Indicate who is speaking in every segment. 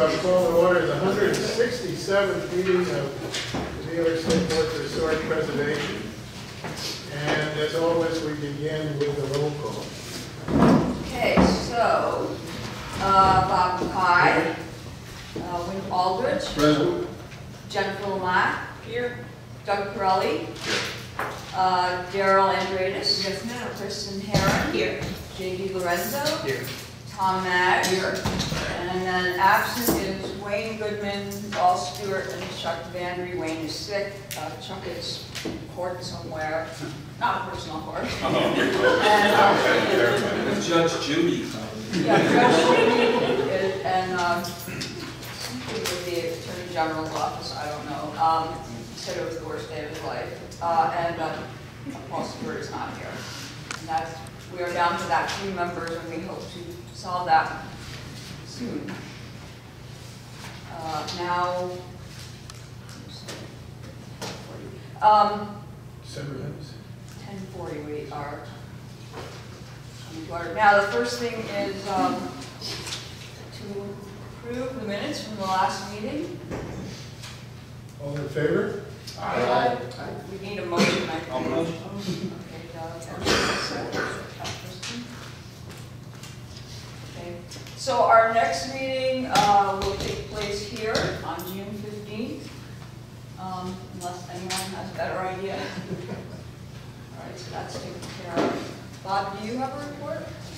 Speaker 1: call to order the 167th meeting of the New York State Board for Historic Preservation. And as always, we begin with the roll call.
Speaker 2: Okay, so Bob Pye, Wynn Aldridge,
Speaker 1: Present.
Speaker 2: Jennifer Lamont, here, Doug Pirelli, Daryl Andradis, yes, ma'am. Kristen Herron, here, J.D. Lorenzo, here, Tom Madge, here, and then absent is Wayne Goodman, Paul Stewart, and Chuck Vandry. Wayne is sick. Chuck is in court somewhere, not a personal court.
Speaker 3: And Judge Judy.
Speaker 2: Yeah, Judge Judy, and something with the Attorney General's office. I don't know. He said it was the worst day of his life, and Paul Stewart is not here. And that's, we are down to that 3 members, and we hope to solve that soon. Now,
Speaker 1: December
Speaker 2: 10:40 we are. Now the first thing is to approve the minutes from the last meeting.
Speaker 1: All in favor?
Speaker 2: Aye. We need a motion.
Speaker 3: I'll motion.
Speaker 2: Okay. So our next meeting will take place here on June 15th, unless anyone has a better idea. All right, so that's taken care of. Bob, do you have a report?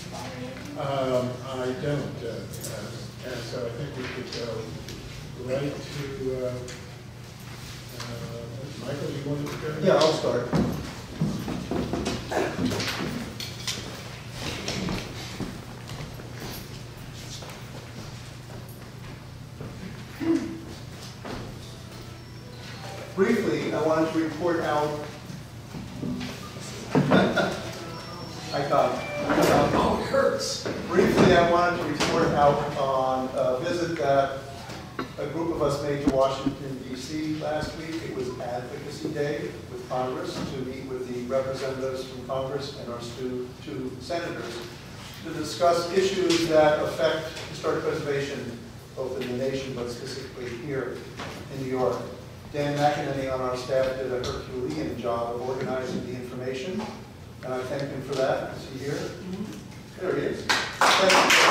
Speaker 1: I don't, and so I think we could go right to, Michael, you want to go?
Speaker 4: Yeah, I'll start. Briefly, I wanted to report out. Hi, Todd.
Speaker 3: Oh, it hurts.
Speaker 4: Briefly, I wanted to report out on a visit that a group of us made to Washington, D.C. last week. It was Advocacy Day with Congress to meet with the representatives from Congress and our two senators to discuss issues that affect historic preservation both in the nation but specifically here in New York. Dan McEnany on our staff did a Herculean job of organizing the information, and I thank him for that. Is he here? There he is. Thank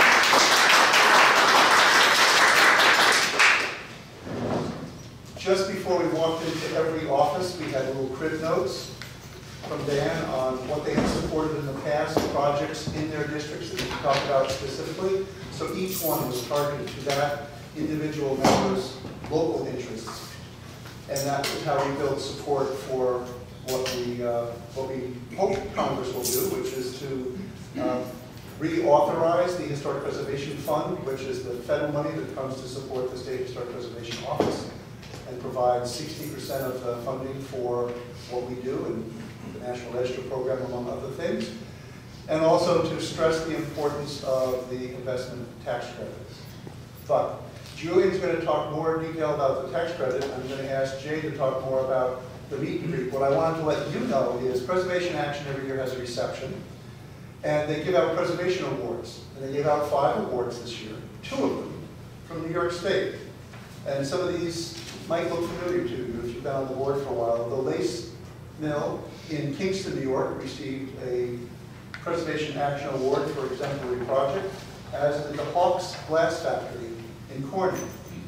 Speaker 4: you. Just before we walked into every office, we had little crib notes from Dan on what they had supported in the past, projects in their districts that we talked about specifically. So each one was targeted to that individual member's local interests. And that was how we build support for what we hope Congress will do, which is to reauthorize the Historic Preservation Fund, which is the federal money that comes to support the State Historic Preservation Office, and provide 60% of the funding for what we do in the National Register program, among other things, and also to stress the importance of the investment tax credits. But Julian's going to talk more in detail about the tax credit. I'm going to ask Jay to talk more about the meet and greet. What I wanted to let you know is Preservation Action every year has a reception, and they give out preservation awards. And they gave out 5 awards this year, 2 of them from New York State. And some of these might look familiar to you if you've been on the board for a while. The Lace Mill in Kingston, New York received a Preservation Action Award for exemplary project, as did the Hawks Glass Factory in Corning.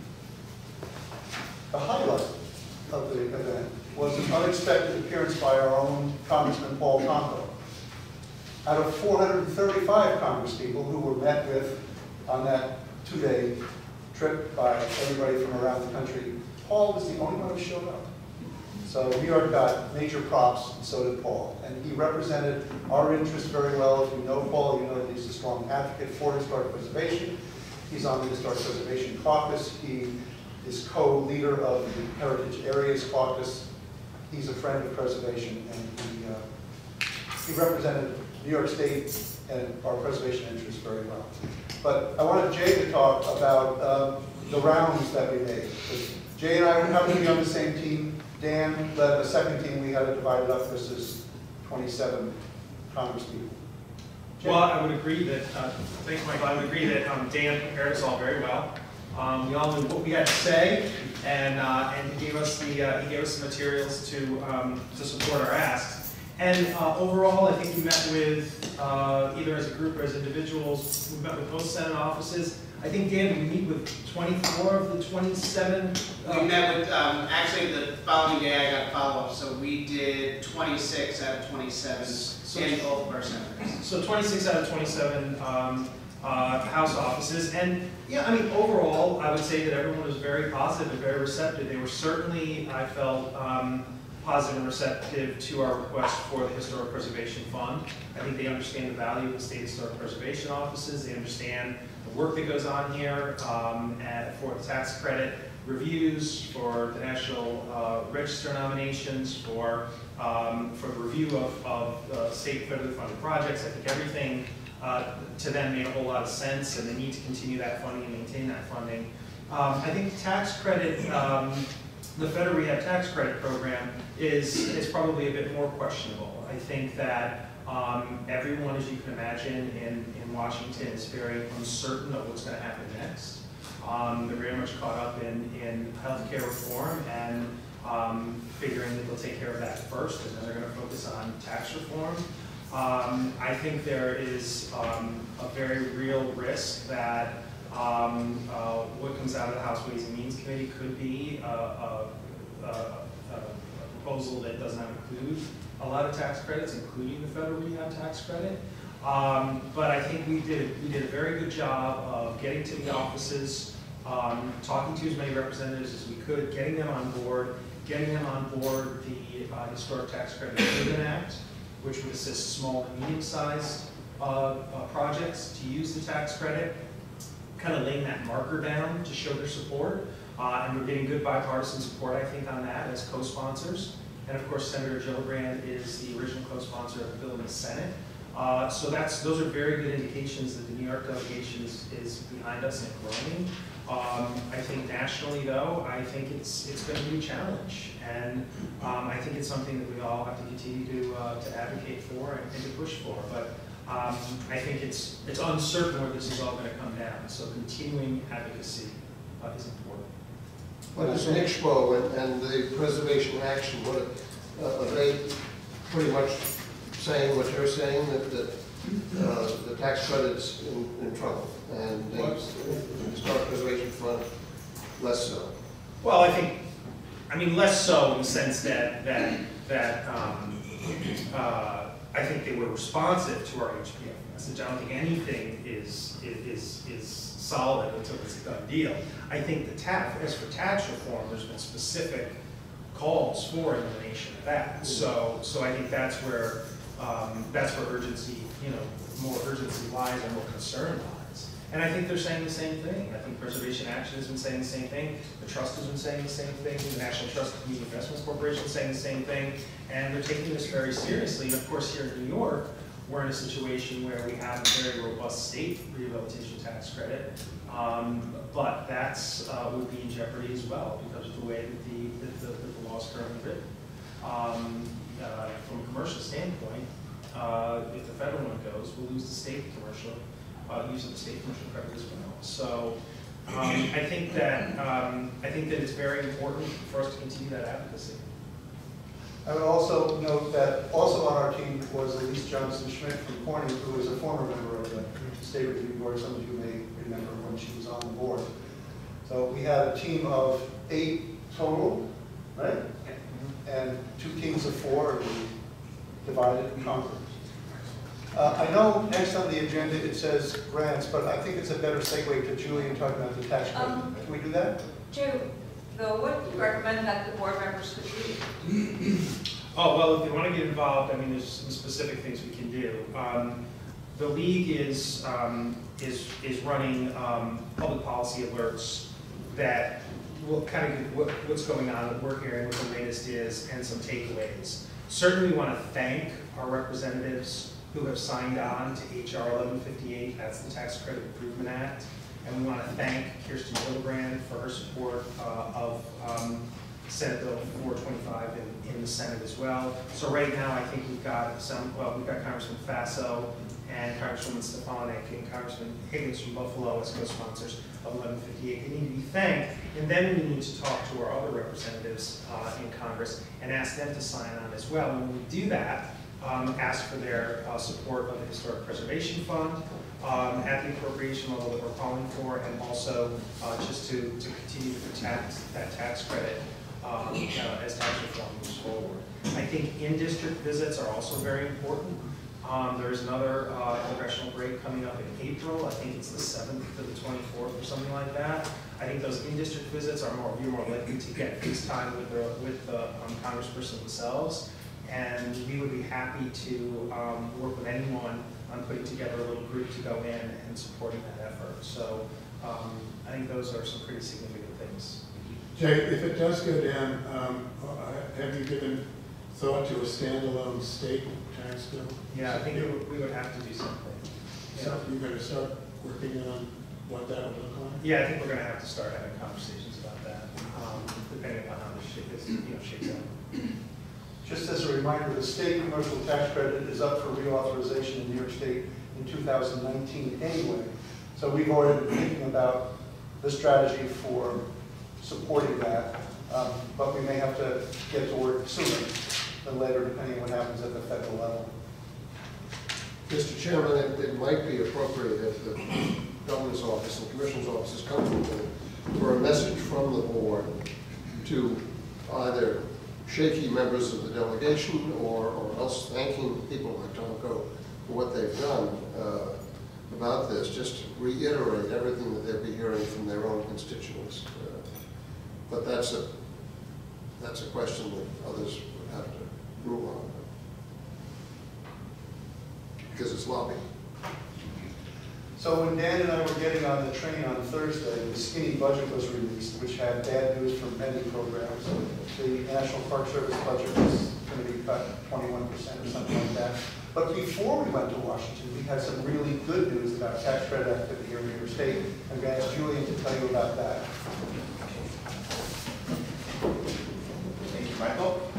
Speaker 4: The highlight of the event was an unexpected appearance by our own Congressman Paul Tonko. Out of 435 congresspeople who were met with on that 2-day trip by everybody from around the country, Paul was the only one who showed up. So New York got major props, and so did Paul. And he represented our interests very well. If you know Paul, you know that he's a strong advocate for historic preservation. He's on the Historic Preservation Caucus. He is co-leader of the Heritage Areas Caucus. He's a friend of preservation, and he represented New York State and our preservation interests very well. But I wanted Jay to talk about the rounds that we made. Jay and I happened to be on the same team. Dan led the second team. We had it divided up versus 27 congresspeople.
Speaker 5: Well, I would agree that, thanks Michael, I would agree that Dan prepared us all very well. We all knew what we had to say, and he gave us the materials to support our asks. And overall, I think we met with either as a group or as individuals. We met with both Senate offices. I think, Dan, we meet with 24 of the 27.
Speaker 6: We met with, actually the following day I got a follow-up, so we did 26 out of 27 in both of our senators.
Speaker 5: So 26 out of 27 House offices. And yeah, I mean, overall, I would say that everyone was very positive and very receptive. They were certainly, I felt, positive and receptive to our request for the Historic Preservation Fund. I think they understand the value of the state historic preservation offices. They understand the work that goes on here for the tax credit reviews, for the National Register nominations, for the review of state federally funded projects. I think everything to them made a whole lot of sense, and they need to continue that funding and maintain that funding. I think the tax credit, the federal rehab tax credit program is probably a bit more questionable. I think that everyone, as you can imagine, in Washington is very uncertain of what's going to happen next. They're very much caught up in healthcare reform and figuring that they'll take care of that first, and then they're going to focus on tax reform. I think there is a very real risk that what comes out of the House Ways and Means Committee could be a proposal that does not include a lot of tax credits, including the federal rehab tax credit. But I think we did a very good job of getting to the offices, talking to as many representatives as we could, getting them on board the Historic Tax Credit Improvement Act, which would assist small and medium-sized projects to use the tax credit, kind of laying that marker down to show their support. And we're getting good bipartisan support, I think, on that as co-sponsors. And of course, Senator Gillibrand is the original co-sponsor of the bill in the Senate. So those are very good indications that the New York delegation is behind us and growing. I think nationally, though, I think it's going to be a challenge, and I think it's something that we all have to continue to advocate for and to push for. But I think it's uncertain where this is all going to come down. So continuing advocacy is important.
Speaker 7: What is NICSPO and the preservation action? What are they pretty much saying what you're saying, that the tax credit's in trouble, and the Historic Preservation Fund less so?
Speaker 5: Well, I mean less so in the sense that I think they were responsive to our HPF message. I don't think anything is solid until it's a done deal. I think as for tax reform, there's been specific calls for elimination of that. So I think that's where urgency, more urgency lies and more concern lies. And I think they're saying the same thing. I think Preservation Action has been saying the same thing. The Trust has been saying the same thing. The National Trust and Community Investments Corporation is saying the same thing. And they're taking this very seriously. And of course, here in New York, we're in a situation where we have a very robust state rehabilitation tax credit. But that's would be in jeopardy as well because of the way that the law is currently written. From a commercial standpoint, if the federal one goes, we'll lose the state commercial use of the state commercial credit as well. So I think that it's very important for us to continue that advocacy.
Speaker 4: I would also note that also on our team was Elise Johnson-Schmidt from Corning, who is a former member of the State Review Board. Some of you may remember when she was on the board. So we had a team of 8 total, right? And 2 teams of 4, and we divided and conquered. I know next on the agenda it says grants, but I think it's a better segue to Julie and talking about the tax credit. Can we do that?
Speaker 2: Joe, what do you recommend that the board members could do?
Speaker 5: Oh, well, if they want to get involved, I mean, there's some specific things we can do. The league is running public policy alerts that will kind of give what's going on, what we're hearing, what the latest is, and some takeaways. Certainly, we want to thank our representatives who have signed on to HR 1158, that's the Tax Credit Improvement Act. And we want to thank Kirsten Gillibrand for her support of Senate Bill 425 in the Senate as well. So right now, I think we've got we've got Congressman Faso and Congresswoman Stefanik and Congressman Higgins from Buffalo as co-sponsors of 1158. They need to be thanked, and then we need to talk to our other representatives in Congress and ask them to sign on as well. And when we do that, ask for their support of the Historic Preservation Fund at the appropriation level that we're calling for, and also just to continue to protect that tax credit as tax reform moves forward. I think in-district visits are also very important. There's another congressional break coming up in April. I think it's the 7th to the 24th or something like that. I think those in-district visits are you're more likely to get face time with the congressperson themselves. And we would be happy to work with anyone on putting together a little group to go in and supporting that effort. So I think those are some pretty significant things.
Speaker 1: Jay, if it does go down, have you given thought to a standalone state tax bill?
Speaker 5: Yeah, I think we would have to do something.
Speaker 1: So you're going to start working on what that would look like?
Speaker 5: Yeah, I think we're going to have to start having conversations about that, depending upon how this shakes out.
Speaker 4: Just as a reminder, the state commercial tax credit is up for reauthorization in New York State in 2019 anyway. So we've already been thinking about the strategy for supporting that, but we may have to get to work sooner than later, depending on what happens at the federal level.
Speaker 7: Mr. Chairman, it might be appropriate if the governor's office and commissioner's office is comfortable for a message from the board to either shaky members of the delegation or else thanking people like Tom Coe for what they've done about this, just to reiterate everything that they'll be hearing from their own constituents. But that's a question that others would have to rule on, because it's lobbying.
Speaker 4: So when Dan and I were getting on the train on Thursday, the skinny budget was released, which had bad news for many programs. The National Park Service budget was going to be cut 21% or something like that. But before we went to Washington, we had some really good news about tax credit activity here in New York State. I'm going to ask Julian to tell you about that.
Speaker 8: Thank you, Michael.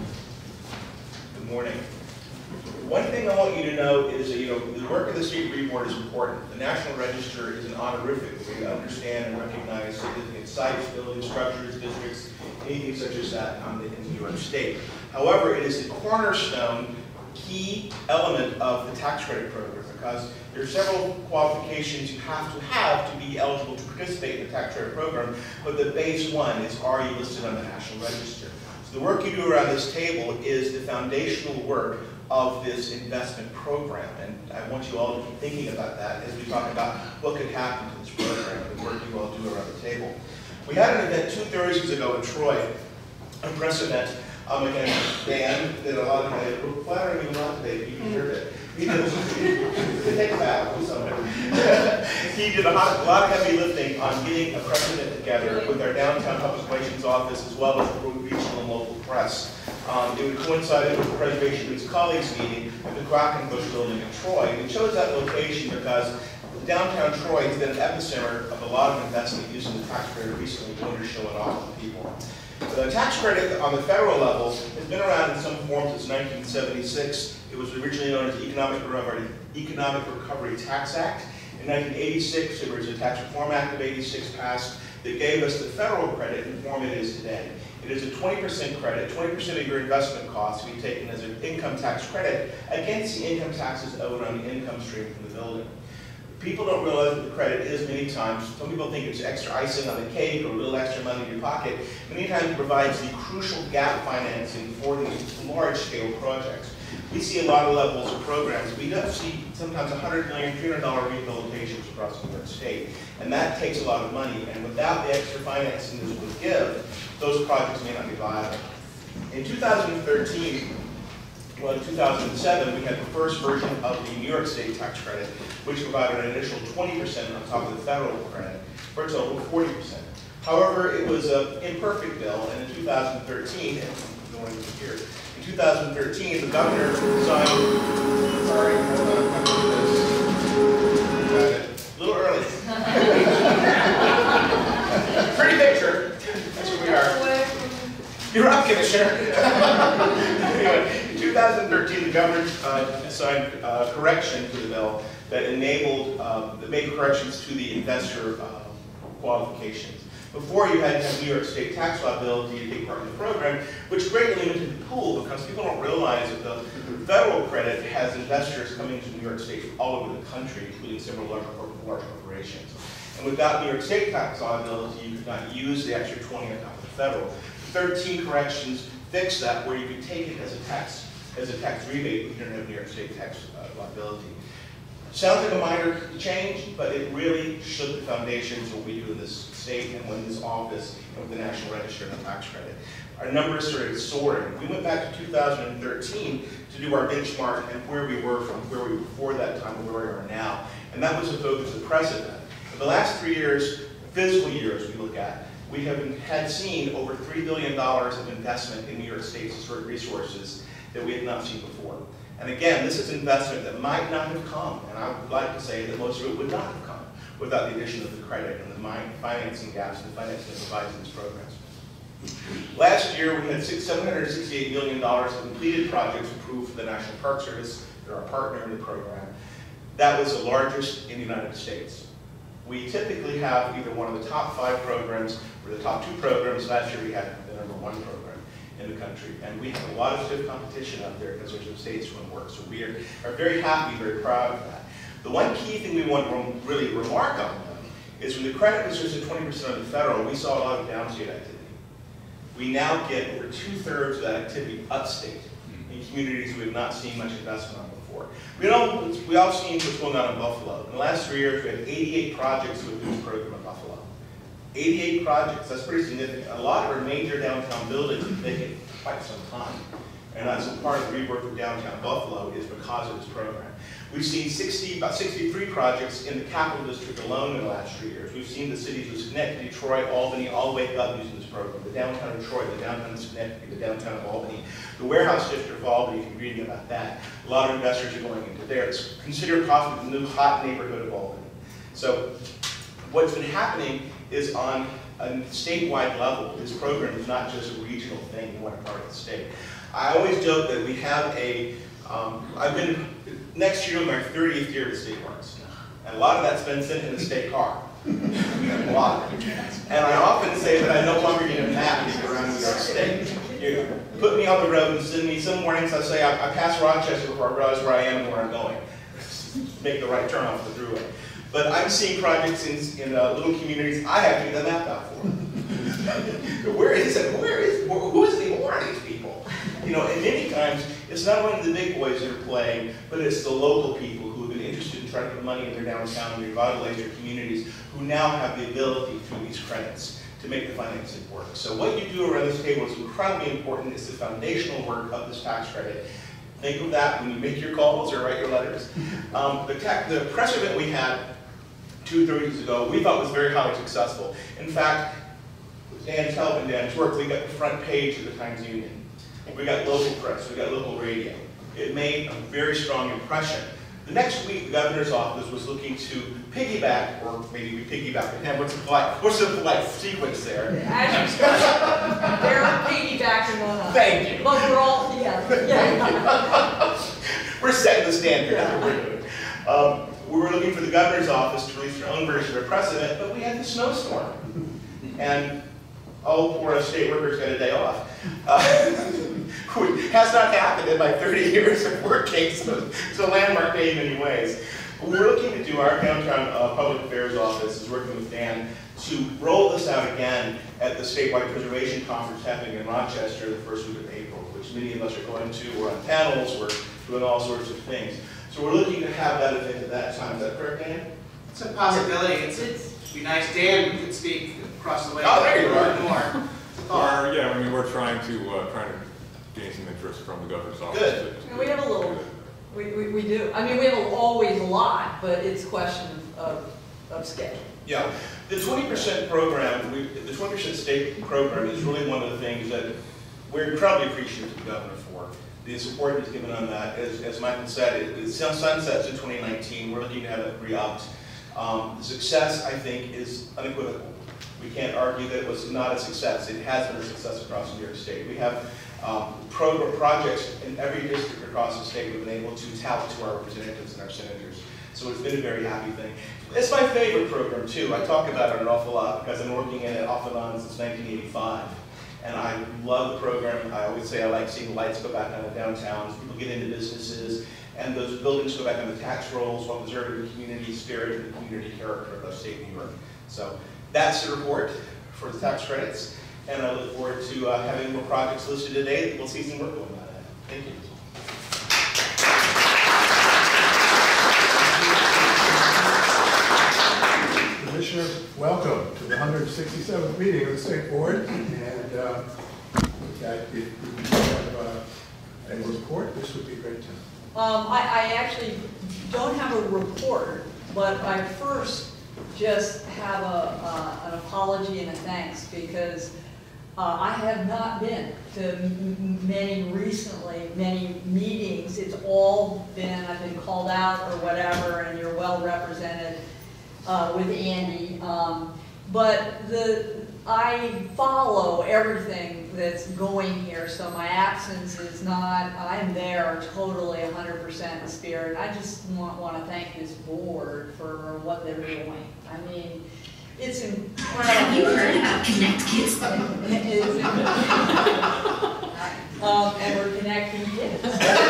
Speaker 8: Good morning. One thing I want you to know is that, the work of the State Review Board is important. The National Register is an honorific way to understand and recognize significant sites, buildings, structures, districts, anything such as that in New York State. However, it is the cornerstone key element of the tax credit program, because there are several qualifications you have to be eligible to participate in the tax credit program, but the base one is, are you listed on the National Register? So the work you do around this table is the foundational work of this investment program, and I want you all to keep thinking about that as we talk about what could happen to this program and the work you all do around the table. We had an event 2 Thursdays ago in Troy, a press event. Again, Dan did a lot of we're flattering you a lot today, you deserve it. He did take a bow, do something. He did a lot of heavy lifting on getting a press event together with our downtown public relations office as well as the regional and local press. It would coincide with the Preservation Week's colleagues meeting at the Quackenbush building in Troy. And we chose that location because downtown Troy has been an epicenter of a lot of investment using the tax credit recently, when you're showing off to people. The tax credit on the federal level has been around in some form since 1976. It was originally known as the Economic Recovery Tax Act. In 1986, there was a Tax Reform Act of '86 passed that gave us the federal credit in the form it is today. It is a 20% credit, 20% of your investment costs to be taken as an income tax credit against the income taxes owed on the income stream from the building. People don't realize what the credit is many times. Some people think it's extra icing on the cake or a little extra money in your pocket. Many times it provides the crucial gap financing for these large-scale projects. We see a lot of levels of programs. We don't see sometimes $100 million, $300 rehabilitations across New York State. And that takes a lot of money. And without the extra financing this would give, those projects may not be viable. In 2013, well, in 2007, we had the first version of the New York State tax credit, which provided an initial 20% on top of the federal credit, for a total of 40%. However, it was an imperfect bill, and in 2013, and I'm going to here, in 2013, the governor signed, sorry, hold on, I'm going to do this. A little early. Pretty picture. That's where we are. You're correction to the bill that enabled, that made corrections to the investor qualifications. Before, you had to have New York State tax liability to take part in the program, which greatly limited the pool because people don't realize that the federal credit has investors coming to New York State from all over the country, including several large corporations. And without New York State tax liability, you could not use the extra 20 on top of the federal. 13 corrections fixed that, where you could take it as a tax rebate if you don't have New York State tax liability. Sounds like a minor change, but it really shook the foundations of what we do in this state and in this office and with the National Register and the tax credit. Our numbers started soaring. We went back to 2013 to do our benchmark and where we were from where we were before that time and where we are now. And that was the focus of the president. In the last 3 years, fiscal years we look at, we have seen over $3 billion of investment in New York State's historic resources that we had not seen before. And again, this is investment that might not have come, and I would like to say that most of it would not have come without the addition of the credit and the financing gaps and the financing that provides in these programs. Last year, we had $768 million of completed projects approved for the National Park Service. They're our partner in the program. That was the largest in the United States. We typically have either one of the top 5 programs or the top 2 programs. Last year, we had the #1 program in the country. And we have a lot of stiff competition out there because there's some states doing work. So we are very happy, very proud of that. The one key thing we want to really remark on, though, is when the credit was just at 20% of the federal, we saw a lot of downstate activity. We now get over 2/3 of that activity upstate in communities we have not seen much investment on before. We all seen what's going on in Buffalo. In the last 3 years, we had 88 projects with this program in Buffalo. 88 projects, that's pretty significant. A lot of our major downtown buildings have taken quite some time. And that's a part of the rework of downtown Buffalo is because of this program. We've seen about 63 projects in the Capital District alone in the last 3 years. We've seen the cities of Schenectady, Detroit, Albany all wake up using this program. The downtown of Detroit, the downtown of Schenectady, the downtown of Albany, the warehouse district of Albany, if you're reading about that. A lot of investors are going into there. It's considered possibly the new hot neighborhood of Albany. So what's been happening is on a statewide level, this program is not just a regional thing in one part of the state. I always joke that we have next year, my 30th year at the state parks. And a lot of that's been sent in a state car. A lot. And I often say that I no longer need a map to get around New York State. You put me on the road and send me some mornings, I say, I pass Rochester before I realize where I am and where I'm going. Make the right turn off the thruway. But I'm seeing projects in little communities I have to get the map out for. Where is it? Who is the more of these people? You know, and many times, it's not only the big boys that are playing, but it's the local people who have been interested in trying to put money in their downtown and revitalize their communities, who now have the ability through these credits to make the financing work. So what you do around this table is incredibly important. It's the foundational work of this tax credit. Think of that when you make your calls or write your letters. The press event we had 2-3 weeks ago, we thought was very highly successful. In fact, with Dan's help and Dan's work, we got the front page of the Times Union. We got local press, we got local radio. It made a very strong impression. The next week, the governor's office was looking to piggyback, or maybe we piggyback with him. What's the polite sequence there?
Speaker 2: They're piggybacking on us.
Speaker 8: Thank you.
Speaker 2: But we're all together. Yeah.
Speaker 8: We're setting the standard. That's what we're doing. We were looking for the governor's office to release their own version of a press event, but we had the snowstorm. And poor state workers got a day off. Has not happened in my 30 years of working, so it's a landmark day in many ways. What we're looking to do, our downtown public affairs office is working with Dan to roll this out again at the statewide preservation conference happening in Rochester the first week of April, which many of us are going to. We're on panels, we're doing all sorts of things. So we're looking to have that event at that time. Is that correct, Dan?
Speaker 6: It's a possibility. It'd be nice. Dan could speak across the way.
Speaker 8: Oh, there you are.
Speaker 9: Yeah, I mean, we're trying to gain some interest from the governor's office.
Speaker 8: Good.
Speaker 2: We have a little, we do. I mean, we have always a lot, but it's a question of scale.
Speaker 8: Yeah, the 20% program, the 20% state program is really one of the things that we're incredibly appreciative of the governor for. The support he's given on that, as Michael said, it sunsets in 2019. We're looking to have it re-upped. The success, I think, is unequivocal. We can't argue that it was not a success. It has been a success across New York State. We have Projects in every district across the state we've been able to tout to our representatives and our senators. So it's been a very happy thing. It's my favorite program too. I talk about it an awful lot because I'm working in it off and on since 1985. And I love the program. I always say I like seeing the lights go back on the downtowns, people get into businesses, and those buildings go back on the tax rolls while preserving the community spirit and the community character of the state of New York. So that's the report for the tax credits. And I look forward to having more projects listed today that we'll see some work going on at. Thank you.
Speaker 1: Commissioner, welcome to the 167th meeting of the State Board. And if you have a report, this would be great too.
Speaker 2: I actually don't have a report, but I first just have an apology and a thanks because I have not been to many meetings. It's all been, I've been called out or whatever, and you're well represented with Andy. But I follow everything that's going here, so my absence is not, I'm there totally 100% in spirit. I just want to thank this board for what they're doing. I mean, it's incredible.
Speaker 10: Have you heard about Connect Kids?
Speaker 2: And we're connecting kids.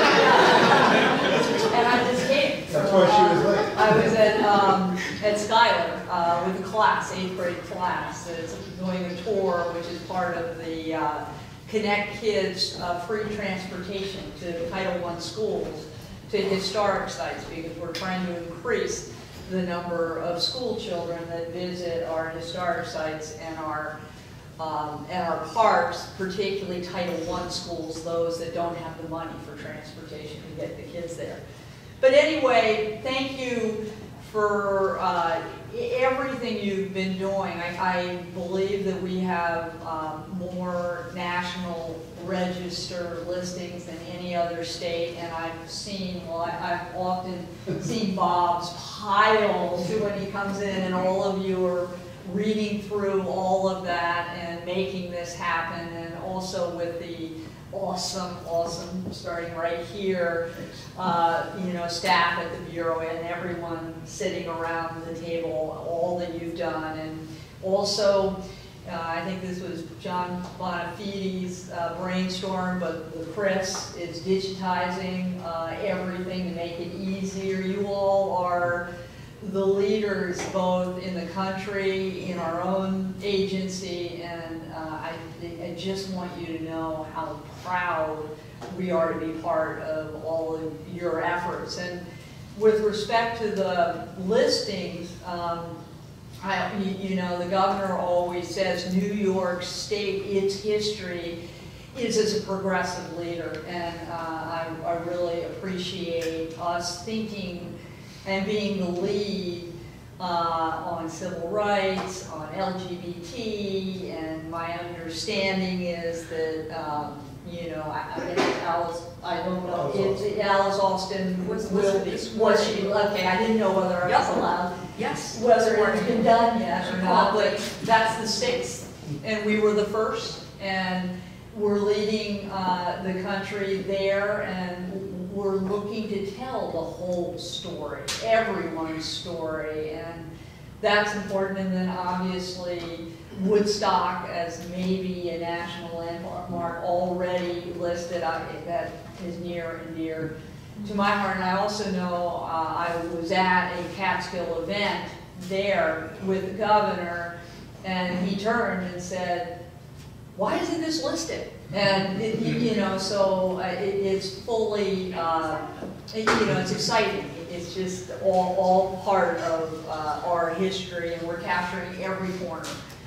Speaker 2: And I just came.
Speaker 1: That's why she was late.
Speaker 2: I was at Schuyler with a class, 8th grade class. It's doing a tour, which is part of the Connect Kids free transportation to Title I schools to historic sites because we're trying to increase the number of school children that visit our historic sites and our parks, particularly Title I schools, those that don't have the money for transportation to get the kids there. But anyway, thank you for everything you've been doing. I believe that we have more national register listings than any other state, and I've seen, well, I've often seen Bob's piles when he comes in, and all of you are reading through all of that and making this happen, and also with the awesome, starting right here, you know, staff at the Bureau and everyone sitting around the table, all that you've done. And also, I think this was John Bonafide's brainstorm, but the press is digitizing everything to make it easier. You all are the leaders both in the country, in our own agency, and I just want you to know how proud we are to be part of all of your efforts. And with respect to the listings, you know, the governor always says New York State, its history is as a progressive leader, and I really appreciate us thinking and being the lead on civil rights, on LGBT, and my understanding is that, you know, Alice, I don't know, Alice Austin was she, okay, I didn't know whether I was allowed.
Speaker 10: Yes.
Speaker 2: Whether it's been done yet or not, but that's the 6th, and we were the first, and we're leading the country there, and we're looking to tell the whole story, everyone's story, and that's important. And then obviously Woodstock as maybe a national landmark already listed, that is near and dear to my heart. And I also know I was at a Catskill event there with the governor, and he turned and said, "Why isn't this listed?" And you know, so it's fully, you know, it's exciting. It's just all part of our history, and we're capturing every corner.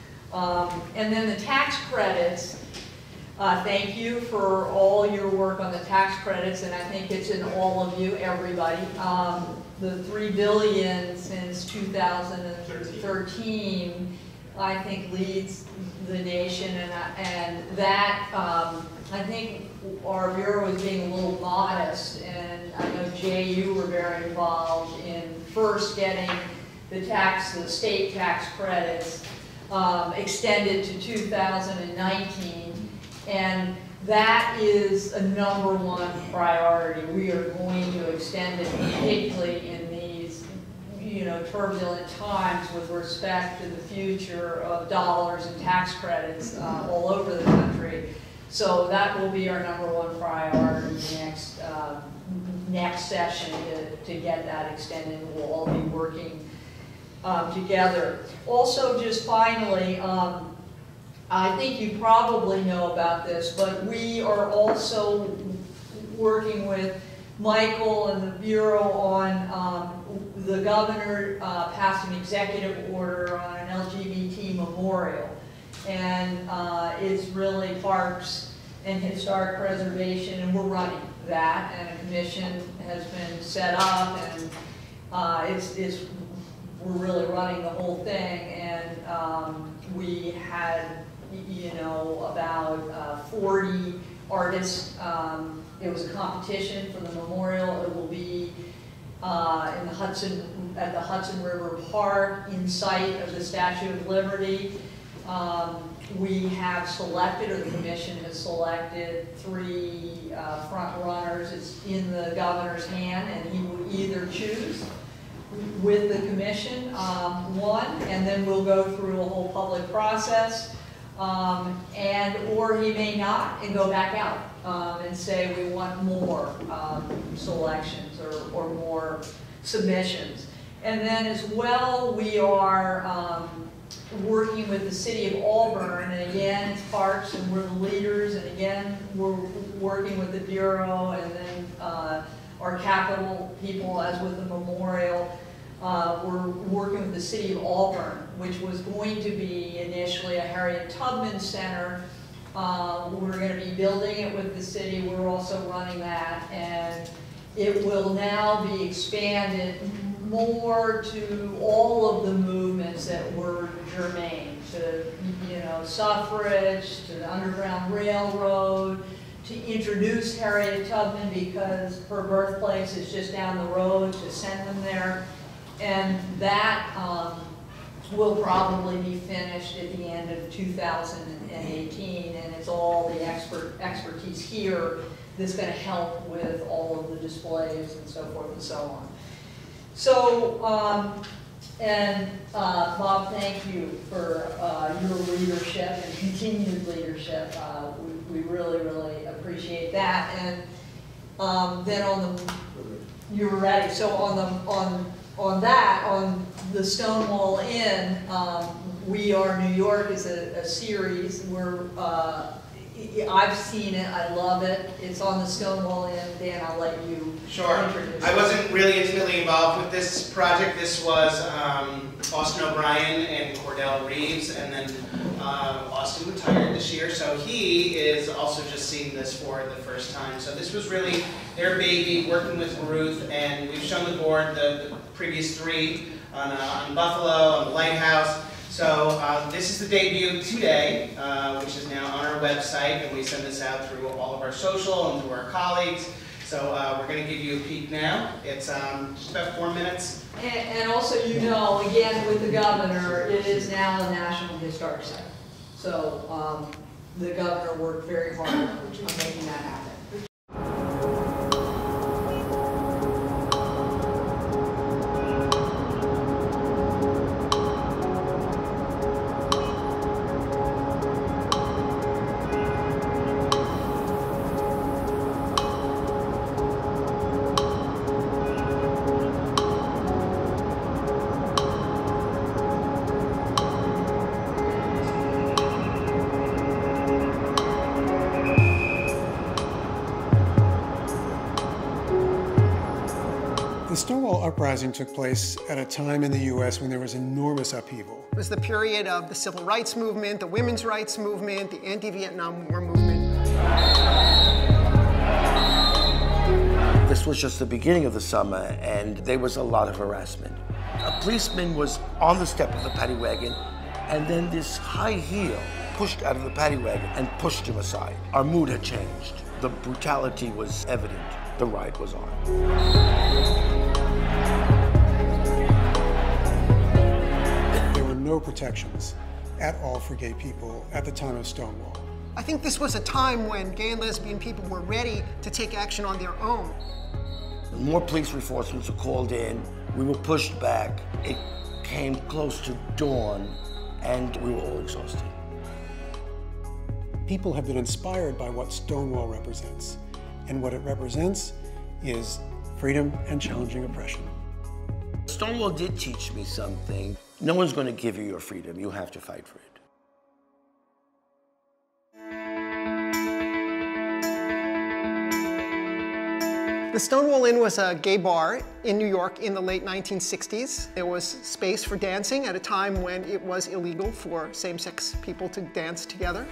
Speaker 2: And then the tax credits. Thank you for all your work on the tax credits, and I think it's in all of you, everybody. The $3 billion since 2013, I think, leads the nation, and that I think our bureau is being a little modest, and I know Jay, you were very involved in first getting the state tax credits extended to 2019. And that is a #1 priority. We are going to extend it, particularly in these, turbulent times with respect to the future of dollars and tax credits all over the country. So that will be our #1 priority in the next session to get that extended. We'll all be working together. Also, just finally, I think you probably know about this, but we are also working with Michael and the Bureau on the governor passed an executive order on an LGBT memorial. And it's really parks and historic preservation, and we're running that, and a commission has been set up, and we're really running the whole thing. And we had, about 40 artists. It was a competition for the memorial. It will be at the Hudson River Park, in sight of the Statue of Liberty. We have selected, or the commission has selected, 3 front runners. It's in the governor's hand, and he will either choose with the commission one, and then we'll go through a whole public process, or he may not and go back out and say we want more selections or more submissions. And then as well, we are working with the city of Auburn, and again, it's parks, and we're the leaders, and again, we're working with the Bureau, and then our capital people, as with the memorial. We're working with the city of Auburn, which was going to be initially a Harriet Tubman Center. We're going to be building it with the city. We're also running that, and it will now be expanded more to all of the movements that were germane to, suffrage, to the Underground Railroad, to introduce Harriet Tubman because her birthplace is just down the road, to send them there. And that will probably be finished at the end of 2018, and it's all the expertise here that's going to help with all of the displays and so forth and so on. So, Bob, thank you for your leadership and continued leadership. We really, really appreciate that. And then you were ready. So on the Stonewall Inn, We Are New York is a series where I've seen it, I love it. It's on the Stonewall Inn. Dan, I'll let you introduce it.
Speaker 6: I wasn't really intimately involved with this project. This was Austin O'Brien and Cordell Reeves, and then Austin retired this year, so he is also just seeing this for the first time. So this was really their baby, working with Ruth, and we've shown the board the previous 3 on Buffalo, on the Lighthouse. So this is the debut today, which is now on our website, and we send this out through all of our social and through our colleagues. So we're going to give you a peek now. It's just about 4 minutes.
Speaker 2: And also, again, with the governor, it is now a National Historic Site. So the governor worked very hard on making that happen.
Speaker 11: The Stonewall Uprising took place at a time in the U.S. when there was enormous upheaval.
Speaker 12: It was the period of the civil rights movement, the women's rights movement, the anti-Vietnam War movement.
Speaker 13: This was just the beginning of the summer, and there was a lot of harassment. A policeman was on the step of the paddy wagon, and then this high heel pushed out of the paddy wagon and pushed him aside. Our mood had changed. The brutality was evident. The riot was on.
Speaker 11: There were no protections at all for gay people at the time of Stonewall.
Speaker 12: I think this was a time when gay and lesbian people were ready to take action on their own.
Speaker 13: More police reinforcements were called in. We were pushed back. It came close to dawn, and we were all exhausted.
Speaker 11: People have been inspired by what Stonewall represents. And what it represents is freedom and challenging oppression.
Speaker 13: Stonewall did teach me something. No one's going to give you your freedom. You have to fight for it.
Speaker 12: The Stonewall Inn was a gay bar in New York in the late 1960s. There was space for dancing at a time when it was illegal for same-sex people to dance together.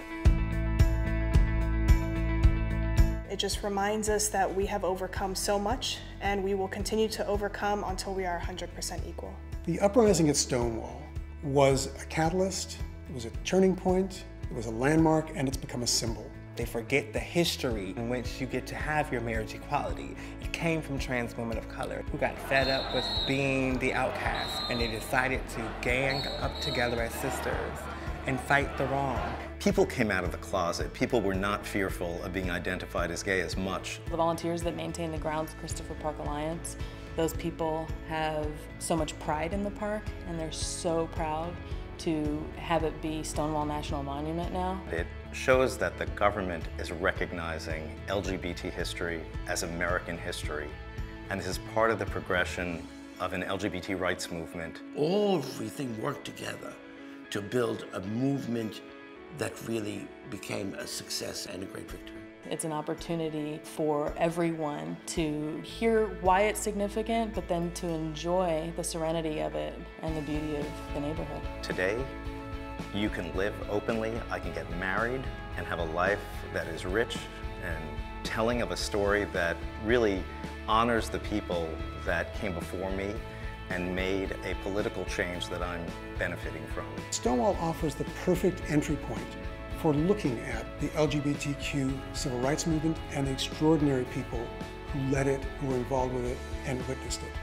Speaker 14: It just reminds us that we have overcome so much, and we will continue to overcome until we are 100% equal.
Speaker 11: The uprising at Stonewall was a catalyst, it was a turning point, it was a landmark, and it's become a symbol.
Speaker 15: They forget the history in which you get to have your marriage equality. It came from trans women of color who got fed up with being the outcast, and they decided to gang up together as sisters and fight the wrong.
Speaker 16: People came out of the closet. People were not fearful of being identified as gay as much.
Speaker 17: The volunteers that maintain the grounds, Christopher Park Alliance, those people have so much pride in the park, and they're so proud to have it be Stonewall National Monument now.
Speaker 16: It shows that the government is recognizing LGBT history as American history, and this is part of the progression of an LGBT rights movement.
Speaker 13: Everything worked together to build a movement that really became a success and a great victory.
Speaker 17: It's an opportunity for everyone to hear why it's significant, but then to enjoy the serenity of it and the beauty of the neighborhood.
Speaker 16: Today, you can live openly, I can get married and have a life that is rich and telling of a story that really honors the people that came before me and made a political change that I'm benefiting from.
Speaker 11: Stonewall offers the perfect entry point for looking at the LGBTQ civil rights movement and the extraordinary people who led it, who were involved with it, and witnessed it.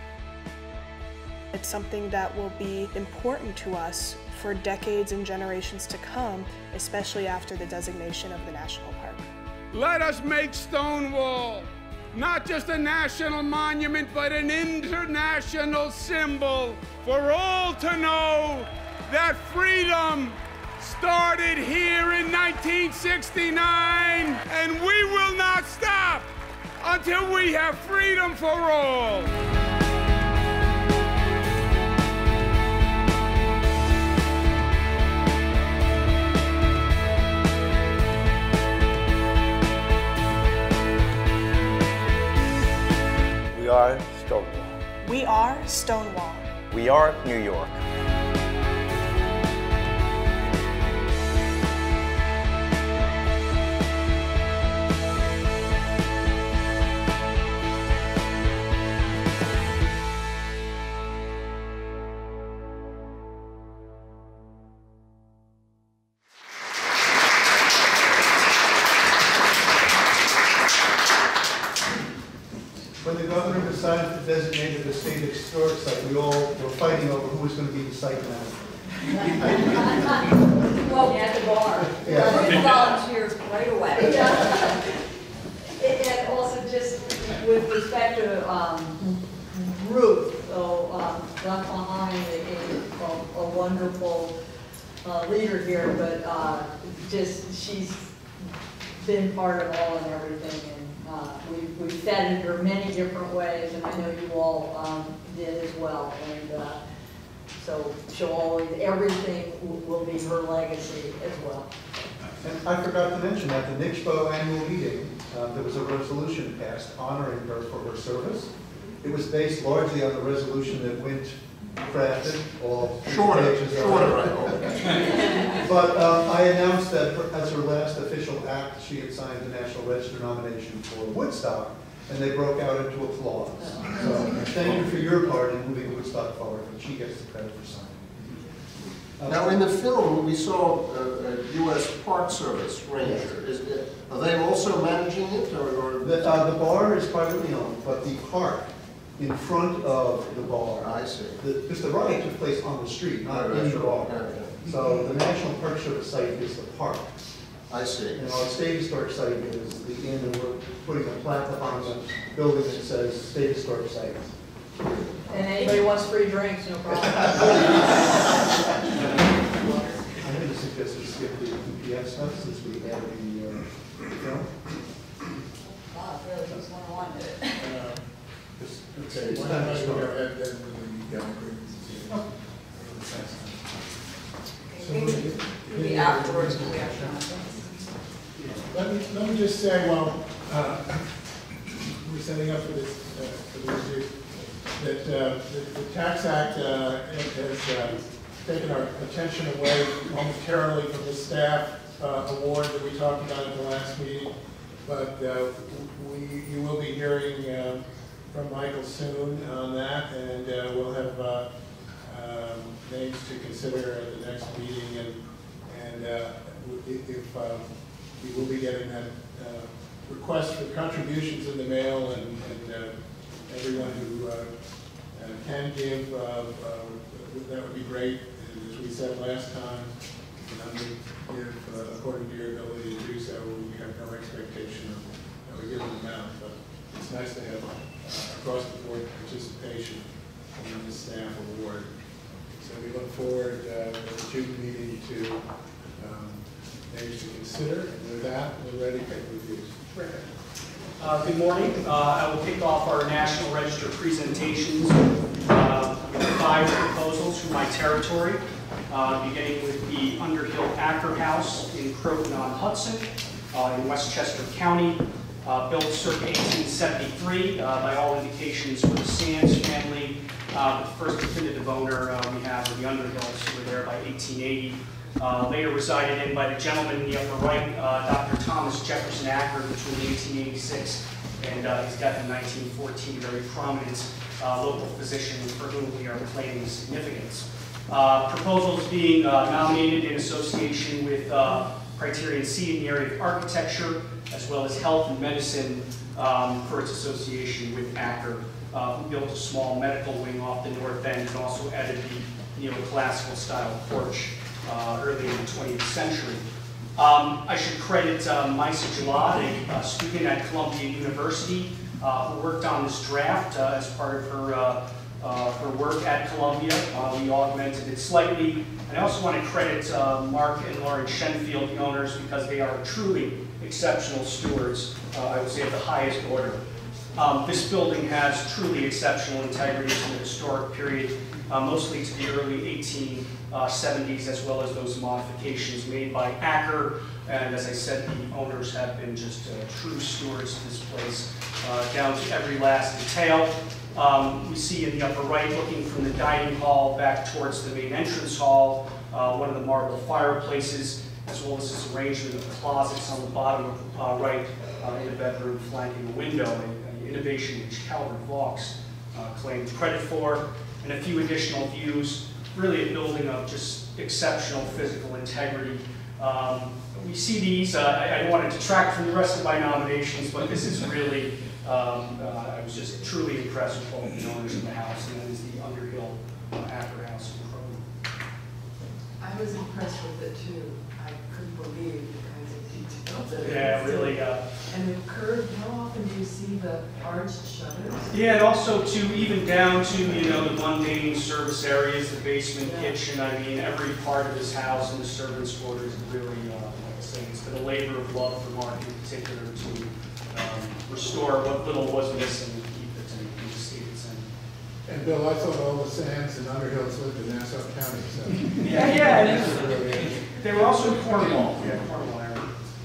Speaker 14: It's something that will be important to us for decades and generations to come, especially after the designation of the national park.
Speaker 18: Let us make Stonewall not just a national monument, but an international symbol for all to know that freedom started here in 1969, and we will not stop until we have freedom for all.
Speaker 13: We are Stonewall.
Speaker 14: We are Stonewall.
Speaker 16: We are New York.
Speaker 4: When the governor decided to designate it a state historic site, we all were fighting over who was going to be the site manager.
Speaker 2: Well, at the bar.
Speaker 4: Yeah.
Speaker 2: We volunteered right away. And also just with respect to Ruth, so left behind a wonderful leader here, but just she's been part of all and everything. We've fed her many different ways, and I know you all did as well. And so she'll always, everything will be her legacy as well.
Speaker 4: And I forgot to mention at the NYSPO annual meeting, there was a resolution passed honoring her for her service. It was based largely on the resolution that Wint crafted, all pages But I announced that as her last official act, she had signed the National Register nomination for Woodstock, and they broke out into applause. So thank you for your part in moving Woodstock forward, and she gets the credit for signing.
Speaker 7: Now, in the film, we saw a U.S. Park Service ranger. Are they also managing it, or?
Speaker 4: The bar is privately owned, but the park in front of the bar.
Speaker 7: I see.
Speaker 4: Because the riot took place on the street, not in the bar. So the National Park Service site is the park.
Speaker 7: I see.
Speaker 4: And our state historic site is the inn, and we're putting a plaque on the building that says state historic site.
Speaker 2: And anybody wants free drinks, no problem.
Speaker 4: I'm going to suggest we skip the EPF stuff since we have the film.
Speaker 2: Wow, really, just one wanted it.
Speaker 1: Okay, why don't I go ahead then with the agreements? So
Speaker 2: Maybe afterwards, when we have time.
Speaker 1: Let me just say, while we're setting up for this review, that the Tax Act has taken our attention away momentarily from the staff award that we talked about at the last meeting, but you will be hearing from Michael soon on that, and we'll have names to consider at the next meeting, and if we will be getting that request for contributions in the mail, and everyone who can give, that would be great. And as we said last time, you can only give according to your ability to do so. We have no expectation of a given amount, but it's nice to have across the board participation in the staff award. So we look forward at the June meeting to names to consider. And with that, we're ready to take reviews.
Speaker 19: Good morning. I will kick off our National Register presentations with 5 proposals from my territory, beginning with the Underhill Acker House in Croton-on-Hudson in Westchester County, built circa 1873, by all indications for the Sands family. The first definitive owner we have are the Underhills, who were there by 1880. Later resided in by the gentleman in the upper right, Dr. Thomas Jefferson Acker, between 1886 and his death in 1914, very prominent local physician for whom we are claiming significance. Proposals being nominated in association with Criterion C in the area of architecture, as well as health and medicine for its association with Acker, who built a small medical wing off the north end and also added the neoclassical style porch early in the 20th century. I should credit Maisa Jalad, a student at Columbia University, who worked on this draft as part of her work at Columbia. We augmented it slightly. And I also want to credit Mark and Lauren Shenfield, the owners, because they are truly exceptional stewards, I would say, of the highest order. This building has truly exceptional integrity from the historic period, mostly to the early 1870s, as well as those modifications made by Acker. And as I said, the owners have been just true stewards of this place, down to every last detail. We see in the upper right, looking from the dining hall back towards the main entrance hall, one of the marble fireplaces, as well as this arrangement of closets on the bottom right in the bedroom flanking the window, an innovation which Calvert Vaux claimed credit for, and a few additional views, really a building of just exceptional physical integrity. We see these, I don't want to detract from the rest of my nominations, but this is really, I was just truly impressed with both the owners of the house, and that is the Underhill Acker House in Croton.
Speaker 20: I was impressed with it too. I couldn't believe the kinds of details that
Speaker 19: Yeah, really.
Speaker 20: And the curved, how often do you see the arched shutters?
Speaker 19: Yeah, and also to even down to, the mundane service areas, the basement, kitchen. I mean, every part of this house and the servants' quarters is really, like I say, it's been a labor of love for Mark in particular to restore what little was missing and keep it in the state it's in.
Speaker 1: And Bill, I thought all the Sands and Underhills lived in Nassau County, so.
Speaker 19: Yeah. They were also in Cornwall. Yeah, Cornwall area.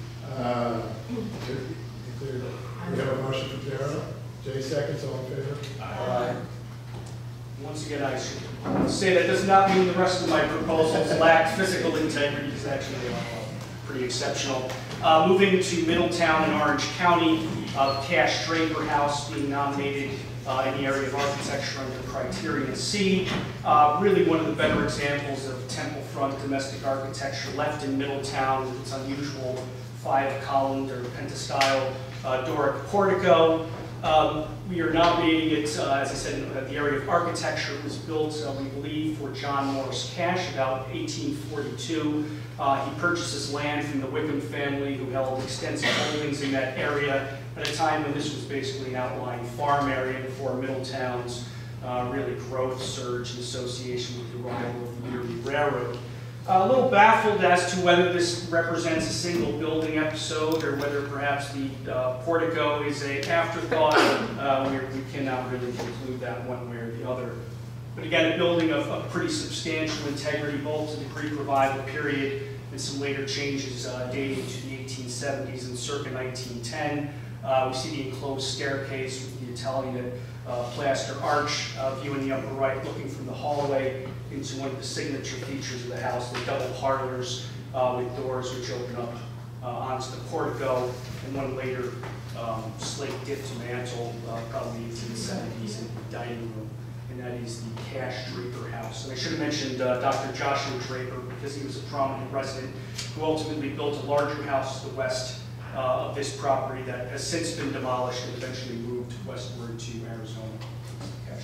Speaker 1: We have a motion from Gerald. Jay seconds, all in favor?
Speaker 19: Aye. Once again, I should say that does not mean the rest of my proposals lack physical integrity, because actually they are pretty exceptional. Moving to Middletown in Orange County, Cash Draper House being nominated in the area of architecture under Criterion C. Really one of the better examples of temple front domestic architecture left in Middletown with its unusual 5-columned or pentastyle Doric portico. We are nominating it, as I said, in the area of architecture. It was built, we believe, for John Morris Cash about 1842. He purchased this land from the Wickham family, who held extensive holdings in that area at a time when this was basically an outlying farm area before Middletown's really growth surge in association with the arrival of the Erie Railroad. A little baffled as to whether this represents a single building episode or whether perhaps the portico is an afterthought. We cannot really conclude that one way or the other. But again, a building of pretty substantial integrity, both to the pre-revival period and some later changes dating to the 1870s and circa 1910. We see the enclosed staircase with the Italian plaster arch view in the upper right, looking from the hallway into one of the signature features of the house, the double parlors with doors which open up onto the portico, and one later slate dipped mantle, probably 1870s, in the dining room. And that is the Cash Draper House. And I should have mentioned Dr. Joshua Draper, because he was a prominent resident who ultimately built a larger house to the west of this property that has since been demolished and eventually moved westward to Arizona. Cash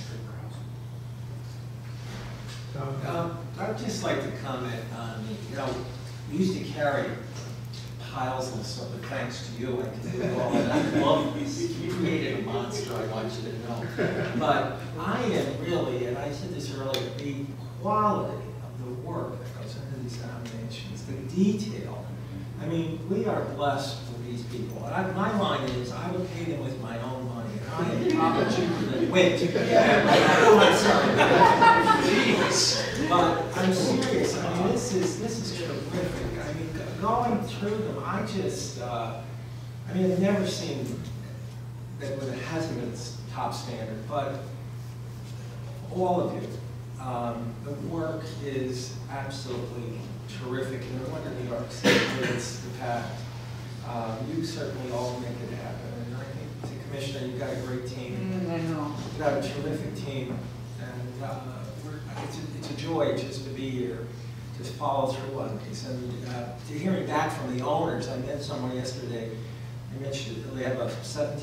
Speaker 19: Draper House.
Speaker 21: I'd just like to comment on, we used to carry piles and stuff, but thanks to you, I can do all that. Well, you created a monster, I want you to know. But I am really, and I said this earlier, the quality of the work that goes into these nominations, the detail. I mean, we are blessed with these people. And my line is, I would pay them with my own money. And I am probably cheaper than, wait, but I'm serious. I mean, this is terrific. I mean, going through them, I just, I mean, I've never seen that when it hasn't been top standard, but all of you, the work is absolutely terrific. And no wonder New York City is the path. You certainly all make it happen. And I think, Commissioner, you've got a great team.
Speaker 2: I know.
Speaker 21: You've got a terrific team. And it's a joy just to be here, just follow through on these. And to hearing back from the owners, I met someone yesterday. I mentioned that they have a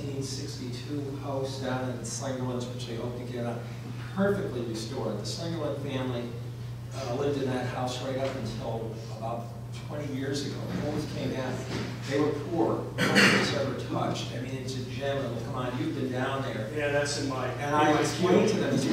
Speaker 21: 1762 house down in Slingerlands, which they hope to get perfectly restored. The Slingerland family lived in that house right up until about 20 years ago. They always came out. They were poor. Nothing was ever touched. I mean, it's a gem. And come on, you've been down there.
Speaker 19: Yeah, that's in my.
Speaker 21: And I explained to them,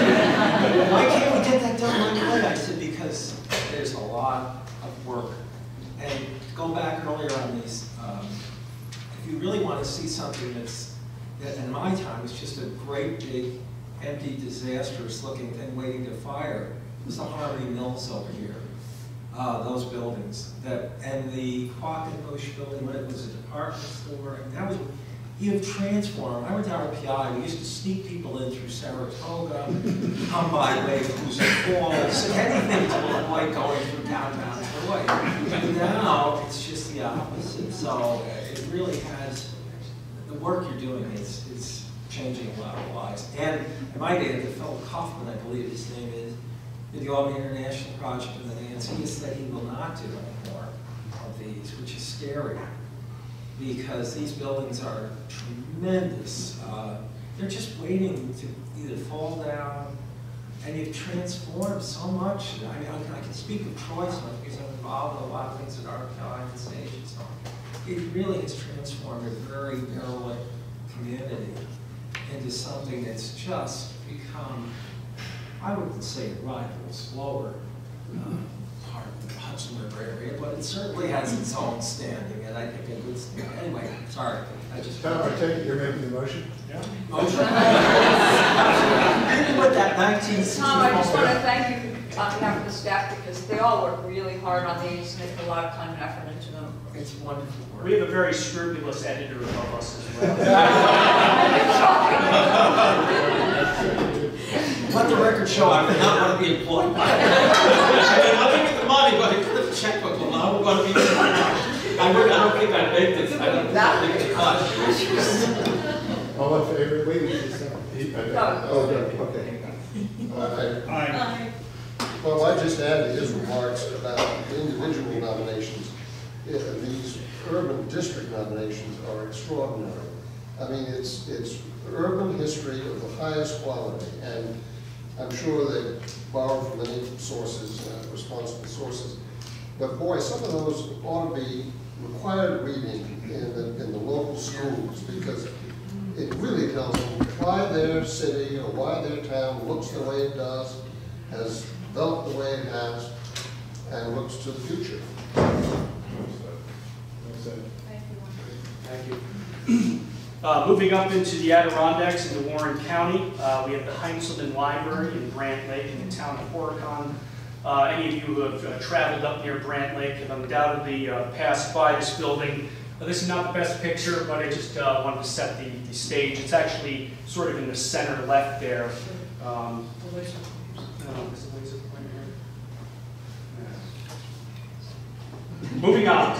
Speaker 21: why can't we get that done right away? I said, because there's a lot of work. And to go back earlier on these, if you really want to see something that in my time was just a great big empty, disastrous looking thing waiting to fire, it was the Harmony Mills over here. Those buildings, and the Quackenbush building when it was a department store, and that was, you've transformed. I went to RPI, we used to sneak people in through Saratoga, come by Lake Hoosier Falls, anything to avoid going through downtown Troy. Now, it's just the opposite, so it really has, the work you're doing is changing a lot of lives. And I might add, the fellow Kaufman, I believe his name is, the Albany International Project in the Nancy, he said he will not do any more of these, which is scary, because these buildings are tremendous. They're just waiting to either fall down, and you've transformed so much. I mean, I can speak of Troy so much because I'm involved in a lot of things at RPI and Stage and so on. It really has transformed a very derelict community into something that's just become, I wouldn't say it rivals lower part of the Hudson River area, but it certainly has its own standing, and I think a good standing. Anyway, sorry.
Speaker 1: Tom, I take it you're making the motion?
Speaker 21: Yeah. Motion. With that 1964.
Speaker 2: Tom, I just want to thank you on behalf of the staff, because they all work really hard on these, and they put a lot of time and effort into them.
Speaker 21: It's wonderful work.
Speaker 19: We have a very scrupulous editor above us as well.
Speaker 21: Let the record show I would not want to be employed by it. I've been looking at the money, but I put the checkbook, well, now we're going to be employed. I don't think I'd make this. I don't think I'd make the cut.
Speaker 1: All in favor? Wait,
Speaker 7: Okay. Well, I just added his remarks about individual nominations. These urban district nominations are extraordinary. I mean, it's urban history of the highest quality, and I'm sure they borrowed from many sources, responsible sources. But boy, some of those ought to be required reading in the local schools, because it really tells them why their city or why their town looks the way it does, has developed the way it has, and looks to the future.
Speaker 19: Thank you. Moving up into the Adirondacks into Warren County, we have the Heintzelman Library in Brant Lake in the town of Horicon. Any of you who have traveled up near Brant Lake have undoubtedly passed by this building. This is not the best picture, but I just wanted to set the stage. It's actually sort of in the center left there. Moving on.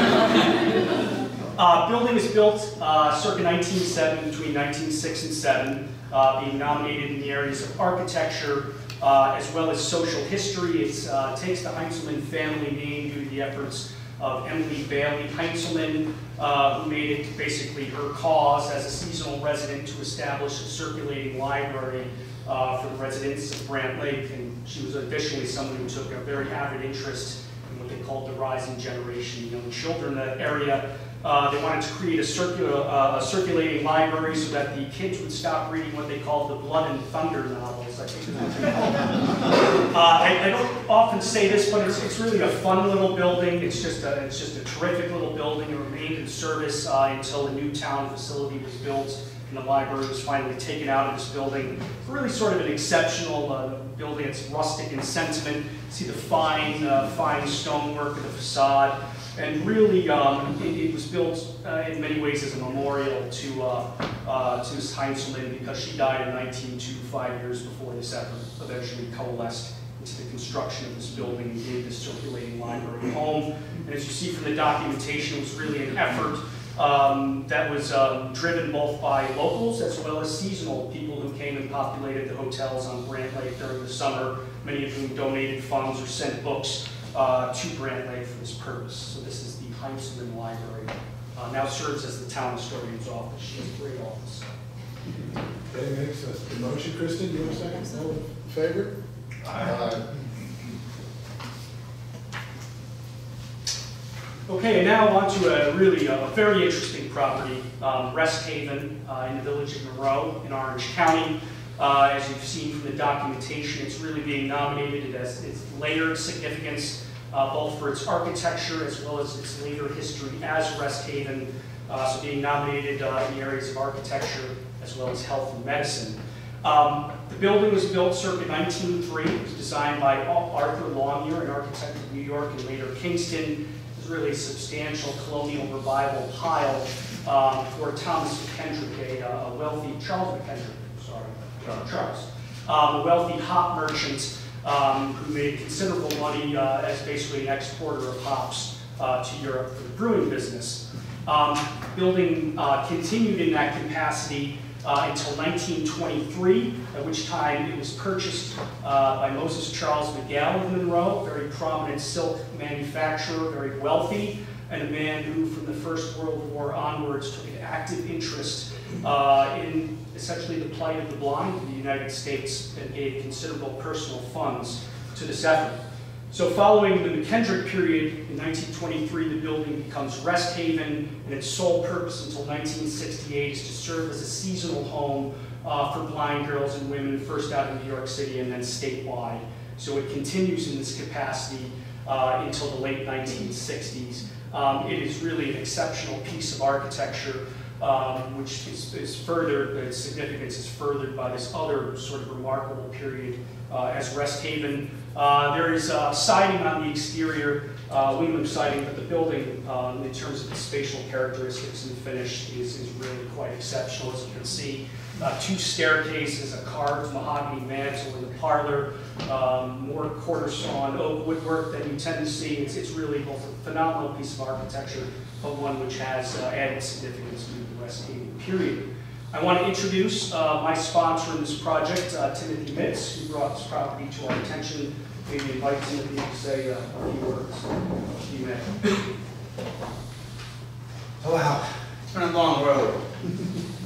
Speaker 19: Building was built circa 1907, between 1906 and 7, being nominated in the areas of architecture as well as social history. It takes the Heintzelman family name due to the efforts of Emily Bailey Heintzelman, who made it basically her cause as a seasonal resident to establish a circulating library for the residents of Brant Lake. And she was additionally someone who took a very avid interest in what they called the rising generation, young children in that area. They wanted to create a circulating library so that the kids would stop reading what they called the blood and thunder novels. I think that's what they call them. I don't often say this, but it's really a fun little building. It's just a terrific little building. It remained in service until the new town facility was built, and the library was finally taken out of this building. It's really sort of an exceptional building. It's rustic in sentiment. See the fine stonework of the facade. And really, it was built in many ways as a memorial to Ms. Heintzelman, because she died in 1902, 5 years before this effort eventually coalesced into the construction of this building and gave this circulating library home. And as you see from the documentation, it was really an effort that was driven both by locals as well as seasonal people who came and populated the hotels on Brant Lake during the summer, many of whom donated funds or sent books to Brant Lake for this purpose. So this is the Heintzelman Library. Now serves as the town historian's office. She has a great office.
Speaker 1: Okay, makes the motion. Kristen, do you want a second? All in favor?
Speaker 7: Aye.
Speaker 19: Okay, and now on to a really very interesting property, Rest Haven in the village of Monroe in Orange County. As you've seen from the documentation, it's really being nominated as its layered significance, both for its architecture as well as its later history as Rest Haven, so being nominated in the areas of architecture as well as health and medicine. The building was built circa 1903. It was designed by Arthur Longyear, an architect of New York and later Kingston. It was really a substantial colonial revival pile for Thomas McKendrick, a wealthy, Charles McKendrick, sorry, Charles, a wealthy hop merchant who made considerable money as basically an exporter of hops to Europe for the brewing business. Building continued in that capacity until 1923, at which time it was purchased by Moses Charles Miguel of Monroe, a very prominent silk manufacturer, very wealthy, and a man who, from the First World War onwards, took an active interest in essentially the plight of the blind in the United States and gave considerable personal funds to this effort. So following the McKendrick period, in 1923, the building becomes Rest Haven, and its sole purpose until 1968 is to serve as a seasonal home for blind girls and women, first out in New York City and then statewide. So it continues in this capacity until the late 1960s. It is really an exceptional piece of architecture, which is furthered, its significance is furthered by this other sort of remarkable period as Rest Haven. There is siding on the exterior, aluminum siding, but the building, in terms of its spatial characteristics and finish, is really quite exceptional. As you can see, 2 staircases, a carved mahogany mantle in the parlor, more quarter-sawn oak woodwork than you tend to see. It's really both a phenomenal piece of architecture, but one which has added significance to the Rest Haven period. I want to introduce my sponsor in this project, Timothy Mitz, who brought this property to our attention. Maybe invite Timothy to say a few words. You may.
Speaker 6: Oh, wow. It's been a long road.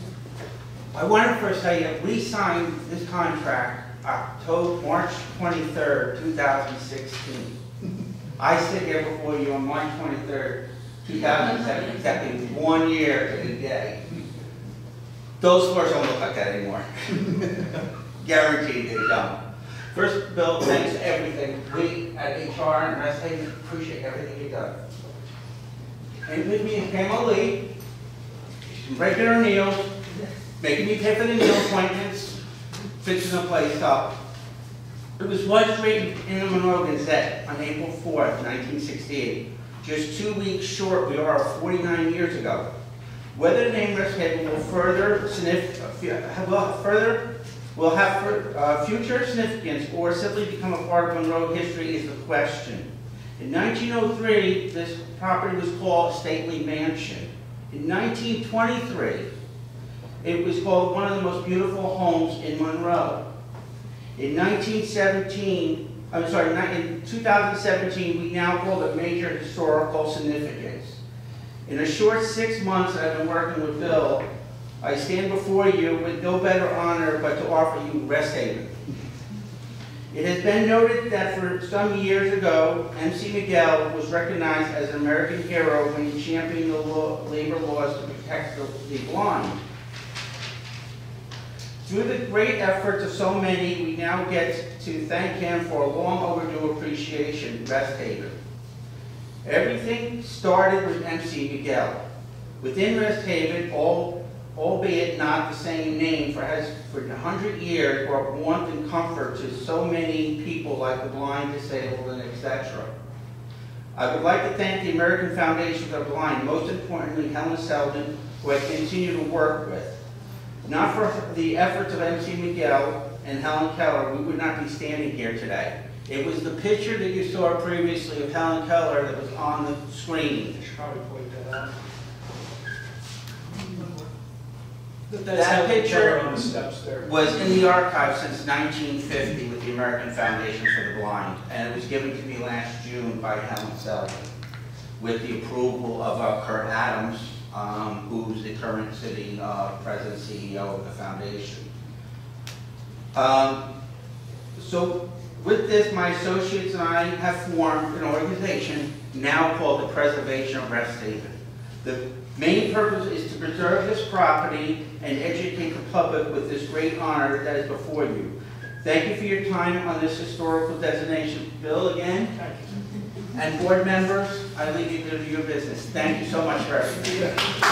Speaker 3: I want to first tell you, we signed this contract March 23rd, 2016. I sit here before you on March 23rd, 2007, exactly 1 year to the day. Those floors don't look like that anymore. Guaranteed they don't. First, Bill, thanks for everything. We at HR and Rest Haven appreciate everything you've done. And with me is Pamela Lee, regular meals, making me pay for the meal appointments, fixing the place up. It was once written in the Monroe Gazette on April 4th, 1968. Just 2 weeks short, we are 49 years ago. Whether the name Rest Haven will will have future significance or simply become a part of Monroe history is the question. In 1903, this property was called Stately Mansion. In 1923, it was called one of the most beautiful homes in Monroe. In 2017, we now call it major historical significance. In a short 6 months that I've been working with Bill, I stand before you with no better honor but to offer you Rest Haven. It has been noted that for some years ago, MC Miguel was recognized as an American hero when he championed the labor laws to protect the blind. Through the great efforts of so many, we now get to thank him for a long overdue appreciation, Rest Haven. Everything started with MC Miguel. Within Rest Haven, albeit not the same name, for 100 years brought warmth and comfort to so many people like the blind, disabled, and etc. I would like to thank the American Foundation for the Blind, most importantly Helen Selden, who I continue to work with. Not for the efforts of MC Miguel and Helen Keller, we would not be standing here today. It was the picture that you saw previously of Helen Keller that was on the screen.
Speaker 19: Probably point that out.
Speaker 3: That picture
Speaker 19: on the steps there.
Speaker 3: was in the archive since 1950 with the American Foundation for the Blind, and it was given to me last June by Helen Selden with the approval of Kurt Adams, who's the current city president, CEO of the foundation. So with this, my associates and I have formed an organization now called the Preservation of Rest Haven. The main purpose is to preserve this property and educate the public with this great honor that is before you. Thank you for your time on this historical designation. Bill, again, and board members, I leave you to do your business. Thank you so much for everything.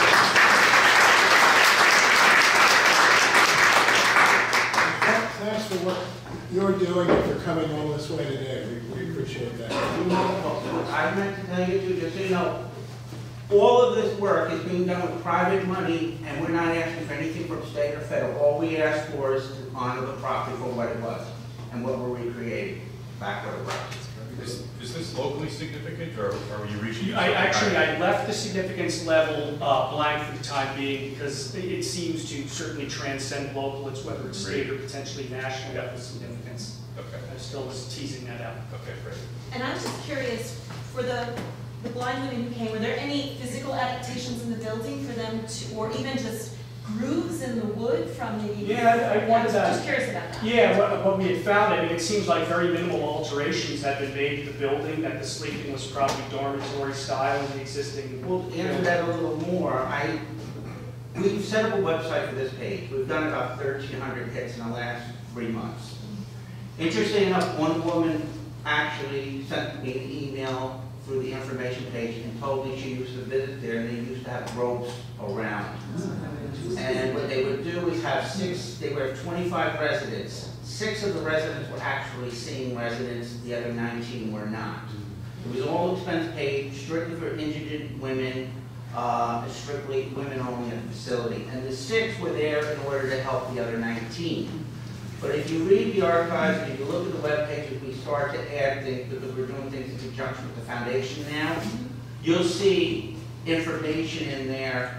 Speaker 1: Thanks for what you're doing and for coming all this way today. We appreciate that.
Speaker 3: I meant to tell you too, just so you know, all of this work is being done with private money, and we're not asking for anything from state or federal. All we ask for is to honor the property for what it was and what we're recreating back where it was.
Speaker 9: Is this locally significant, or are you reaching?
Speaker 19: I left the significance level blank for the time being because it seems to certainly transcend local. It's whether it's state or potentially national level significance. Okay. I still was teasing that out.
Speaker 9: Okay, great.
Speaker 22: And I'm just curious, for the blind women who came, were there any physical adaptations in the building for them to, or even just grooves in the wood from the...
Speaker 19: Yeah, I wanted that.
Speaker 22: Just curious about that.
Speaker 19: Yeah, what we had found, I mean, it seems like very minimal alterations had been made to the building, that the sleeping was probably dormitory style in the existing...
Speaker 3: Well, to answer that a little more, we've set up a website for this page. We've done about 1,300 hits in the last 3 months. Interesting enough, one woman actually sent me an email through the information page and told me she used to visit there and they used to have ropes around. And what they would do is have 25 residents. 6 of the residents were actually seeing residents, the other 19 were not. It was all expense paid, strictly for indigent women, strictly women only in the facility. And the 6 were there in order to help the other 19. But if you read the archives and if you look at the web pages, we start to add things because we're doing things in conjunction with the foundation now. You'll see information in there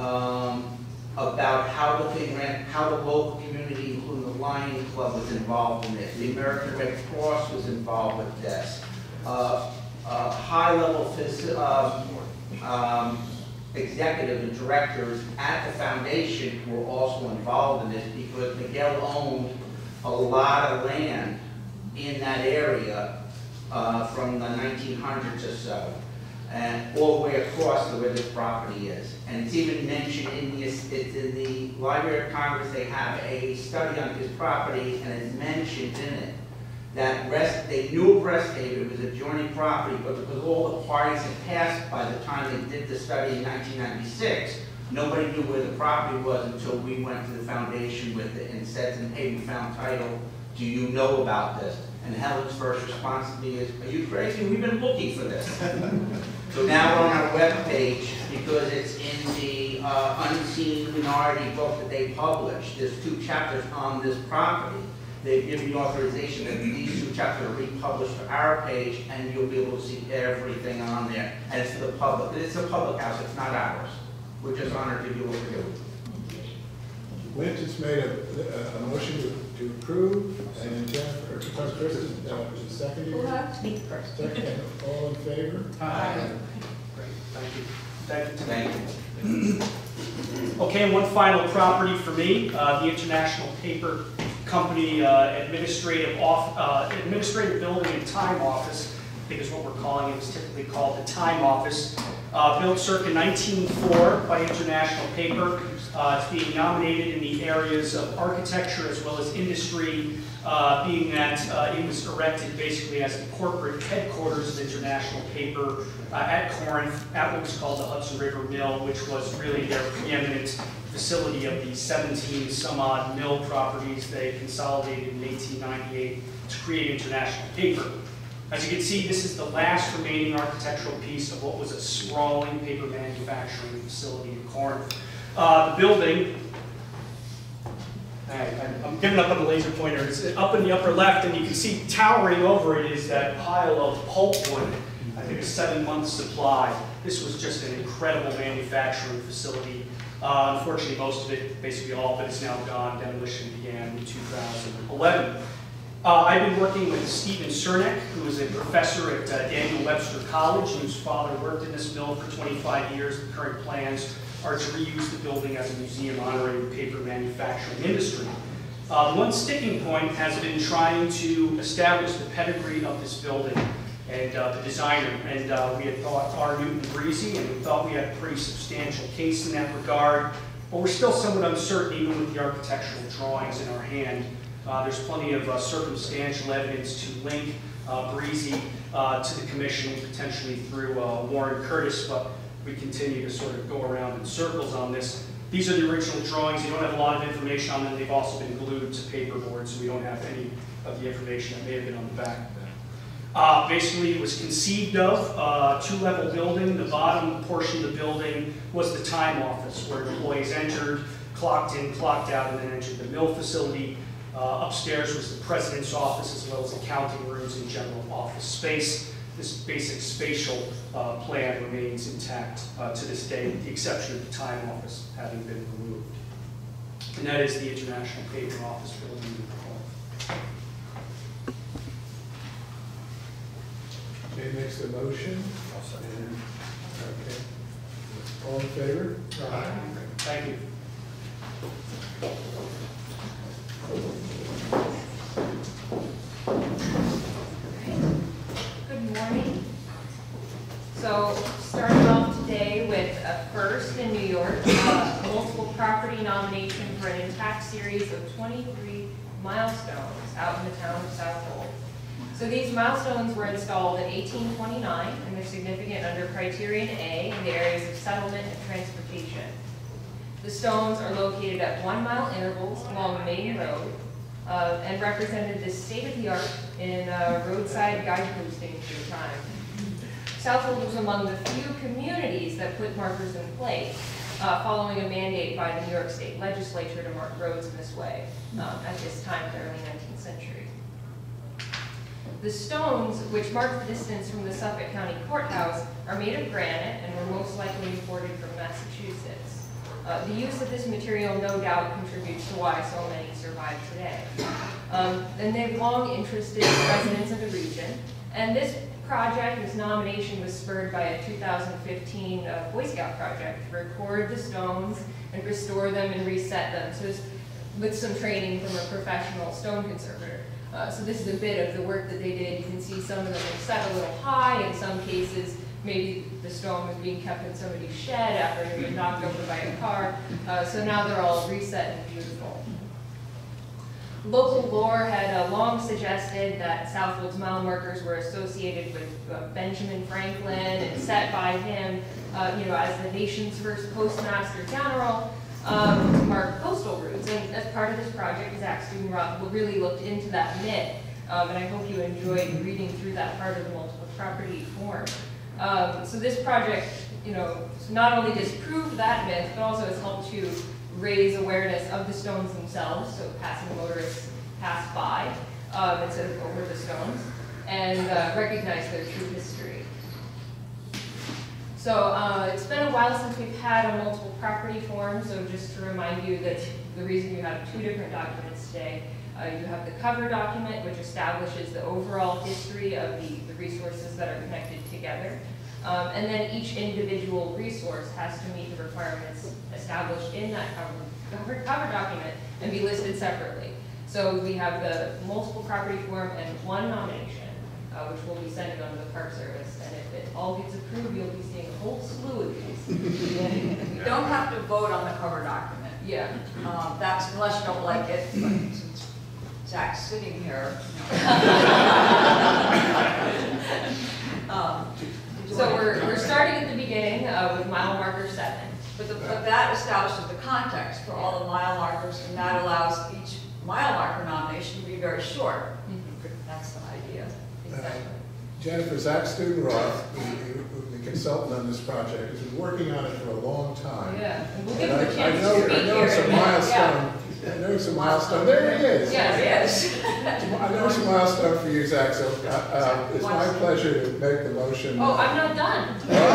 Speaker 3: about how the thing ran, how the local community, including the Lion Club, was involved in this. The American Red Cross was involved with executive and directors at the foundation were also involved in this because Miguel owned a lot of land in that area from the 1900s or so, and all the way across to where this property is. And it's even mentioned in it's in the Library of Congress. They have a study on his property, and it's mentioned in it that they knew of Rest Haven, it was adjoining property, but because all the parties had passed by the time they did the study in 1996, nobody knew where the property was until we went to the foundation with it and said to them, hey, we found title, do you know about this? And Helen's first response to me is, are you crazy? We've been looking for this. So now we're on our webpage because it's in the Unseen Minority book that they published. There's 2 chapters on this property. They've given the authorization that these 2 chapters are republished to our page, and you'll be able to see everything on there. And it's for the public. It's a public house. It's not ours. We're just honored to do what we're doing.
Speaker 1: Lynn just made a motion to approve, and Jennifer, Chris is seconding.
Speaker 2: Me first.
Speaker 1: Second, all in favor?
Speaker 19: Aye. Great, thank you.
Speaker 3: Thank you.
Speaker 19: Okay, and one final property for me, the International Paper Company administrative building and time office, I think is what we're calling it. It's typically called the time office. Built circa 1904 by International Paper. It's being nominated in the areas of architecture as well as industry, being that it was erected basically as the corporate headquarters of International Paper at Corinth, at what was called the Hudson River Mill, which was really their preeminent facility of the 17 some odd mill properties they consolidated in 1898 to create International Paper. As you can see, this is the last remaining architectural piece of what was a sprawling paper manufacturing facility in Corinth. The building, I'm giving up on the laser pointer, it's up in the upper left, and you can see towering over it is that pile of pulpwood, I think a 7-month supply. This was just an incredible manufacturing facility. Unfortunately, most of it, basically all of it, is now gone. Demolition began in 2011. I've been working with Stephen Cernek, who is a professor at Daniel Webster College, whose father worked in this mill for 25 years. The current plans are to reuse the building as a museum honoring the paper manufacturing industry. One sticking point has been trying to establish the pedigree of this building and the designer. And we had thought R. Newton Breezy, and we thought we had a pretty substantial case in that regard. But we're still somewhat uncertain, even with the architectural drawings in our hand. There's plenty of circumstantial evidence to link Breezy to the commission, potentially through Warren Curtis, but we continue to sort of go around in circles on this. These are the original drawings. You don't have a lot of information on them. They've also been glued to paperboard, so we don't have any of the information that may have been on the back of them. Basically, it was conceived of a 2-level building. The bottom portion of the building was the time office, where employees entered, clocked in, clocked out, and then entered the mill facility. Upstairs was the president's office, as well as accounting rooms and general office space. This basic spatial plan remains intact to this day, with the exception of the time office having been removed. And that is the International Paper Office building in Corinth.
Speaker 1: Jay makes the motion. And, okay. All in favor? Aye.
Speaker 19: Thank you.
Speaker 5: Good morning. So, starting off today with a first in New York, multiple property nomination for an intact series of 23 milestones out in the town of South Pole. So these milestones were installed in 1829, and they're significant under Criterion A in the areas of settlement and transportation. The stones are located at 1-mile intervals along Main Road and represented the state-of-the-art in roadside guideposting for the time. Southwold was among the few communities that put markers in place following a mandate by the New York State Legislature to mark roads in this way at this time in the early 19th century. The stones, which mark the distance from the Suffolk County Courthouse, are made of granite and were most likely imported from Massachusetts. The use of this material no doubt contributes to why so many survive today. And they've long interested residents of the region, And this project, this nomination was spurred by a 2015 Boy Scout project to record the stones and restore them and reset them. So it's with some training from a professional stone conservator. So this is a bit of the work that they did. You can see some of them are set a little high. In some cases, maybe the stone was being kept in somebody's shed after it had been knocked over by a car. So now they're all reset and beautiful. Local lore had long suggested that Southwold's mile markers were associated with Benjamin Franklin and set by him, as the nation's first postmaster general to mark postal routes. And as part of this project, Zach Studenroth really looked into that myth, and I hope you enjoyed reading through that part of the multiple property form. So this project, not only disproved that myth, but also has helped to raise awareness of the stones themselves, so passing motorists pass by instead of over the stones, and recognize their true history. So it's been a while since we've had a multiple property form, so just to remind you that the reason you have two different documents today, you have the cover document, which establishes the overall history of the resources that are connected together. And then each individual resource has to meet the requirements established in that cover document and be listed separately. So we have the multiple property form and one nomination, which we'll be sending on to the Park Service. And if it all gets approved, you'll be seeing a whole slew of these.
Speaker 2: You don't have to vote on the cover document.
Speaker 5: Yeah.
Speaker 2: That's unless you don't like it. But since Zach's sitting here.
Speaker 5: So we're starting at the beginning with mile marker 7.
Speaker 2: But that establishes the context for all the mile markers, and that allows each mile marker nomination to be very short. That's the idea.
Speaker 1: Jennifer, Zach Studenroth, the consultant on this project, has been working on it for a long time.
Speaker 5: Yeah, and we'll
Speaker 1: And
Speaker 5: give him a chance to speak
Speaker 1: I know
Speaker 5: here.
Speaker 1: it's a milestone. I know it's a milestone. There he is.
Speaker 5: Yes,
Speaker 1: I know it's a milestone for you, Zach, so it's my pleasure to make the motion.
Speaker 5: Oh, I'm not done.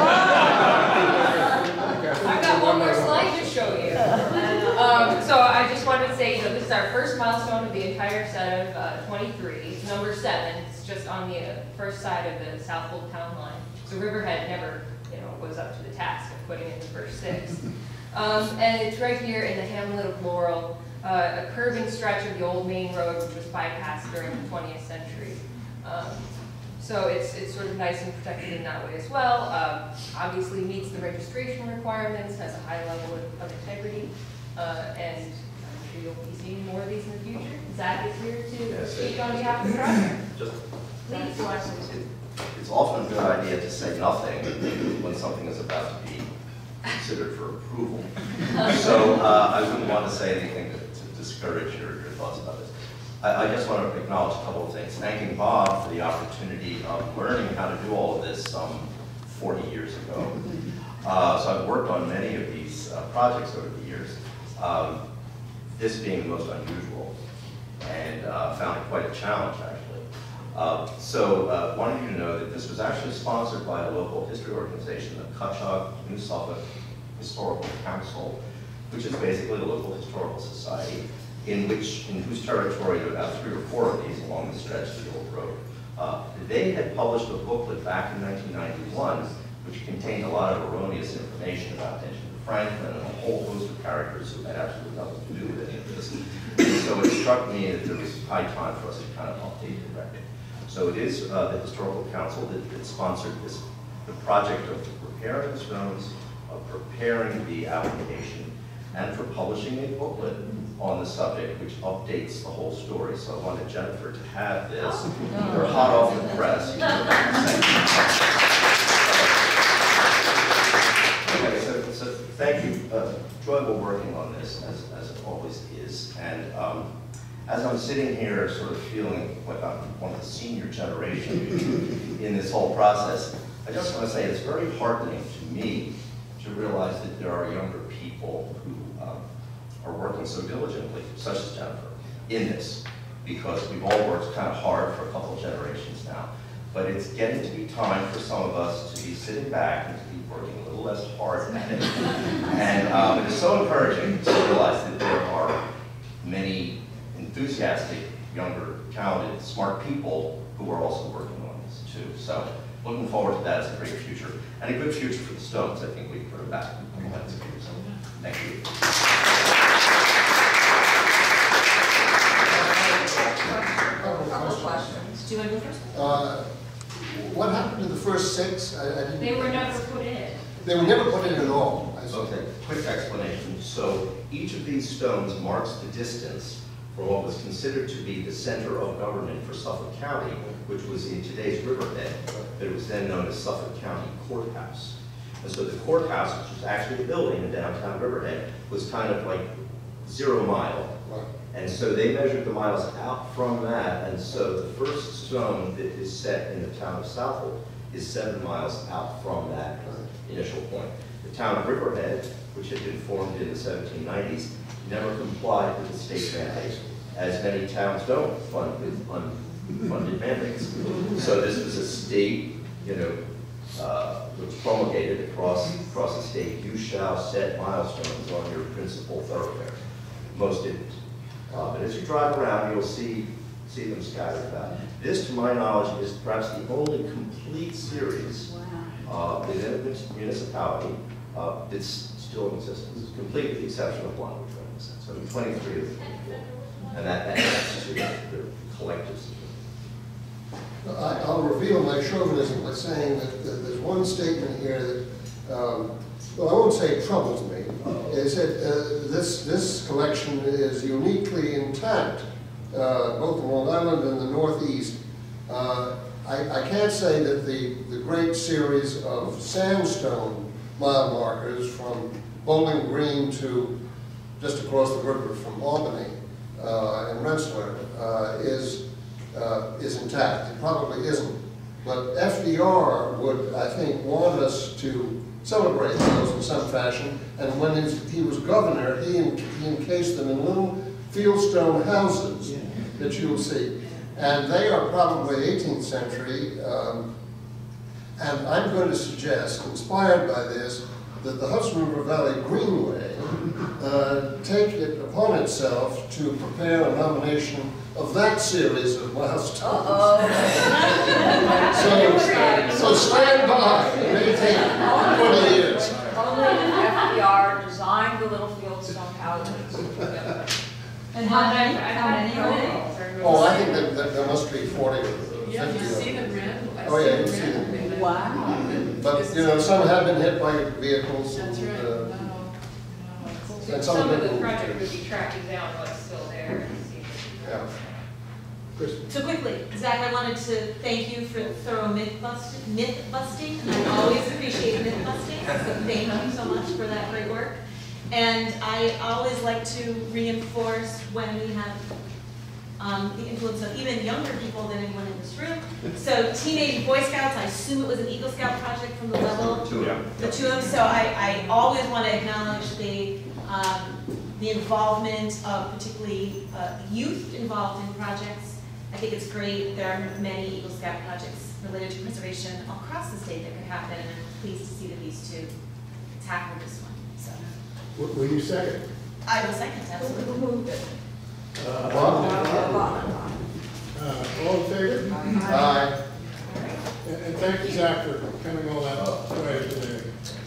Speaker 5: I've got one more slide to show you. So I just wanted to say, this is our first milestone of the entire set of 23. It's number 7. It's just on the first side of the Southwold town line. So Riverhead never, was up to the task of putting in the first 6. And it's right here in the hamlet of Laurel, a curving stretch of the old main road, which was bypassed during the 20th century. So it's sort of nice and protected in that way as well. Obviously meets the registration requirements, has a high level of integrity, and I'm sure you'll be seeing more of these in the future. Zach is here to speak on behalf of the project. Please.
Speaker 8: It's often a good idea to say nothing when something is about to be considered for approval. So I wouldn't want to say anything to discourage your thoughts about this. I just want to acknowledge a couple of things. Thanking Bob for the opportunity of learning how to do all of this some 40 years ago. So I've worked on many of these projects over the years, this being the most unusual, and found it quite a challenge, actually. Wanted you to know that this was actually sponsored by a local history organization, the Cutchogue New Suffolk Historical Council, which is basically a local historical society in whose territory there are about 3 or 4 of these along the stretch of the old road. They had published a booklet back in 1991, which contained a lot of erroneous information about Benjamin Franklin and a whole host of characters who had absolutely nothing to do with any of this. So it struck me that there was high time for us to kind of update the record. So it is the Historical Council that sponsored the project of preparing the stones, of preparing the application, and for publishing a booklet on the subject which updates the whole story. So I wanted Jennifer to have this. They're hot off the press. Okay, so thank you. Enjoyable working on this, as it always is. And as I'm sitting here sort of feeling like I'm one of the senior generation in this whole process, I just want to say it's very heartening to me to realize that there are younger people who are working so diligently, such as Jennifer, in this, because we've all worked kind of hard for a couple of generations now. But it's getting to be time for some of us to be sitting back and to be working a little less hard at it. And it is so encouraging to realize that there are many enthusiastic, younger, talented, smart people who are also working on this too. So looking forward to that as a great future, and a good future for the stones. I think we can put them back. So, thank you.
Speaker 2: Couple questions. Do you want to go first?
Speaker 7: What happened to the first 6? I didn't.
Speaker 5: They were never put in.
Speaker 7: They were never put in at all.
Speaker 8: Okay, quick explanation. So each of these stones marks the distance from what was considered to be the center of government for Suffolk County, which was in today's Riverhead, but it was then known as Suffolk County Courthouse. And so the courthouse, which was actually a building in downtown Riverhead, was kind of like 0 mile. And so they measured the miles out from that, and so the first stone that is set in the town of Southwold is 7 miles out from that initial point. The town of Riverhead, which had been formed in the 1790s, never complied with the state mandate, as many towns don't fund with unfunded mandates. So this was a state, which promulgated across the state, you shall set milestones on your principal thoroughfare. Most didn't. But as you drive around, you'll see them scattered about. This, to my knowledge, is perhaps the only complete series within a municipality that's still in existence, complete with the exception of one, which went in existence. So 23 of them. And that adds to the collective system.
Speaker 7: I'll reveal my chauvinism by saying that there's one statement here that, well, I won't say troubles me, is that this collection is uniquely intact, both in Long Island and the Northeast. I can't say that the great series of sandstone mile markers from Bowling Green to just across the river from Albany and Rensselaer is intact. It probably isn't. But FDR would, I think, want us to celebrate those in some fashion, and when he was governor, he encased them in little fieldstone houses that you'll see. And they are probably 18th century, and I'm going to suggest, inspired by this, that the Hudson River Valley Greenway take it upon itself to prepare a nomination of that series of milestones. So stand by. It may take 20 years.
Speaker 2: Only FDR designed the little fieldstone houses.
Speaker 22: And how many are they?
Speaker 7: Oh, I think that there must be 40 or 50.
Speaker 20: Yeah, you see them, Ren?
Speaker 7: Oh, yeah, you see them.
Speaker 2: Wow.
Speaker 7: But, some have been hit by vehicles.
Speaker 20: That's right.
Speaker 7: And
Speaker 5: Some of the
Speaker 7: moved.
Speaker 5: project would be tracking down what's still there.
Speaker 7: Yeah.
Speaker 22: So quickly, Zach, I wanted to thank you for thorough myth busting, and I always appreciate myth busting, so thank you so much for that great work. And I always like to reinforce when we have the influence of even younger people than anyone in this room. So teenage Boy Scouts, I assume it was an Eagle Scout project from the level. The two of them. So I always want to acknowledge the involvement of particularly youth involved in projects. I think it's great. There are many Eagle Scout projects related to preservation across the state that could happen, and I'm pleased to see that these two tackle this one. So.
Speaker 1: Will you second?
Speaker 22: I will second, absolutely.
Speaker 1: All in favor?
Speaker 7: Aye.
Speaker 1: And thank you, Zach, for coming all that way today.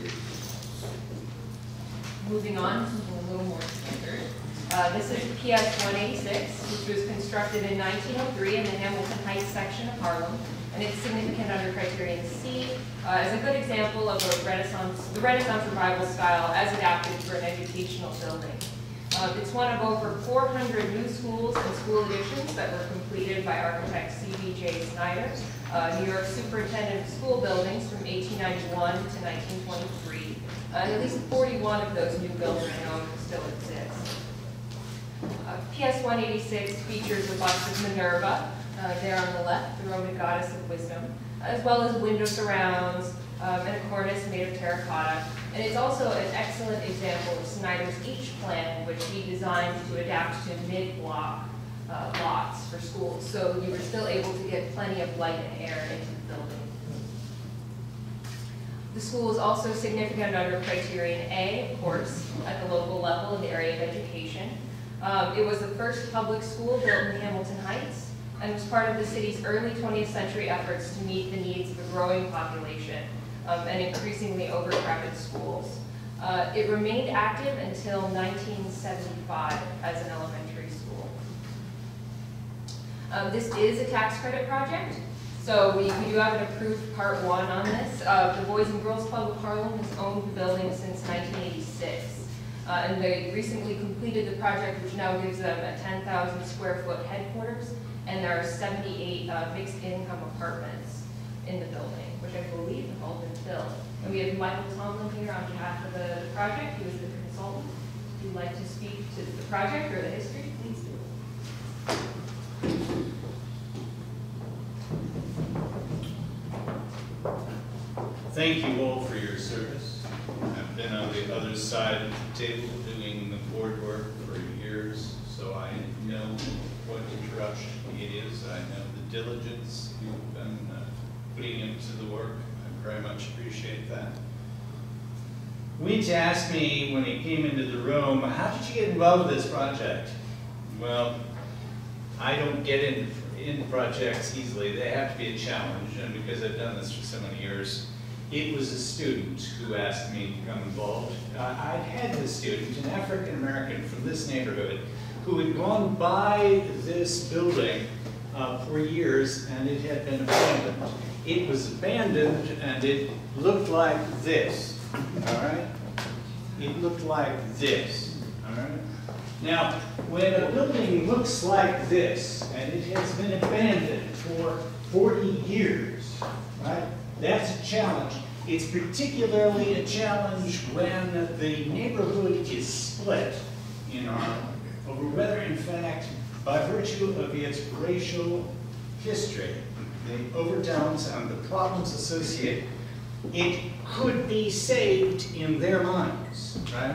Speaker 5: Moving on, something a little more standard. This is PS 186, which was constructed in 1903 in the Hamilton Heights section of Harlem, and it's significant under criterion C as a good example of the Renaissance revival style as adapted for an educational building. It's one of over 400 new schools and school additions that were completed by architect C.B.J. Snyder, New York Superintendent of School Buildings from 1891 to 1923. And at least 41 of those new buildings still exist. PS 186 features a bust of Minerva, there on the left, the Roman goddess of wisdom, as well as window surrounds and a cornice made of terracotta. And it's also an excellent example of Snyder's H plan, which he designed to adapt to mid-block lots for schools. So you were still able to get plenty of light and air into the building. The school is also significant under criterion A, of course, at the local level in the area of education. It was the first public school built in Hamilton Heights, and was part of the city's early 20th century efforts to meet the needs of a growing population and increasingly overcrowded schools. It remained active until 1975 as an elementary school. This is a tax credit project, so we do have an approved Part 1 on this. The Boys and Girls Club of Harlem has owned the building since 1986. And they recently completed the project, which now gives them a 10,000 square foot headquarters, and there are 78 mixed income apartments in the building, which I believe have all been filled. And we have Michael Tomlin here on behalf of the project, who is the consultant. If you'd like to speak to the project or the history, please do.
Speaker 10: Thank you all for your service. I've been on the other side of the table doing the board work for years, so I know what interruption it is. I know the diligence you've been putting into the work. I very much appreciate that. Weech asked me when he came into the room, how did you get involved with this project? Well, I don't get in projects easily. They have to be a challenge, and because I've done this for so many years, it was a student who asked me to come involved. I'd had this student, an African American from this neighborhood, who had gone by this building for years, and it had been abandoned. It was abandoned, and it looked like this, all right? It looked like this, all right? Now, when a building looks like this, and it has been abandoned for 40 years, right? That's a challenge. It's particularly a challenge when the neighborhood is split in Harlem over whether, in fact, by virtue of its racial history, the overtones and the problems associated, it could be saved in their minds, right?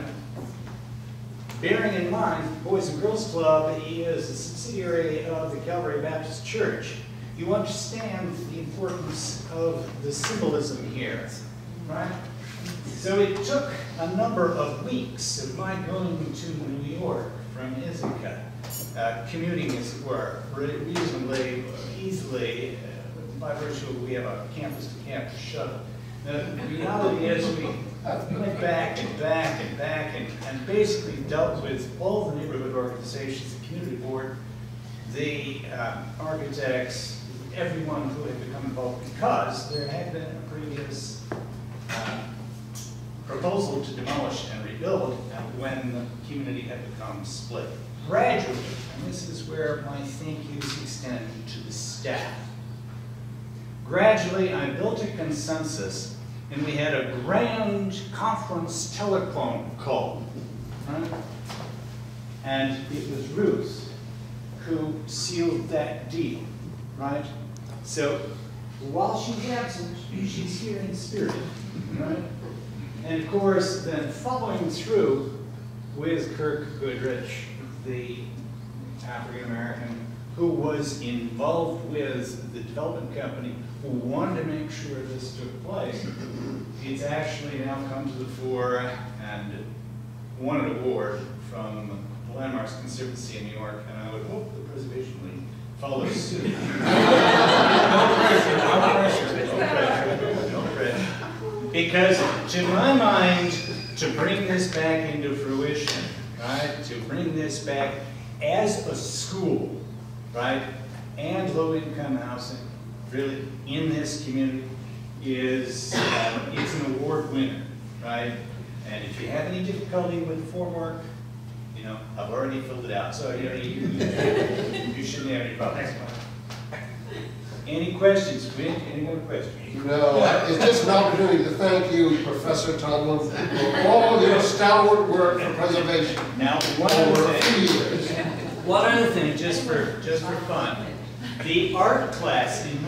Speaker 10: Bearing in mind, Boys and Girls Club is a subsidiary of the Calvary Baptist Church, you understand the importance of the symbolism here, right? So it took a number of weeks of my going to New York from Ithaca, commuting, as it were, reasonably easily, by virtue of we have a campus-to-campus shuttle. The reality is we went back and back and back and basically dealt with all the neighborhood organizations, the community board, the architects, everyone who had become involved, because there had been a previous proposal to demolish and rebuild when the community had become split. Gradually, and this is where my thank yous extend to the staff, gradually I built a consensus, and we had a grand conference telephone call, right? And it was Ruth who sealed that deal, right? So while she's absent, she's here in spirit, right? And of course, then following through with Kirk Goodrich, the African American who was involved with the development company who wanted to make sure this took place, it's actually now come to the fore and won an award from the Landmarks Conservancy in New York, and I would hope the Preservation League follows suit. No pressure. Because to my mind, to bring this back into fruition, right, to bring this back as a school, right, and low-income housing, really, in this community, is it's an award winner, right? And if you have any difficulty with the formwork, you know, I've already filled it out, so you know, you shouldn't have any problems. Any questions, Quinn? Any more questions?
Speaker 7: No, it's just an opportunity to thank you, Professor Tomlin, for all of your stalwart work for preservation.
Speaker 10: Now, one other thing, just for fun, the art class in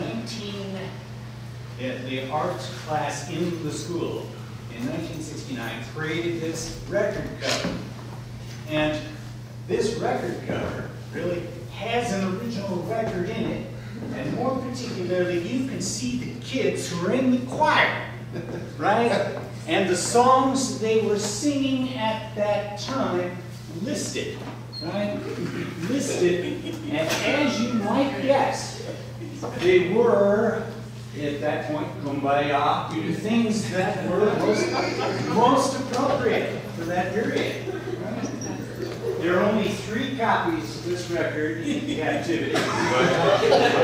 Speaker 10: the art class in the school in 1969 created this record cover, and this record cover really has an original record in it. And more particularly, you can see the kids who are in the choir, right? And the songs they were singing at that time listed.
Speaker 12: right? Listed, and as you might guess, they were, at that point, kumbaya, things that were most appropriate for that period. There are only 3 copies of this record in captivity. Right?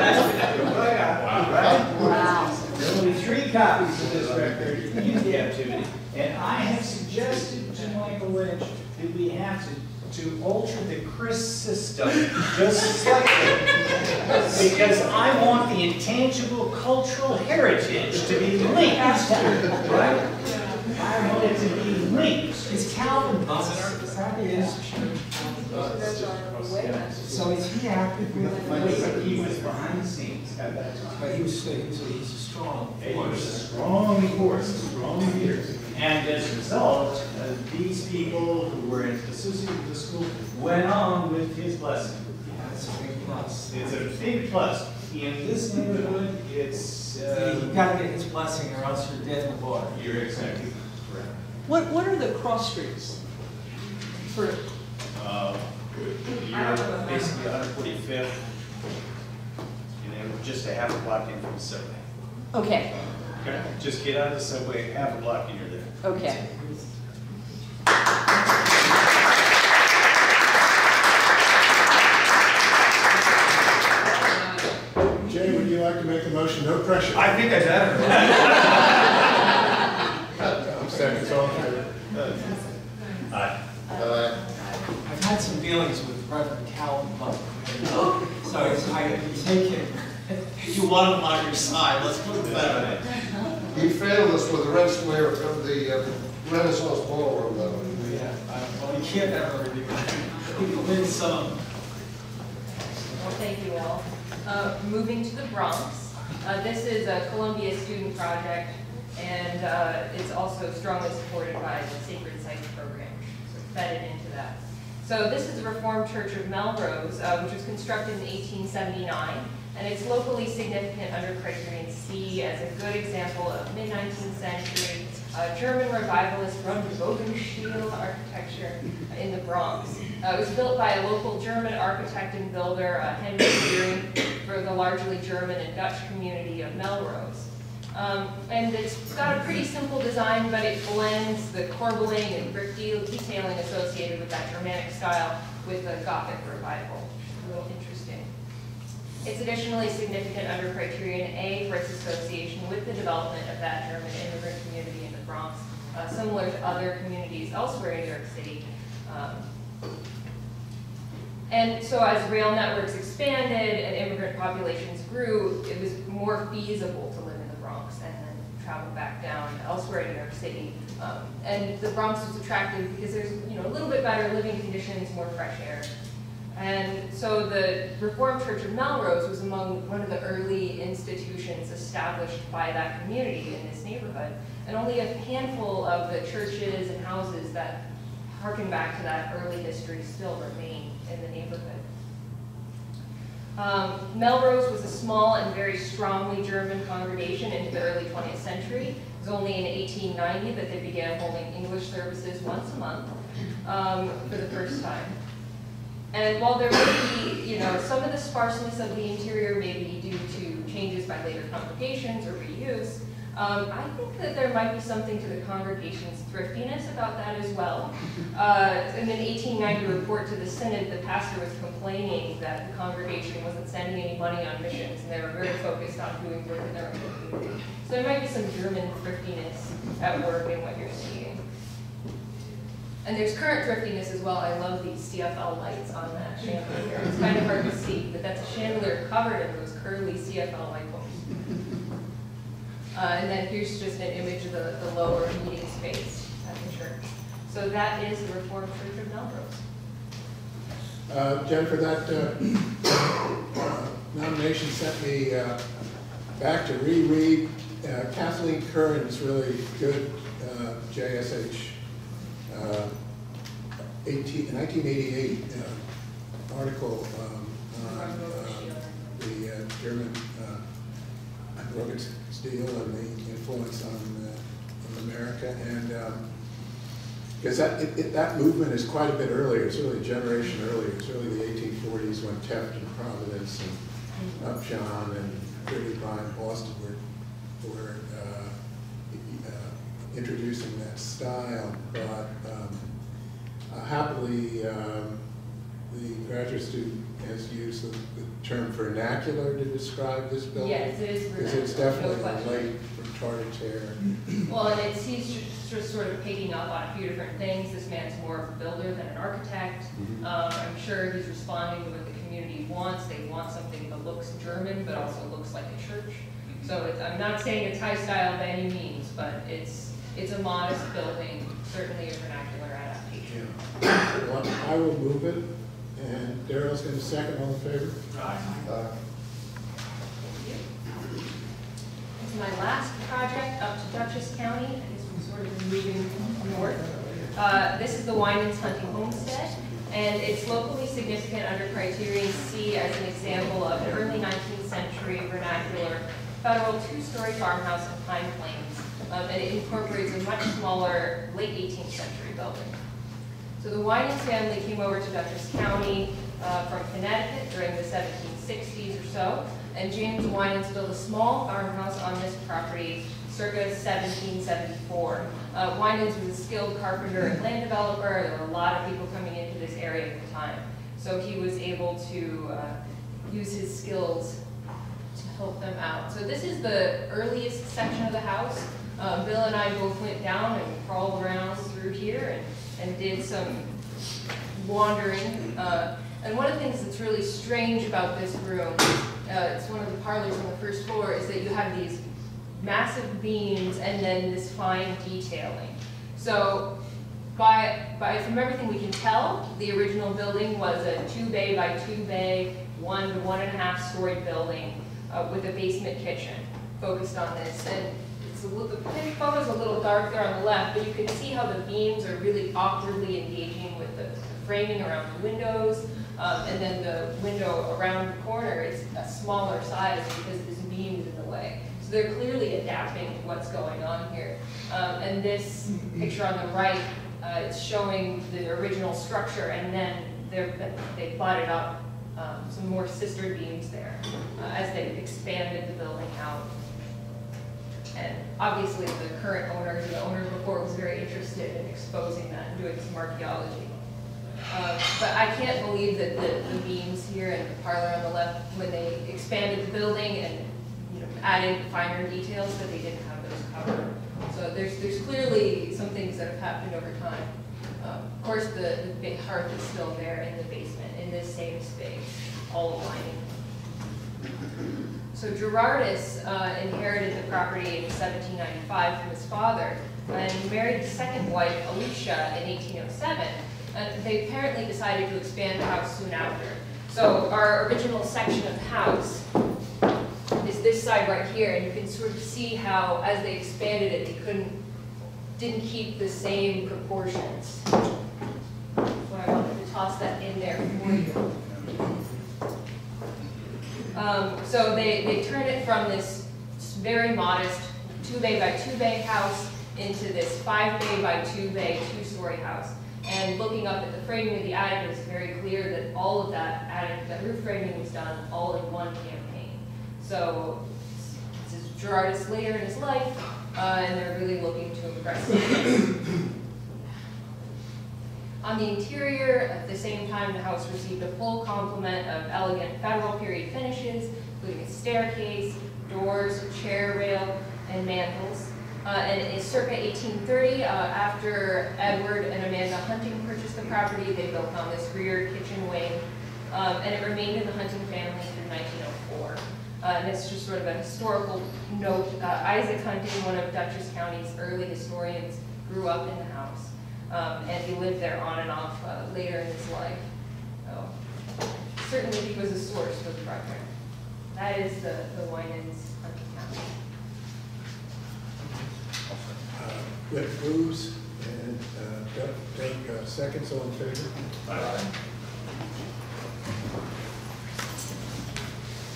Speaker 22: Wow.
Speaker 12: There are only 3 copies of this record in captivity. And I have suggested to Michael Lynch that we have to alter the Chris system just slightly. Because I want the intangible cultural heritage to be linked. Right? I want it to be linked. It's Calvin Bus. So is he active with he was behind the scenes at that time. But he's a strong force. He was a strong force, a strong leader. And as a result, these people who were associated with the school went on with his blessing. Yeah, it's a big plus. It's a big plus. In this neighborhood, it's... you've got to get his blessing or else you're dead in the water. You're exactly correct.
Speaker 15: What are the cross streets? For
Speaker 10: you're basically 145th, and then just a half a block in from the subway.
Speaker 15: Okay.
Speaker 10: Okay. Just get out of the subway, half a block, and you're there.
Speaker 15: Okay.
Speaker 1: Jay, would you like to make the motion? No pressure.
Speaker 10: I think I better.
Speaker 1: I'm second, so in favor.
Speaker 10: Aye.
Speaker 12: I've had some dealings with Reverend Calvin Buck. So I take him. You want him on your side, let's put it that way.
Speaker 7: He failed us with the Renaissance ballroom, though.
Speaker 12: Yeah, well, you can't ever really win some.
Speaker 5: Well, thank you all. Moving to the Bronx. This is a Columbia student project, and it's also strongly supported by the Sacred Sites program, so fedded into that. So this is the Reformed Church of Melrose, which was constructed in 1879, and it's locally significant under Criterion C as a good example of mid-19th century German revivalist Rundbogenstil architecture in the Bronx. It was built by a local German architect and builder, Henry Deering, for the largely German and Dutch community of Melrose. And it's got a pretty simple design, but it blends the corbelling and brick detailing associated with that Germanic style with the Gothic revival. A little interesting. It's additionally significant under Criterion A for its association with the development of that German immigrant community in the Bronx, similar to other communities elsewhere in New York City. And so as rail networks expanded and immigrant populations grew, it was more feasible to live in the Bronx and then travel back down elsewhere in New York City. And the Bronx was attractive because there's a little bit better living conditions, more fresh air. And so the Reformed Church of Melrose was among one of the early institutions established by that community in this neighborhood. And only a handful of the churches and houses that harken back to that early history still remain in the neighborhood. Melrose was a small and very strongly German congregation into the early 20th century. It was only in 1890 that they began holding English services once a month for the first time. And while there may be, some of the sparseness of the interior may be due to changes by later congregations or reuse, I think that there might be something to the congregation's thriftiness about that as well. In an 1890 report to the Synod, the pastor was complaining that the congregation wasn't sending any money on missions, and they were very focused on doing work in their own community. So there might be some German thriftiness at work in what you're seeing. And there's current thriftiness as well. I love these CFL lights on that chandelier. It's kind of hard to see, but that's a chandelier covered in those curly CFL light bulbs. And then here's just an image of the lower meeting space at the church. So that is the Reformed Church of Melrose.
Speaker 1: Jennifer, that nomination sent me back to reread Kathleen Curran's really good JSH 1988 article on the German rugged steel and the influence on America. And Because that movement is quite a bit earlier. It's really a generation earlier. It's really the 1840s when Taft and Providence and Upjohn and Pretty Bryan Boston were introducing that style. But happily, the graduate student has used the term vernacular to describe this building.
Speaker 5: Yes, it is vernacular.
Speaker 1: Because it's definitely
Speaker 5: No question.
Speaker 1: late retardataire.
Speaker 5: Well, and he's just sort of picking up on a few different things. This man's more of a builder than an architect. I'm sure he's responding to what the community wants. They want something that looks German, but also looks like a church. So I'm not saying it's high style by any means, but it's a modest building, certainly a vernacular adaptation.
Speaker 1: Well, I will move it, and Daryl's going to second. All in favor?
Speaker 5: It's my last project up to Dutchess County. I guess we're sort of moving north. This is the Winans Hunting Homestead, and it's locally significant under criterion C as an example of an early 19th century vernacular federal two-story farmhouse in Pine Plains, and it incorporates a much smaller late 18th century building. So the Winans family came over to Dutchess County from Connecticut during the 1760s or so, and James Winans built a small farmhouse on this property circa 1774. Winans was a skilled carpenter and land developer. There were a lot of people coming into this area at the time. So he was able to use his skills to help them out. So this is the earliest section of the house. Bill and I both went down and crawled around through here and did some wandering. And one of the things that's really strange about this room, it's one of the parlors on the first floor, is that you have these massive beams and then this fine detailing. So from everything we can tell, the original building was a 2-bay by 2-bay, 1 to 1.5 story building with a basement kitchen focused on this. And the photo's a little dark there on the left, but you can see how the beams are really awkwardly engaging with the framing around the windows. And then the window around the corner is a smaller size because this beam is in the way. So they're clearly adapting to what's going on here. And this picture on the right, it's showing the original structure, and then they plotted up some more sister beams there as they expanded the building out. And obviously the current owners, the owner before, was very interested in exposing that and doing some archaeology. But I can't believe that the beams here and the parlor on the left, when they expanded the building and added finer details, that they didn't have those covered. So there's clearly some things that have happened over time. Of course, the big hearth is still there in the basement, in this same space, all aligning. So Gerardus inherited the property in 1795 from his father, and married his second wife, Alicia, in 1807. And they apparently decided to expand the house soon after. So our original section of the house is this side right here, and you can sort of see how, as they expanded it, they didn't keep the same proportions. So I wanted to toss that in there for you. So they turned it from this very modest 2-bay by 2-bay house into this 5-bay by 2-bay, 2-story house. And looking up at the framing of the attic, it was very clear that all of that attic, that roof framing was done all in one campaign. So this is Gerardus later in his life, and they're really looking to impress him. On the interior, at the same time, the house received a full complement of elegant federal period finishes, including a staircase, doors, chair rail, and mantels. And it's circa 1830, after Edward and Amanda Hunting purchased the property, they built on this rear kitchen wing, and it remained in the Hunting family through 1904. And it's just sort of a historical note. Isaac Hunting, one of Dutchess County's early historians, grew up in the house, and he lived there on and off later in his life. So certainly he was a source for the project. That is the Winans Hunting house.
Speaker 1: Whit moves, and Doug seconds. All in favor? Aye.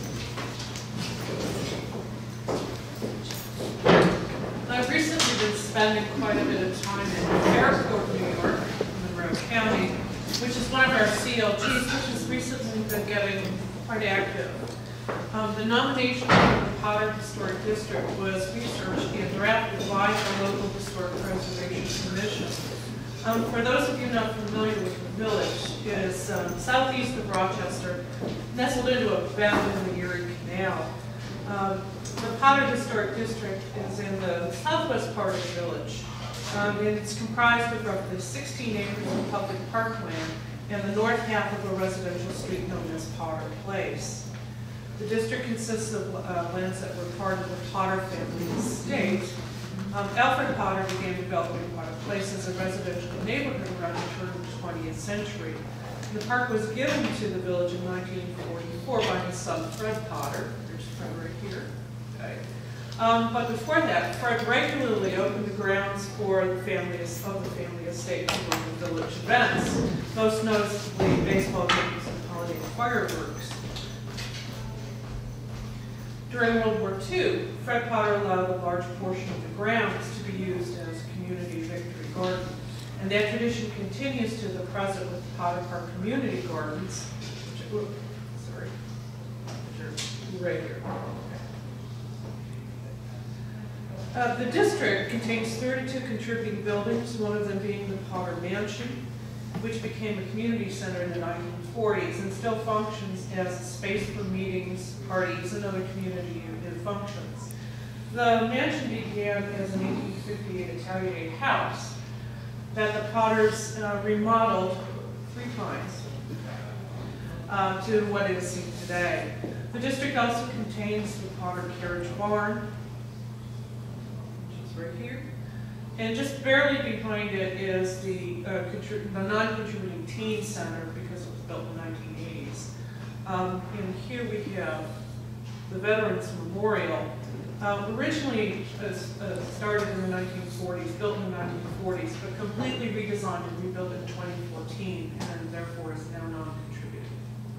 Speaker 22: I've recently been
Speaker 11: spending quite a bit of time in Fairport, New York, Monroe County, which is one of our CLGs, which has recently been getting quite active. The nomination for the Potter Historic District was researched and drafted by the local Historic Preservation Commission. For those of you not familiar with the village, it is southeast of Rochester, nestled into a bend in the Erie Canal. The Potter Historic District is in the southwest part of the village. And it's comprised of roughly 16 acres of public parkland and the north half of a residential street known as Potter Place. The district consists of lands that were part of the Potter family estate. Alfred Potter began developing Potter Place as a residential neighborhood around the turn of the 20th century. The park was given to the village in 1944 by his son Fred Potter. There's Fred right here. Okay. But before that, Fred regularly opened the grounds for the family estate to run the village events, most noticeably baseball games and holiday fireworks. During World War II, Fred Potter allowed a large portion of the grounds to be used as community victory garden. And that tradition continues to the present with the Potter Park Community Gardens, which are right here. The district contains 32 contributing buildings, one of them being the Potter Mansion, which became a community center in the 1940s and still functions as a space for meetings, parties, and other community functions. The mansion began as an 1858 Italianate house that the Potters remodeled 3 times to what it is seen today. The district also contains the Potter Carriage Barn, which is right here. And just barely behind it is the non-contributing teen center because it was built in the 1980s. And here we have the Veterans Memorial. Originally started in the 1940s, built in the 1940s, but completely redesigned and rebuilt in 2014, and therefore is now non-contributing.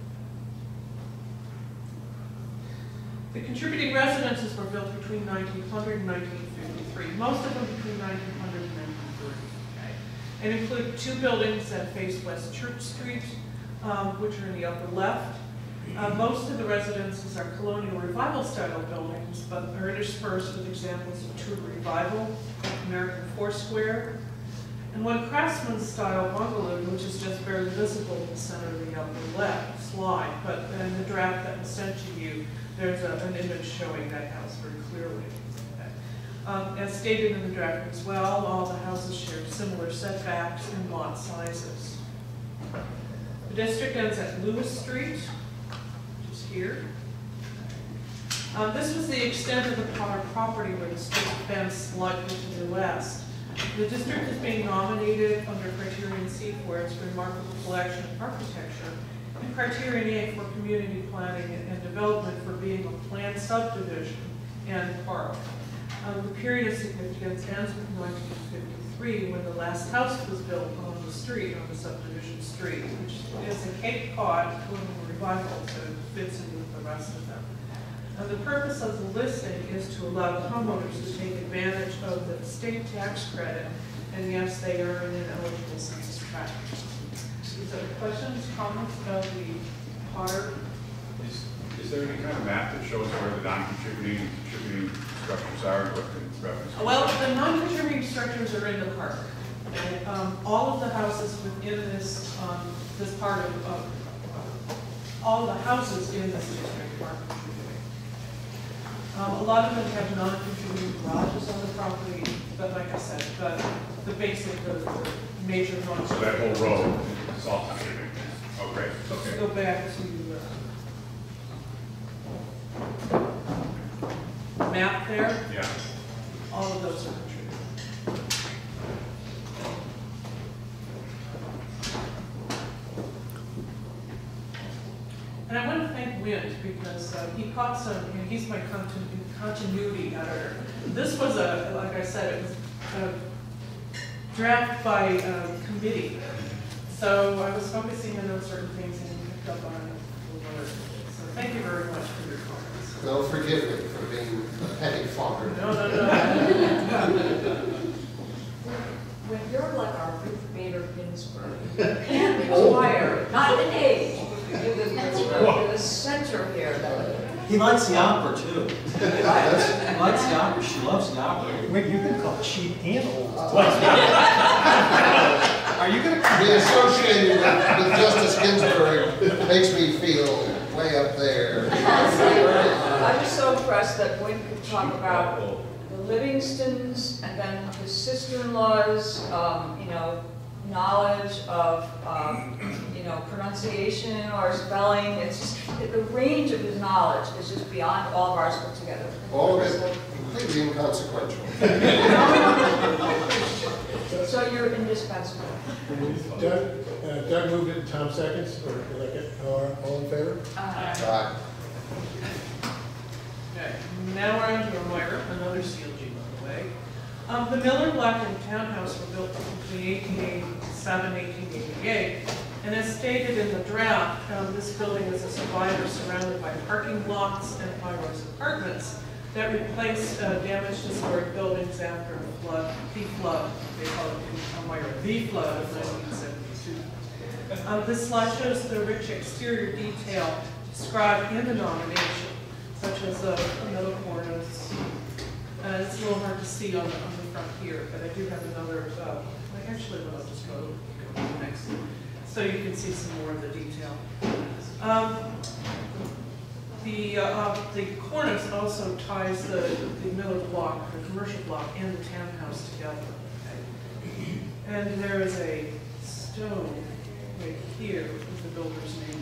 Speaker 11: The contributing residences were built between 1900 and 1953, most of them between 1900 and 1930. Okay? And include 2 buildings that face West Church Street, which are in the upper left. Most of the residences are colonial revival style buildings, but are interspersed with examples of Tudor revival, American Foursquare, and one craftsman style bungalow, which is just barely visible in the center of the upper left slide. But in the draft that was sent to you, there's an image showing that house very clearly. Okay. As stated in the draft as well, all the houses share similar setbacks and lot sizes. The district ends at Lewis Street, here. This was the extent of the Potter property where the street bends slightly to the west. The district is being nominated under Criterion C for its remarkable collection of architecture and Criterion A for community planning and development for being a planned subdivision and park. The period of significance ends with 1953 when the last house was built on the street, on the subdivision street, which is a Cape Cod colonial revival, so it fits in with the rest of them. The purpose of the listing is to allow homeowners to take advantage of the state tax credit, and yes, they are in an eligible census tract. Is there questions, comments about the Potter?
Speaker 17: Is there any kind of map that shows where the non-contributing and contributing structures are?
Speaker 11: Well, the non-contributing structures are in the park. And, all of the houses within this this part of all the houses in this district are contributing. A lot of them have non-contributing garages on the property, but like I said, the basic, the major ones.
Speaker 17: So that whole row is all contributing. Oh, great. Okay.
Speaker 11: Let's go back to map there.
Speaker 17: Yeah.
Speaker 11: All of those are contributing. And I want to thank Wint because he caught some, he's my continuity editor. This was like I said, it was a draft by committee. So I was focusing on certain things and he picked up on a little bit. So thank you very much for your comments.
Speaker 7: Well, forgive me for being a petty father.
Speaker 11: No.
Speaker 21: He likes the opera too. He likes the opera, she loves the opera.
Speaker 12: Wait, you've been called cheap and old.
Speaker 7: Are you going to be associated with Justice Ginsburg? Makes me feel way up there.
Speaker 2: I'm just so impressed that Wayne could talk about the Livingstons and then his sister-in-law's, knowledge of, pronunciation or spelling. It's just, the range of his knowledge is just beyond all of ours put together.
Speaker 7: All of it completely inconsequential.
Speaker 2: So you're indispensable.
Speaker 1: Doug moved it, Tom seconds, or all in favor?
Speaker 7: Aye.
Speaker 11: Okay, now we're on to Elmira, another CLG, by the way. The Miller Block and Townhouse were built between 1887 and 1888, and as stated in the draft, this building is a survivor surrounded by parking lots and high-rise apartments that replaced damaged historic buildings after a flood, the flood, they call it in Elmira, the flood of 1972. This slide shows the rich exterior detail described in the nomination, such as the metal cornice. It's a little hard to see on the front here, but I do have another, actually, I'll just go to the next one, so you can see some more of the detail. The cornice also ties the Miller block, the commercial block, and the townhouse together. Okay? And there is a stone right here with the builder's name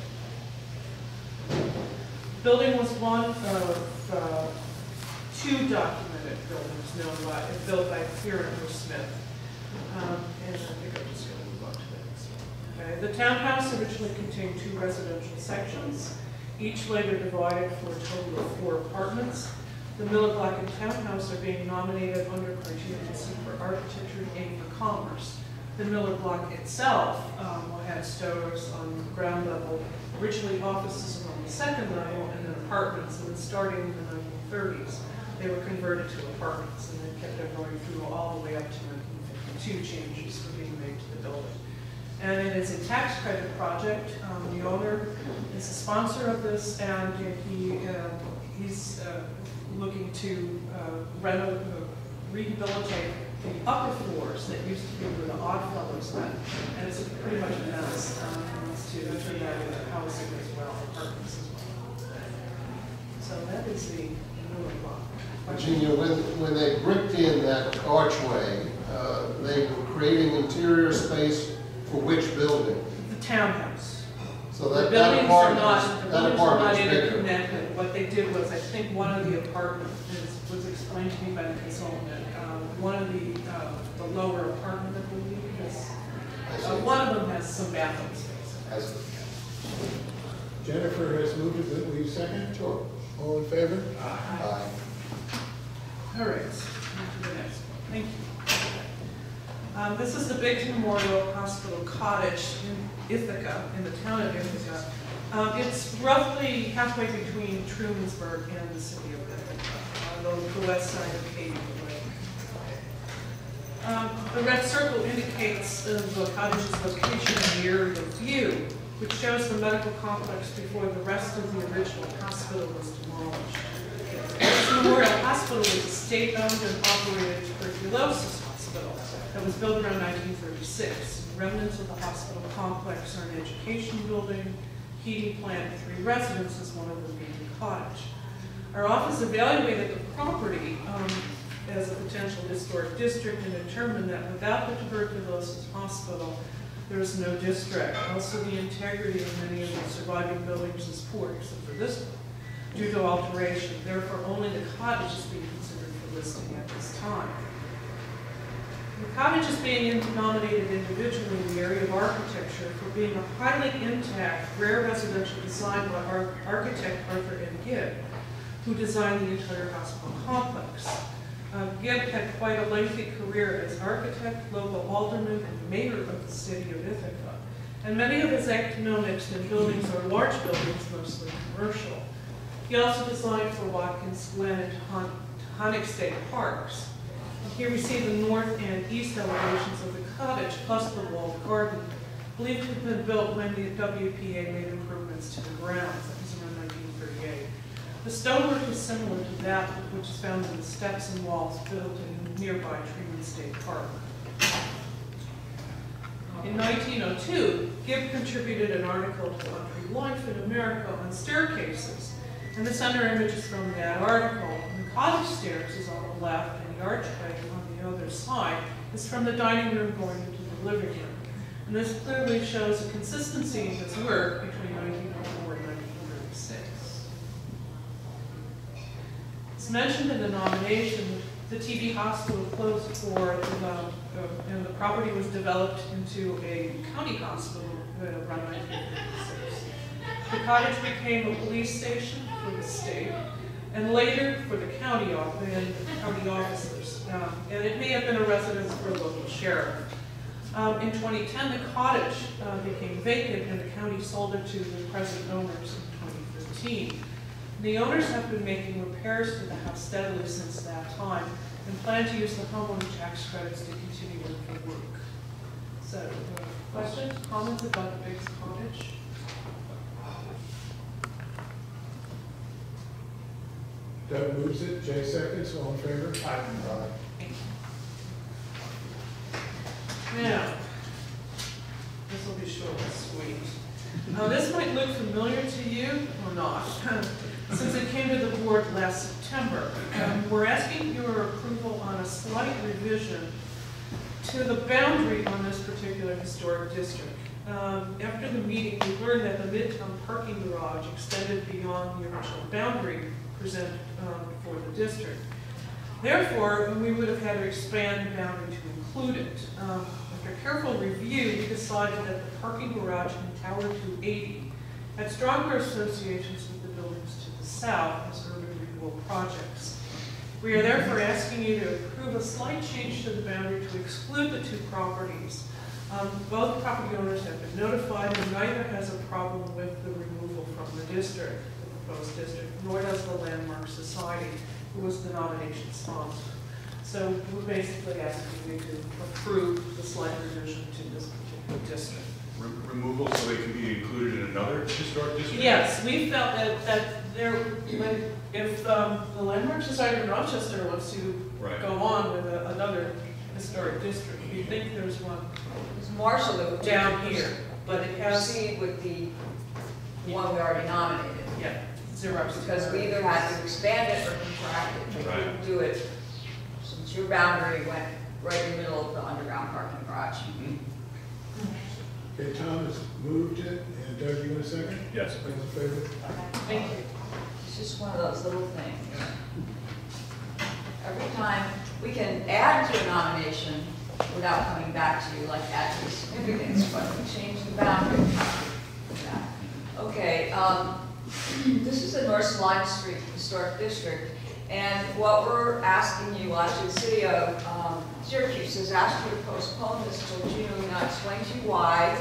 Speaker 11: on it. Building was one of two documented buildings built by Fear and Smith. And I think I'm just going to move on to the next one. Okay. The townhouse originally contained 2 residential sections, each later divided for a total of 4 apartments. The Miller Block and Townhouse are being nominated under criteria for architecture and for commerce. The Miller Block itself had stores on the ground level, originally offices on the 2nd level, and then apartments, and then starting in the 1930s, they were converted to apartments, and they kept on going through all the way up to 1952 changes were being made to the building. And it is a tax credit project. The owner is a sponsor of this, and he's looking to rehabilitate the upper floors that used to be where the Oddfellows met, and it's pretty much a mess. He wants to turn that into housing as well, apartments as well. So that is the Miller Block.
Speaker 7: Virginia, when they bricked in that archway, they were creating interior space for which building?
Speaker 11: The townhouse.
Speaker 7: So
Speaker 11: the
Speaker 7: that
Speaker 11: buildings
Speaker 7: apartment
Speaker 11: are not
Speaker 7: is bigger.
Speaker 11: interconnected. What they did was, I think one of the apartments was explained to me by the consultant. One of the lower apartment, I believe, one of them has some bathroom space.
Speaker 1: Jennifer has moved it. Will you second?
Speaker 7: Sure.
Speaker 1: All in favor?
Speaker 7: Aye.
Speaker 11: All right, on to the next one. Thank you. This is the Biggs Memorial Hospital Cottage in Ithaca, in the town of Ithaca. It's roughly halfway between Trumansburg and the city of Ithaca, on the west side of Katy. The red circle indicates the cottage's location near the view, which shows the medical complex before the rest of the original hospital was demolished. This Memorial Hospital was a state-owned and operated tuberculosis hospital that was built around 1936. Remnants of the hospital complex are an education building, heating plant, 3 residences, one of them being the cottage. Our office evaluated the property as a potential historic district and determined that without the tuberculosis hospital, there is no district. Also, the integrity of many of the surviving buildings is poor, except for this one, due to alteration. Therefore, only the cottage is being considered for listing at this time. The cottage is being nominated individually in the area of architecture for being a highly intact, rare residential design by architect Arthur M. Gibb, who designed the entire hospital complex. Gibb had quite a lengthy career as architect, local alderman, and mayor of the city of Ithaca. And many of his economics and buildings are large buildings, mostly commercial. He also designed for Watkins Glen and Tonic State Parks. Here we see the north and east elevations of the cottage, plus the walled garden, believed to have been built when the WPA made improvements to the grounds. That was around 1938. The stonework is similar to that which is found in the steps and walls built in nearby Tremont State Park. In 1902, Gibb contributed an article to Country Life in America on staircases, and the center image is from that article. The cottage stairs is on the left, and the archway on the other side is from the dining room going into the living room. And this clearly shows a consistency in his work between 1904 and 1936. As mentioned in the nomination, the TB hospital closed and the property was developed into a county hospital around 1956. The cottage became a police station for the state, and later for the county officers. And it may have been a residence for a local sheriff. In 2010, the cottage became vacant, and the county sold it to the present owners in 2015. The owners have been making repairs to the house steadily since that time, and plan to use the homeowner tax credits to continue with the work. So, questions, comments about the Biggs cottage?
Speaker 1: Doug moves it, Jay seconds, all in favor? Aye.
Speaker 11: Now, this will be short and sweet. Now, this might look familiar to you or not, since it came to the board last September. We're asking your approval on a slight revision to the boundary on this particular historic district. After the meeting, we learned that the Midtown parking garage extended beyond the original boundary presented for the district. Therefore, we would have had to expand the boundary to include it. After careful review, we decided that the parking garage in Tower 280 had stronger associations with the buildings to the south as urban renewal projects. We are therefore asking you to approve a slight change to the boundary to exclude the two properties. Both property owners have been notified, and neither has a problem with the removal from the district, the proposed district, nor does the Landmark Society, who was the nomination sponsor. So we're basically asking you to approve the slight revision to this particular district.
Speaker 17: Removal so they can be included in another historic district?
Speaker 11: Yes, we felt that if the Landmark Society of Rochester wants to go on with another historic district, we think there's one
Speaker 2: Marshall that would
Speaker 11: down here, but it has
Speaker 2: proceed with the one we already nominated.
Speaker 11: Yeah, zero.
Speaker 2: Because we either had to expand it or contract it. We couldn't do it since your boundary went right in the middle of the underground parking garage.
Speaker 1: Okay, Tom has moved it, and Doug, you want a second?
Speaker 17: Yes.
Speaker 1: All in favor?
Speaker 11: Thank you.
Speaker 2: It's just one of those little things. Every time we can add to a nomination without coming back to you, like add to the significance, but we change the boundary. Yeah. Okay, this is the North Salina Street Historic District, and what we're asking you, actually the city of Syracuse has asked you to postpone this till June. I'll explain to you why.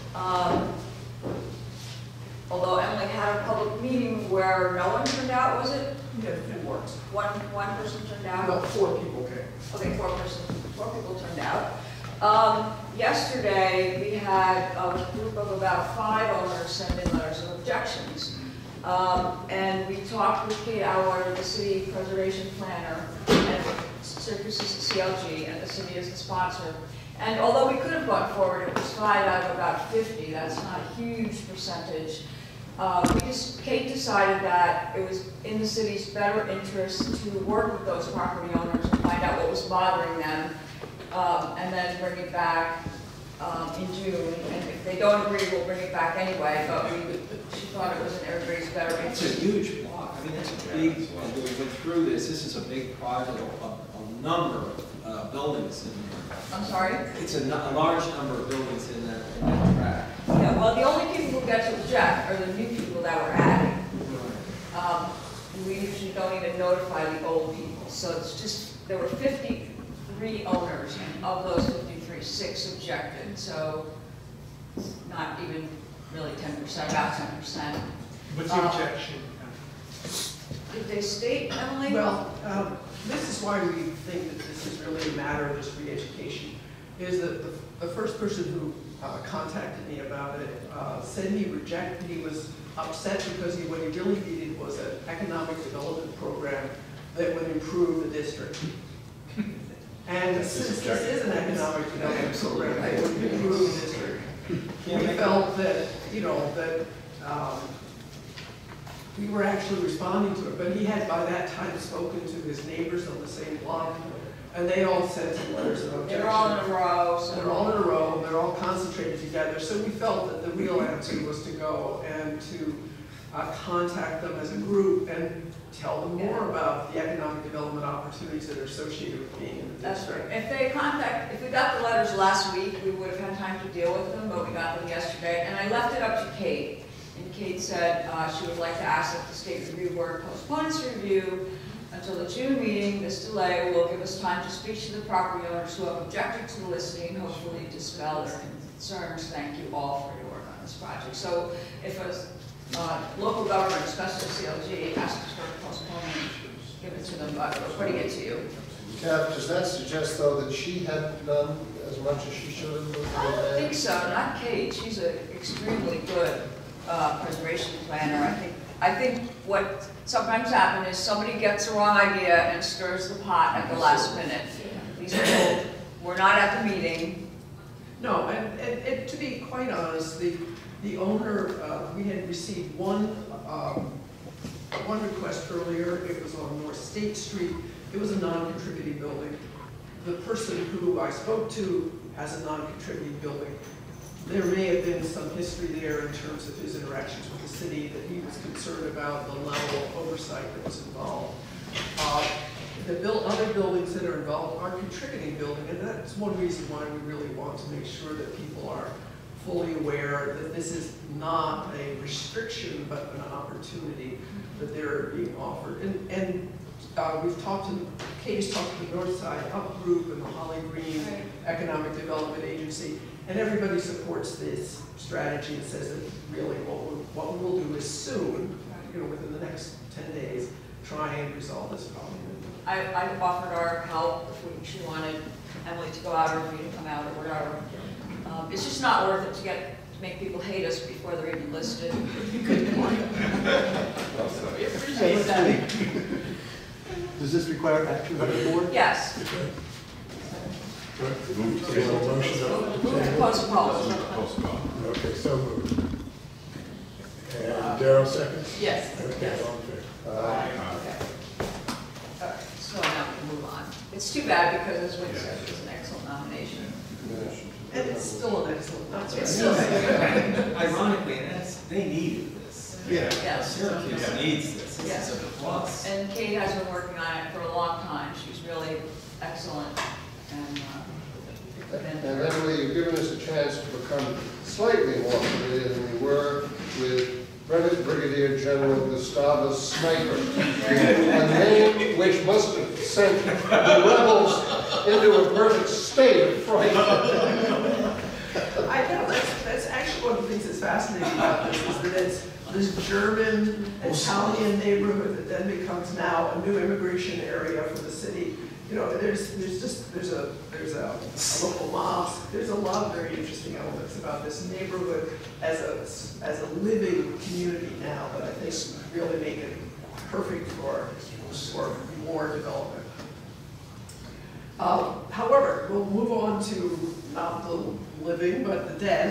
Speaker 2: Although Emily had a public meeting where no one turned out, was it?
Speaker 15: Yeah, it worked.
Speaker 2: One person turned out?
Speaker 15: No, 4 people came.
Speaker 2: Okay, 4 people turned out. Yesterday, we had a group of about 5 owners send in letters of objections. And we talked with Kate Auer, the city preservation planner, and Syracuse's CLG, and the city is the sponsor. And although we could have gone forward, it was 5 out of about 50. That's not a huge percentage. Kate decided that it was in the city's better interest to work with those property owners and find out what was bothering them, and then bring it back in June. And if they don't agree, we'll bring it back anyway, but she thought it was in everybody's better interest.
Speaker 21: It's a huge block. I mean, it's a big, we went through this. This is a big project, a number of buildings in there.
Speaker 2: I'm sorry?
Speaker 21: It's a large number of buildings in that track.
Speaker 2: Yeah, well, the only people who get to object are the new people that we're adding. We usually don't even notify the old people. So it's just, there were 53 owners, and of those 53, 6 objected. So it's not even really 10%, about 10%.
Speaker 15: What's the objection?
Speaker 2: Did they state, Emily?
Speaker 15: Well, this is why we think that this is really a matter of just re-education, is that the first person who contacted me about it said he upset because what he really needed was an economic development program that would improve the district. And since this is an economic development program that would improve the district, we felt that, you know, that we were actually responding to it. But he had by that time spoken to his neighbors on the same block, and they all sent him letters of objection.
Speaker 2: They're all in a row. So
Speaker 15: they're all in a row. They're all concentrated together. So we felt that the real answer was to go and to contact them as a group and tell them more about the economic development opportunities that are associated with being in the district.
Speaker 2: That's right. If we got the letters last week, we would have had time to deal with them, but we got them yesterday. And I left it up to Kate. And Kate said she would like to ask that the State Review Board postpone its review until the June meeting. This delay will give us time to speak to the property owners who have objected to the listing and hopefully dispel their concerns. Thank you all for your work on this project. So if a local government, especially CLG, asks for postponement, give it to them, but we're putting it to you.
Speaker 7: Kath, does that suggest, though, that she hadn't done as much as she should have?
Speaker 2: I don't think so, not Kate. She's an extremely good preservation planner. I think what sometimes happens is somebody gets the wrong idea and stirs the pot at the last minute. These people were not at the meeting.
Speaker 15: No, and to be quite honest, the owner, we had received one request earlier. It was on North State Street. It was a non-contributing building. The person who I spoke to has a non-contributing building. There may have been some history there in terms of his interactions with the city that he was concerned about the level of oversight that was involved. The other buildings that are involved are contributing buildings, and that's one reason why we really want to make sure that people are fully aware that this is not a restriction, but an opportunity that they're being offered. And we've talked to, Katie's talked to the Northside Up Group and the Holly Green Economic Development Agency, and everybody supports this strategy and says that really what we will do is soon, you know, within the next 10 days, try and resolve this problem.
Speaker 2: I offered our help if she wanted Emily to go out or me to come out or whatever. It's just not worth it to make people hate us before they're even listed. Good point. We appreciate that.
Speaker 4: Does this require action by the board?
Speaker 2: Yes.
Speaker 1: Move to postpone. Okay, so moved. And Darrell seconds?
Speaker 2: Yes.
Speaker 1: Okay, all in favor?
Speaker 2: Okay. All right, so now we move on. It's too bad because, as Wick said, it was an excellent nomination.
Speaker 15: And it's still an excellent nomination.
Speaker 2: It's still
Speaker 21: Ironically, they needed this.
Speaker 2: Yes.
Speaker 21: Syracuse needs this.
Speaker 2: Yes.
Speaker 21: This is a plus.
Speaker 2: And Kate has been working on it for a long time. She's really excellent.
Speaker 7: And Emily, you've given us a chance to become slightly more familiar than we were with Brevet Brigadier General Gustavus Sniper, a name which must have sent the rebels into a perfect state of fright.
Speaker 15: I know, that's actually one of the things that's fascinating about this, is that it's this German, Italian neighborhood that then becomes now a new immigration area for the city. You know, there's a local mosque. There's a lot of very interesting elements about this neighborhood as a living community now that I think really make it perfect for more development. However, we'll move on to not the living but the dead,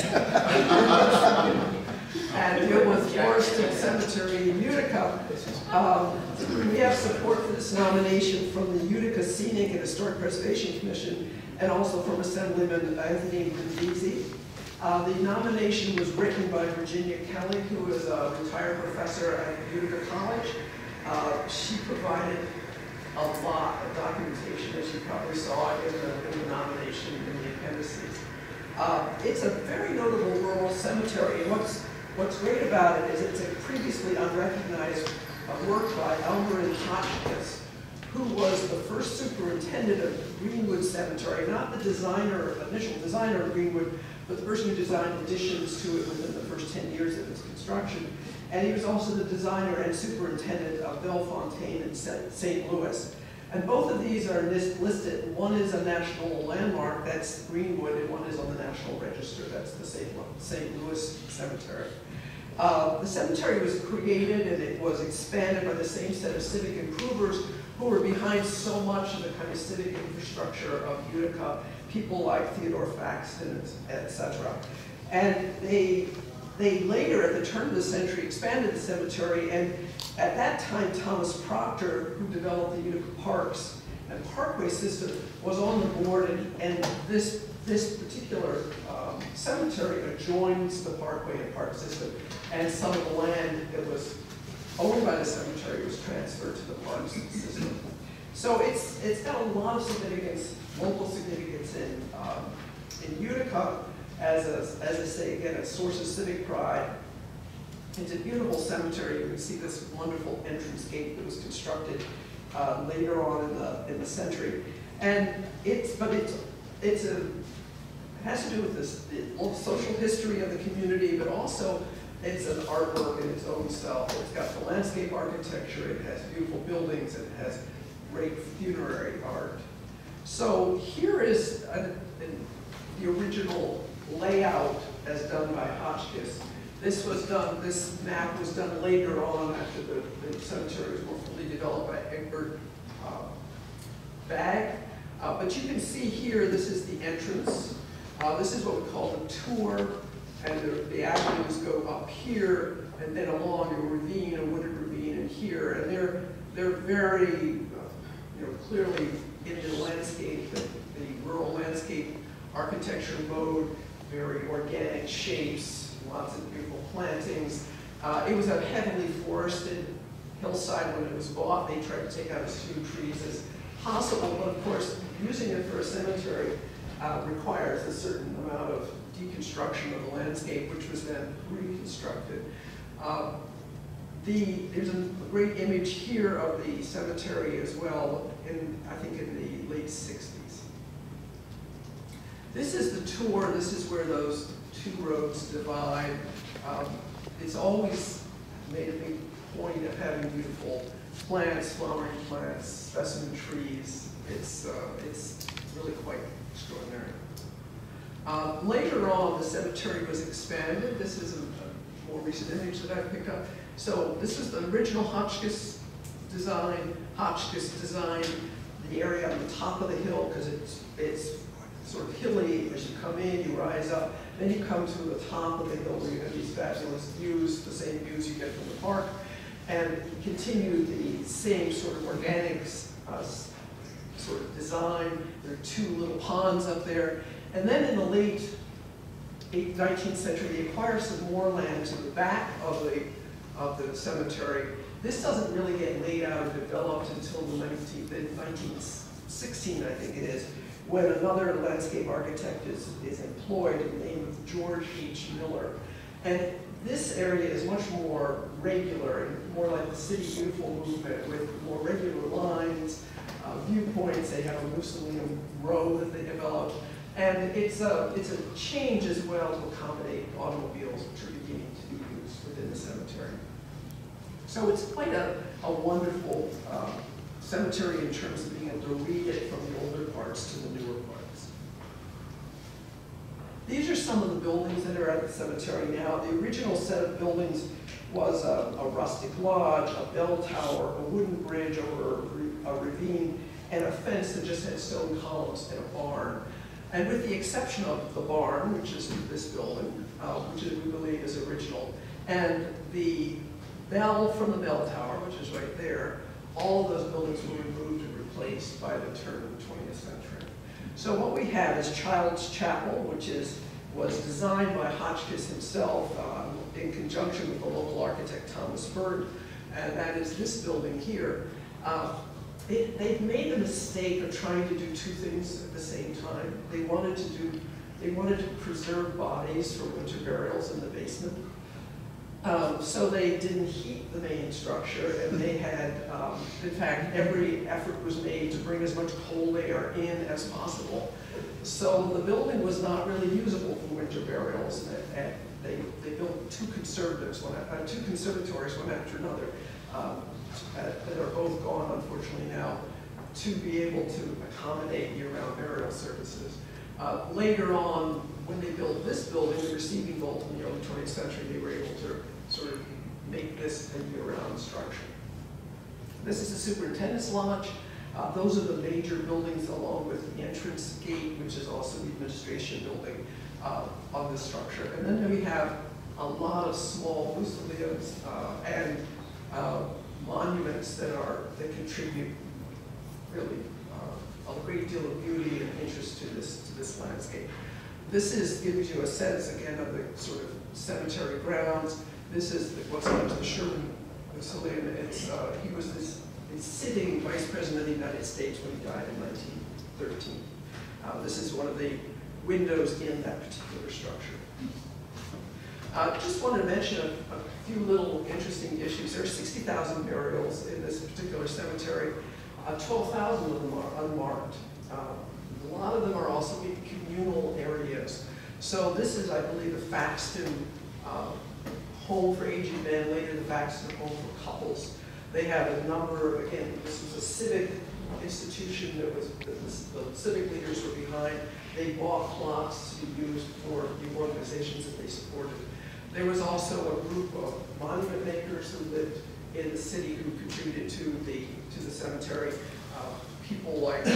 Speaker 15: and deal with Floreston Cemetery in Utica. We have support for this nomination from the Utica Scenic and Historic Preservation Commission, and also from Assemblyman Anthony Brindisi. The nomination was written by Virginia Kelly, who is a retired professor at Utica College. She provided a lot of documentation, as you probably saw in the nomination in the appendices. It's a very notable rural cemetery, and what's great about it is it's a previously unrecognized work by Elmer Hotchkiss, who was the first superintendent of Greenwood Cemetery, not the initial designer of Greenwood, but the person who designed additions to it within the first 10 years of its construction. And he was also the designer and superintendent of Bellefontaine in St. Louis. And both of these are listed. One is a national landmark, that's Greenwood, and one is on the National Register, that's the St. Louis Cemetery. The cemetery was created and it was expanded by the same set of civic improvers who were behind so much of the kind of civic infrastructure of Utica, people like Theodore Faxton, etc. And they later, at the turn of the century, expanded the cemetery, and at that time, Thomas Proctor, who developed the Utica Parks and Parkway system, was on the board, and this particular cemetery adjoins the Parkway and Park system, and some of the land that was owned by the cemetery was transferred to the Parks system. So it's got a lot of significance, local significance in Utica, as I say again, a source of civic pride. It's a beautiful cemetery. You can see this wonderful entrance gate that was constructed later on in the century, and it has to do with the social history of the community, but also it's an artwork in its own self. It's got the landscape architecture, it has beautiful buildings, it has great funerary art. So here is the original layout as done by Hotchkiss. This map was done later on after the cemetery was more fully developed by Egbert Bagg. But you can see here, this is the entrance. This is what we call the tour, and the avenues go up here and then along a ravine, a wooded ravine, and here, and they're very clearly in the landscape, the rural landscape architecture mode, very organic shapes, lots of beautiful plantings. It was a heavily forested hillside when it was bought. They tried to take out as few trees as possible, but of course, using it for a cemetery requires a certain amount of deconstruction of the landscape, which was then reconstructed. There's a great image here of the cemetery as well, I think in the late 60s. This is the tour. This is where those two roads divide. It's always made a big point of having beautiful plants, flowering plants, specimen trees. It's really quite extraordinary. Later on, the cemetery was expanded. This is a more recent image that I picked up. So this is the original Hotchkiss design. Hotchkiss designed the area on the top of the hill because it's sort of hilly. As you come in, you rise up. Then you come to the top of the hill where you have these fabulous views, the same views you get from the park. And he continued the same sort of organic sort of design. There are two little ponds up there. And then in the late 19th century, they acquired some more land to the back of the cemetery. This doesn't really get laid out or developed until the 1916, I think it is, when another landscape architect is employed in the name of George H. Miller. And this area is much more regular, and more like the City Beautiful movement, with more regular lines, viewpoints. They have a Mussolini row that they developed. And it's a change as well to accommodate automobiles, which are beginning to be used within the cemetery. So it's quite a wonderful cemetery in terms of being able to read it from the older parts to the newer parts. These are some of the buildings that are at the cemetery now. The original set of buildings was a rustic lodge, a bell tower, a wooden bridge over a ravine, and a fence that just had stone columns and a barn. And with the exception of the barn, which is this building, which we believe is original, and the bell from the bell tower, which is right there, all of those buildings were removed and replaced by the turn of the 20th century. So what we have is Child's Chapel, which was designed by Hotchkiss himself in conjunction with the local architect Thomas Bird, and that is this building here. They've made the mistake of trying to do two things at the same time. They wanted to preserve bodies for winter burials in the basement. So they didn't heat the main structure, and they had, in fact, every effort was made to bring as much cold air in as possible. So the building was not really usable for winter burials, and they built two conservatories, one after another, that are both gone, unfortunately, now, to be able to accommodate year-round burial services. Later on, when they built this building, the receiving vault in the early 20th century, they were able to sort of make this a year-round structure. This is the superintendent's lodge. Those are the major buildings along with the entrance gate, which is also the administration building of this structure. And then we have a lot of small mausoleums and monuments that contribute really a great deal of beauty and interest to this landscape. This gives you a sense again of the sort of cemetery grounds. This is what's known as the Sherman Mausoleum. He was this sitting vice president of the United States when he died in 1913. This is one of the windows in that particular structure. Just wanted to mention a few little interesting issues. There are 60,000 burials in this particular cemetery. 12,000 of them are unmarked. A lot of them are also in communal areas. So this is, I believe, the Faxton home for aged men, later the Faxton home for couples. They have a number, again, this was a civic institution that the civic leaders were behind. They bought plots to be used for the organizations that they supported. There was also a group of monument makers who lived in the city who contributed to the cemetery. People like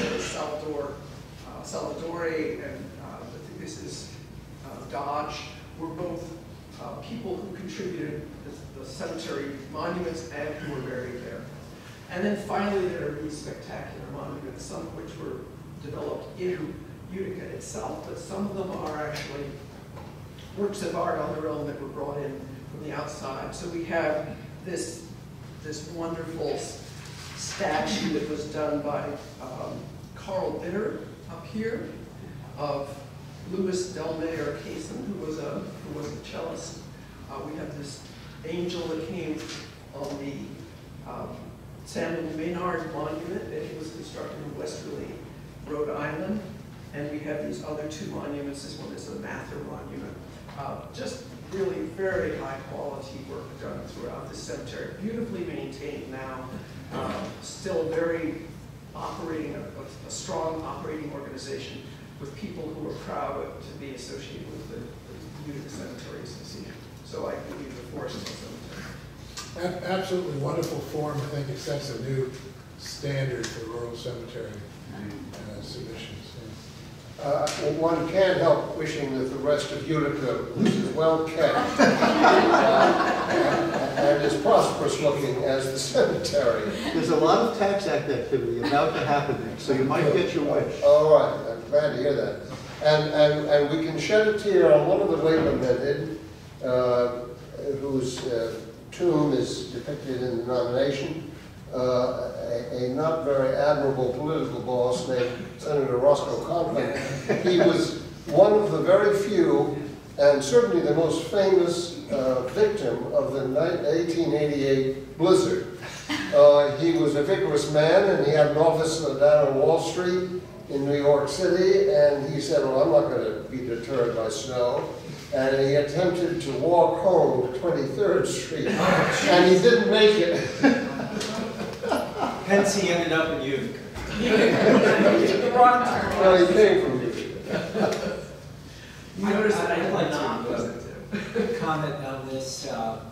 Speaker 15: Salvatore and I think this is Dodge were both people who contributed the cemetery monuments and who were buried there. And then finally there are these spectacular monuments, some of which were developed in Utica itself, but some of them are actually works of art on their own that were brought in from the outside. So we have this wonderful statue that was done by Carl Bitter up here of Louis Delmayer Cason, who was a cellist. We have this angel that came on the Samuel Maynard Monument, and it was constructed in Westerly, Rhode Island. And we have these other two monuments. This one is a Mather Monument. Just really very high quality work done throughout this cemetery. Beautifully maintained now. Still very a strong operating organization with people who are proud to be associated with the Utica Cemetery Association. So I believe the Forest Hill Cemetery.
Speaker 1: Absolutely wonderful form. I think it sets a new standard for rural cemetery submissions.
Speaker 7: One can't help wishing that the rest of Utica was as well kept and as prosperous looking as the cemetery.
Speaker 13: There's a lot of tax act activity about to happen there, so you might get your wish.
Speaker 7: All right, I'm glad to hear that. And we can shed a tear on one of the late lamented, whose tomb is depicted in the nomination. A not very admirable political boss named Senator Roscoe Conkling. He was one of the very few, and certainly the most famous victim of the 1888 blizzard. He was a vigorous man, and he had an office down on Wall Street in New York City, and he said, well, I'm not going to be deterred by snow. And he attempted to walk home to 23rd Street, and he didn't make it.
Speaker 21: Hence he ended up in Utica.
Speaker 2: The wrong turn.
Speaker 7: Well, he came from Utica.
Speaker 21: You notice that I'd like to comment on this.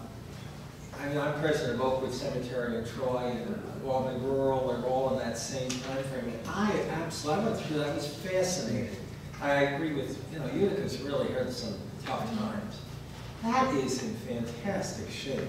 Speaker 21: I mean, I'm president of Oakwood Cemetery in Troy and Albany Rural, and all in that same time frame. And I went through that. It was fascinating. I agree with, Utica's really had some tough times. That is in fantastic shape.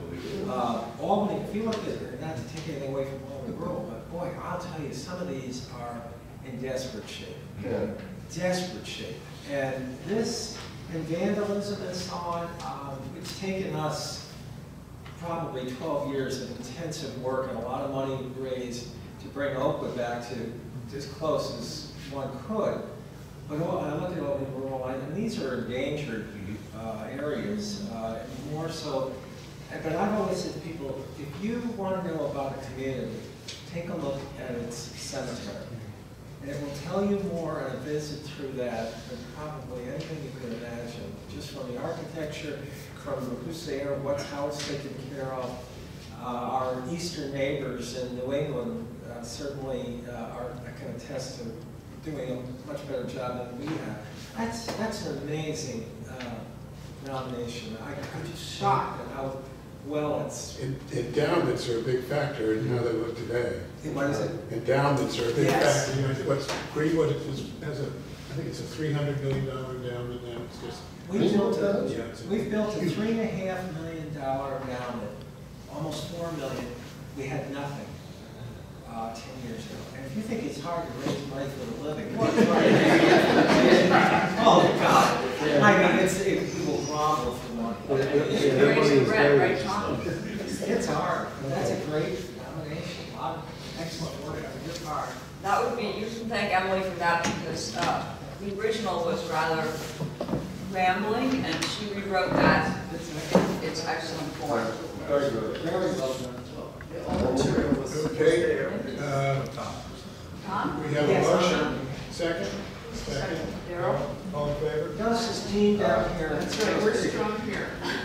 Speaker 21: Albany, if you look at it, not to take anything away from Albany Rural, but boy, I'll tell you, some of these are in desperate shape.
Speaker 7: Yeah.
Speaker 21: Desperate shape. And this, and vandalism and so on, it's taken us probably 12 years of intensive work and a lot of money raised to bring Oakwood back to as close as one could. But I look at Albany Rural, and these are endangered areas, more so. But I've always said to people, if you want to know about a community, take a look at its cemetery. And it will tell you more on a visit through that than probably anything you could imagine, just from the architecture, from who's there, how it's taken care of. Our eastern neighbors in New England certainly I can attest to doing a much better job than we have. That's an amazing nomination. I'm just shocked at how well it's.
Speaker 1: Endowments are a big factor in how they look today.
Speaker 21: What is it?
Speaker 1: Endowments are a big
Speaker 21: Yes.
Speaker 1: factor. You know, what's Greenwood has I think it's a $300 million endowment now. It's just.
Speaker 21: We've built a
Speaker 1: huge.
Speaker 21: $3.5 million endowment, almost $4 million. We had nothing 10 years ago. And if you think it's hard to raise money for a living, what's oh God! I mean, it will grovel for money. It's hard. That's a great nomination. A lot of excellent work on your part.
Speaker 2: That would be, you can thank Emily for that because the original was rather rambling and she rewrote that. It's excellent form.
Speaker 21: Very good. Very well done.
Speaker 1: Okay.
Speaker 2: Tom?
Speaker 1: We have a motion. Second?
Speaker 2: Second. Darrell?
Speaker 1: All in favor?
Speaker 21: Gus is Dean down here.
Speaker 15: That's right, we're strong here.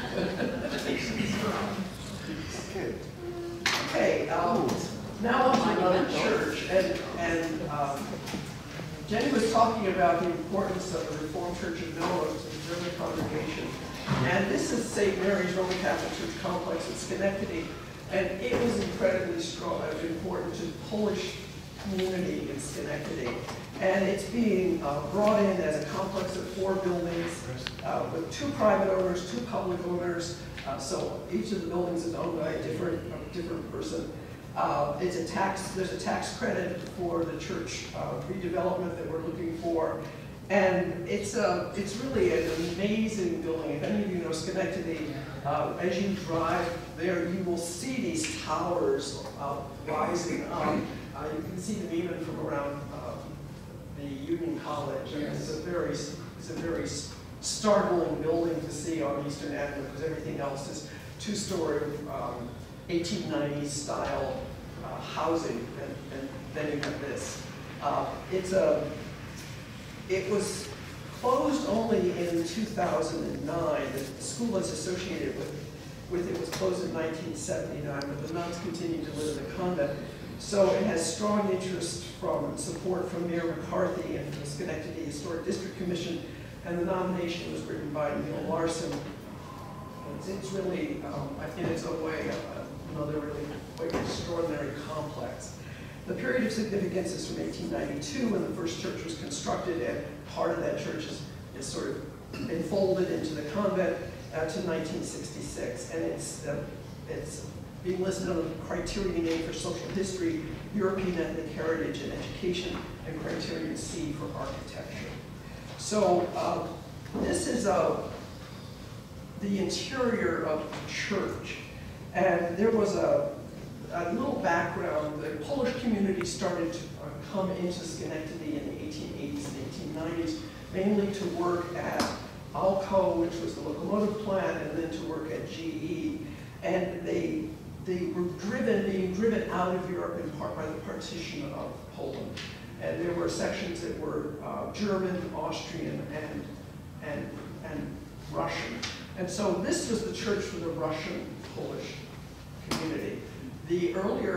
Speaker 15: Okay, now on to another church, and Jenny was talking about the importance of the Reformed Church of Noah to the German congregation, and this is St. Mary's Roman Catholic Church complex in Schenectady, and it was incredibly strong, important to the Polish community in Schenectady, and it's being brought in as a complex of 4 buildings with 2 private owners, 2 public owners, so each of the buildings is owned by a different person. There's a tax credit for the church redevelopment that we're looking for. And it's really an amazing building. If any of you know Schenectady, as you drive there, you will see these towers rising up. You can see them even from around the Union College. And it's a very startling building to see on Eastern Avenue because everything else is 2-story 1890s style housing, and then you have this. It was closed only in 2009. The school that's associated with it was closed in 1979, but the nuns continued to live in the convent. So it has strong interest from support from Mayor McCarthy and the Schenectady Historic District Commission, and the nomination was written by Neil Larson. It's really, in its own way, another really quite extraordinary complex. The period of significance is from 1892 when the first church was constructed, and part of that church is sort of enfolded into the convent to 1966. And it's being listed on the criterion A for social history, European ethnic heritage and education, and criterion C for architecture. So this is the interior of the church. And there was a little background. The Polish community started to come into Schenectady in the 1880s and 1890s, mainly to work at Alco, which was the locomotive plant, and then to work at GE. And they were being driven out of Europe in part by the partition of Poland. And there were sections that were German, Austrian, and Russian. And so this was the church for the Russian-Polish community. The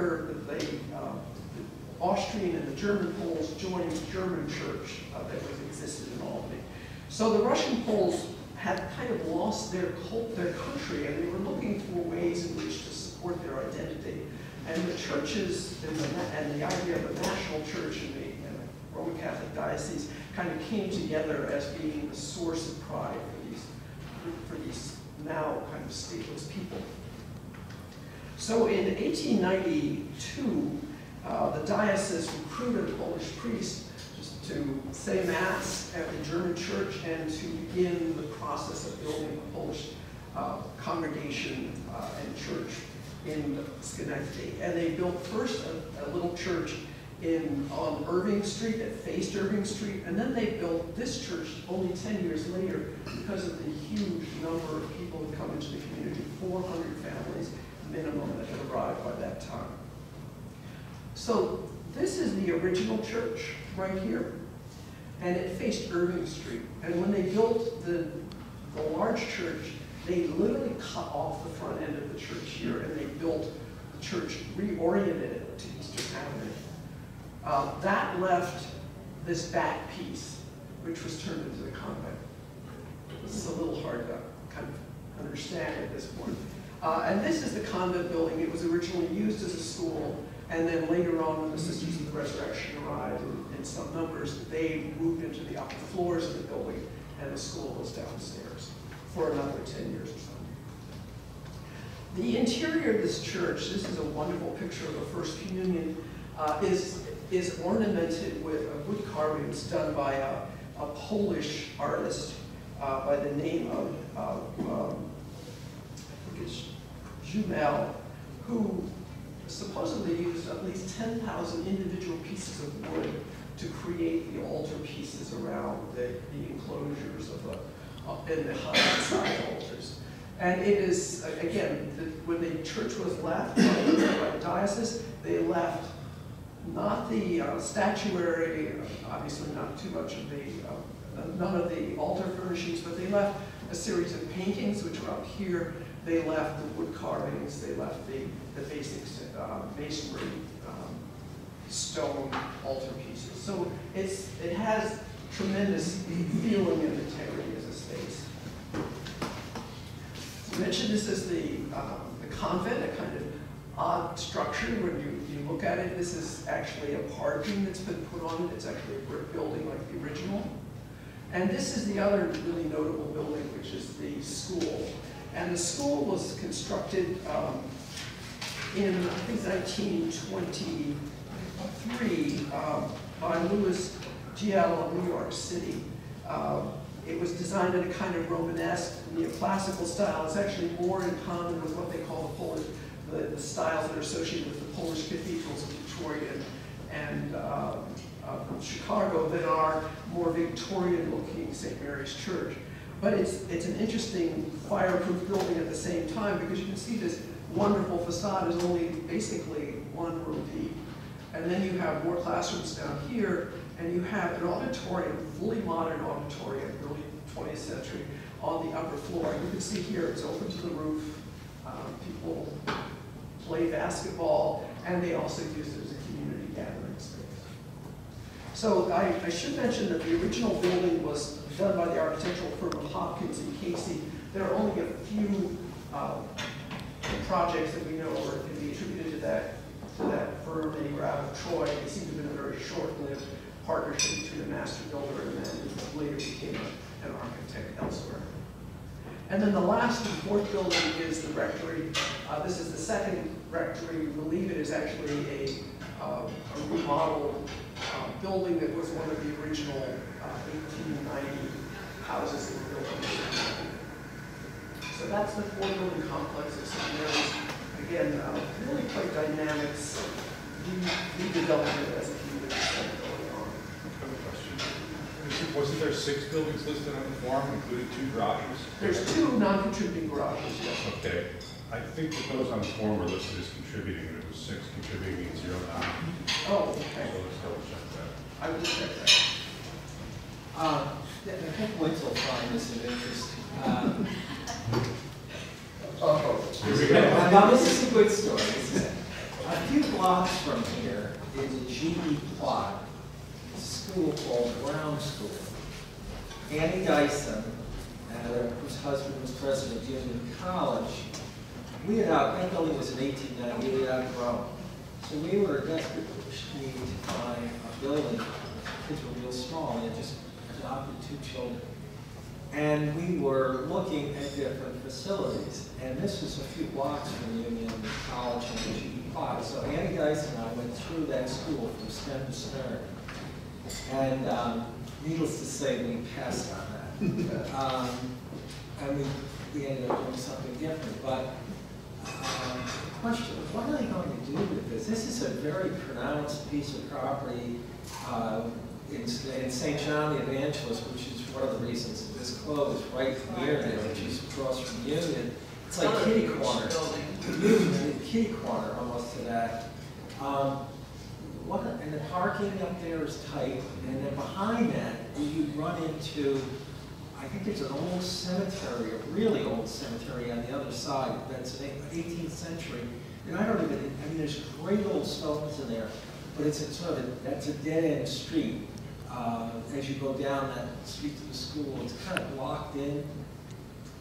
Speaker 15: Austrian and the German Poles joined the German church that existed in Albany. So the Russian Poles had kind of lost their country, and they were looking for ways in which to support their identity. And the churches and the idea of a national church in the Roman Catholic diocese kind of came together as being the source of pride for these now kind of stateless people. So in 1892, the diocese recruited a Polish priest just to say Mass at the German church and to begin the process of building a Polish congregation and church in Schenectady. And they built first a little church on Irving Street, that faced Irving Street, and then they built this church only 10 years later because of the huge number of people who come into the community, 400 families minimum that had arrived by that time. So this is the original church right here, and it faced Irving Street. And when they built the large church, they literally cut off the front end of the church here, and they built the church, reoriented it to Eastern Avenue. That left this back piece, which was turned into the convent. This is a little hard to kind of understand at this point. And this is the convent building. It was originally used as a school, and then later on, when the Sisters of the Resurrection arrived in some numbers, they moved into the upper floors of the building, and the school was downstairs for another 10 years or so. The interior of this church, this is a wonderful picture of a First Communion, is ornamented with wood carvings done by a Polish artist by the name of, I think it's Jumel, who supposedly used at least 10,000 individual pieces of wood to create the altar pieces around the enclosures of in the high side altars. And it is, again, when the church was left by the diocese, they left not the statuary, obviously not too much of the, none of the altar furnishings, but they left a series of paintings, which are up here. They left the wood carvings, they left the basic masonry stone altar pieces. So it has tremendous feeling and integrity as a space. As I mentioned, this is the convent, a kind of odd structure. When you look at it, this is actually a parking that's been put on it. It's actually a brick building like the original. And this is the other really notable building, which is the school. And the school was constructed in, I think, 1923 by Louis Giello of New York City. It was designed in a kind of Romanesque, neoclassical style. It's actually more in common with what they call the Polish, the styles that are associated with the Polish cathedrals of Detroit and Chicago that are more Victorian-looking St. Mary's Church. But it's an interesting fireproof building at the same time, because you can see this wonderful facade is only basically 1 room deep. And then you have more classrooms down here, and you have an auditorium, fully modern auditorium, early 20th century, on the upper floor. You can see here it's open to the roof. People play basketball, and they also use it as a community gathering space. So I should mention that the original building was done by the architectural firm of Hopkins and Casey. There are only a few projects that we know or can be attributed to that firm. They were out of Troy. They seem to have been a very short-lived partnership between a master builder and then later became an architect elsewhere. And then the last and fourth building is the rectory. This is the second rectory. We believe it is actually a remodeled building that was one of the original 1890 houses that were built in the city. So that's the 4-building complex of St. Mary's. Again, really quite dynamics, redevelopment as a community center going on.
Speaker 17: Wasn't there 6 buildings listed on the form, including 2 garages?
Speaker 15: There's 2 non-contributing garages, yes.
Speaker 17: Okay. I think that those on the form were listed as contributing, and it was 6 contributing and 0 non.
Speaker 15: Oh, okay.
Speaker 17: So let's double check that.
Speaker 15: I will check that.
Speaker 21: I think Wentz will find this of interest. Now, this is a good story. A few blocks from here is a GE plot, a school called Brown School. Annie Dyson, whose husband was president of Union College, that building was in 1898, outgrown. So we were desperate to find a building. Kids were real small, and just adopted 2 children. And we were looking at different facilities. And this was a few blocks from Union College and the GE plot. So Annie Dyson and I went through that school from stem to stern. And needless to say, we passed on that. And we ended up doing something different. But the question was, what are they going to do with this? This is a very pronounced piece of property in St. John the Evangelist, which is one of the reasons that this closed, right near there, which is across from Union. It's like kitty corner. Kitty corner almost to that. And the parking up there is tight, and then behind that, you run into, I think it's an old cemetery, a really old cemetery on the other side. That's an 18th century. And I mean, there's great old stones in there, but it's that's a dead-end street. As you go down that street to the school, it's kind of blocked in.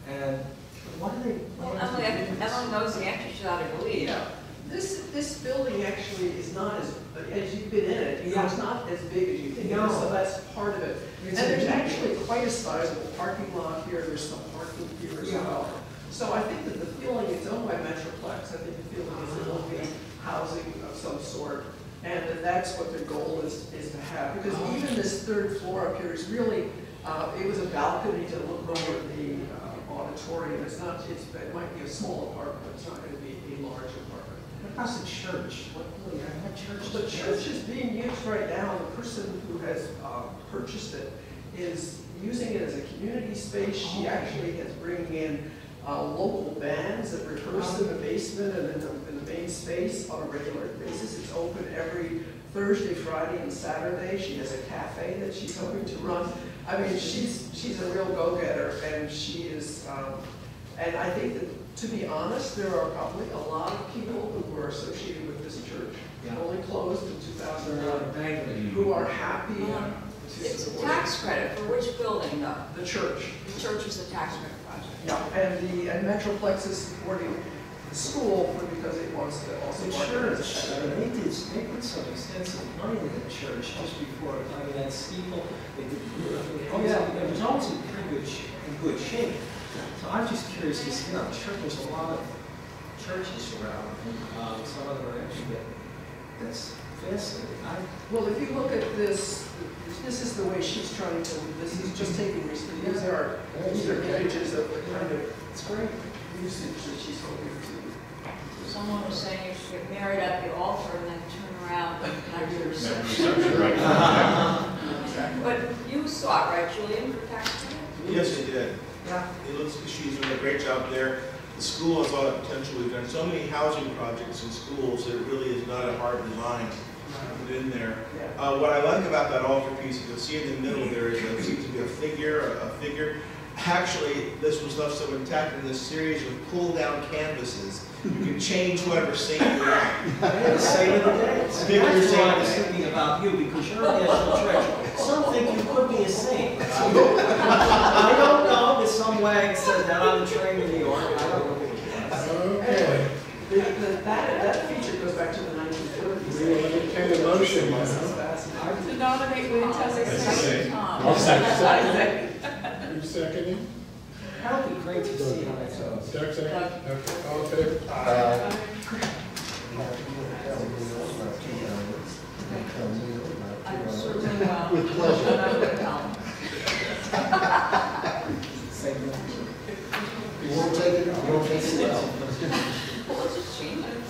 Speaker 21: And what are they?
Speaker 2: Well, Emily knows the answer, she's out of believe.
Speaker 15: Yeah, this building actually is not as you've been in it, you know, it's not as big as you think it is, so that's part of it. And there's actually quite a sizable parking lot here, there's some parking here as well. So I think that the feeling, it's owned by Metroplex, I think the feeling is it will be housing of some sort, and that's what the goal is to have. Because even this third floor up here is really, it was a balcony to look over the auditorium. It's not, it might be a small apartment, but it's not going to be a large apartment.
Speaker 21: How's the church? What church?
Speaker 15: The church is being used right now. The person who has purchased it is using it as a community space. She actually is bringing in local bands that rehearse in the basement and in the main space on a regular basis. It's open every Thursday, Friday, and Saturday. She has a cafe that she's hoping to run. I mean, she's a real go-getter, and she is, and I think that, to be honest, there are probably a lot of people who were associated with this church, only closed in 2009, who are happy to
Speaker 2: It's a
Speaker 15: support
Speaker 2: tax credit for which building though?
Speaker 15: the church.
Speaker 2: The church is a tax credit project.
Speaker 15: Yeah, and Metroplex is supporting the school because it wants to also
Speaker 21: The
Speaker 15: market as a
Speaker 21: church,
Speaker 15: center.
Speaker 21: they put some extensive money in the church just before, I mean, that steeple, it was always in pretty good shape. So I'm just curious, because, you know, church, there's a lot of churches around, some of them are actually, that's fascinating.
Speaker 15: Well, if you look at this, this is the way she's trying to, this is just taking these are images of the kind of usage that she's hoping to.
Speaker 2: Someone was saying you should get married at the altar and then turn around and have your reception. But you saw it, right, Julian, for tax credit?
Speaker 14: Yes, I did.
Speaker 2: Yeah.
Speaker 14: It looks like she's doing a great job there. The school has a lot of potential. We've done so many housing projects in schools that it really is not a hard design to put in there. What I like about that altar piece, you'll see in the middle there seems to be a figure. Actually, this was left so intact in this series of pull-down canvases. You can change whatever saint you want.
Speaker 21: The saint of the day. That's what I was thinking about you, because you're a national treasure. Some think you could be a saint. I don't know, but some wag said that on the train in New York. I don't know.
Speaker 15: Okay. That feature goes back to the 1930s.
Speaker 1: We will entertain a motion now.
Speaker 15: To nominate William Tessy.
Speaker 1: I'll second. You seconding?
Speaker 21: That would be great to see how that goes.
Speaker 1: Doug second? Okay, all in favor?
Speaker 2: I'm certainly well.
Speaker 13: With pleasure.
Speaker 2: And I'm going to tell them.
Speaker 13: You won't take it, you won't take it well.
Speaker 2: Well, let's just change it.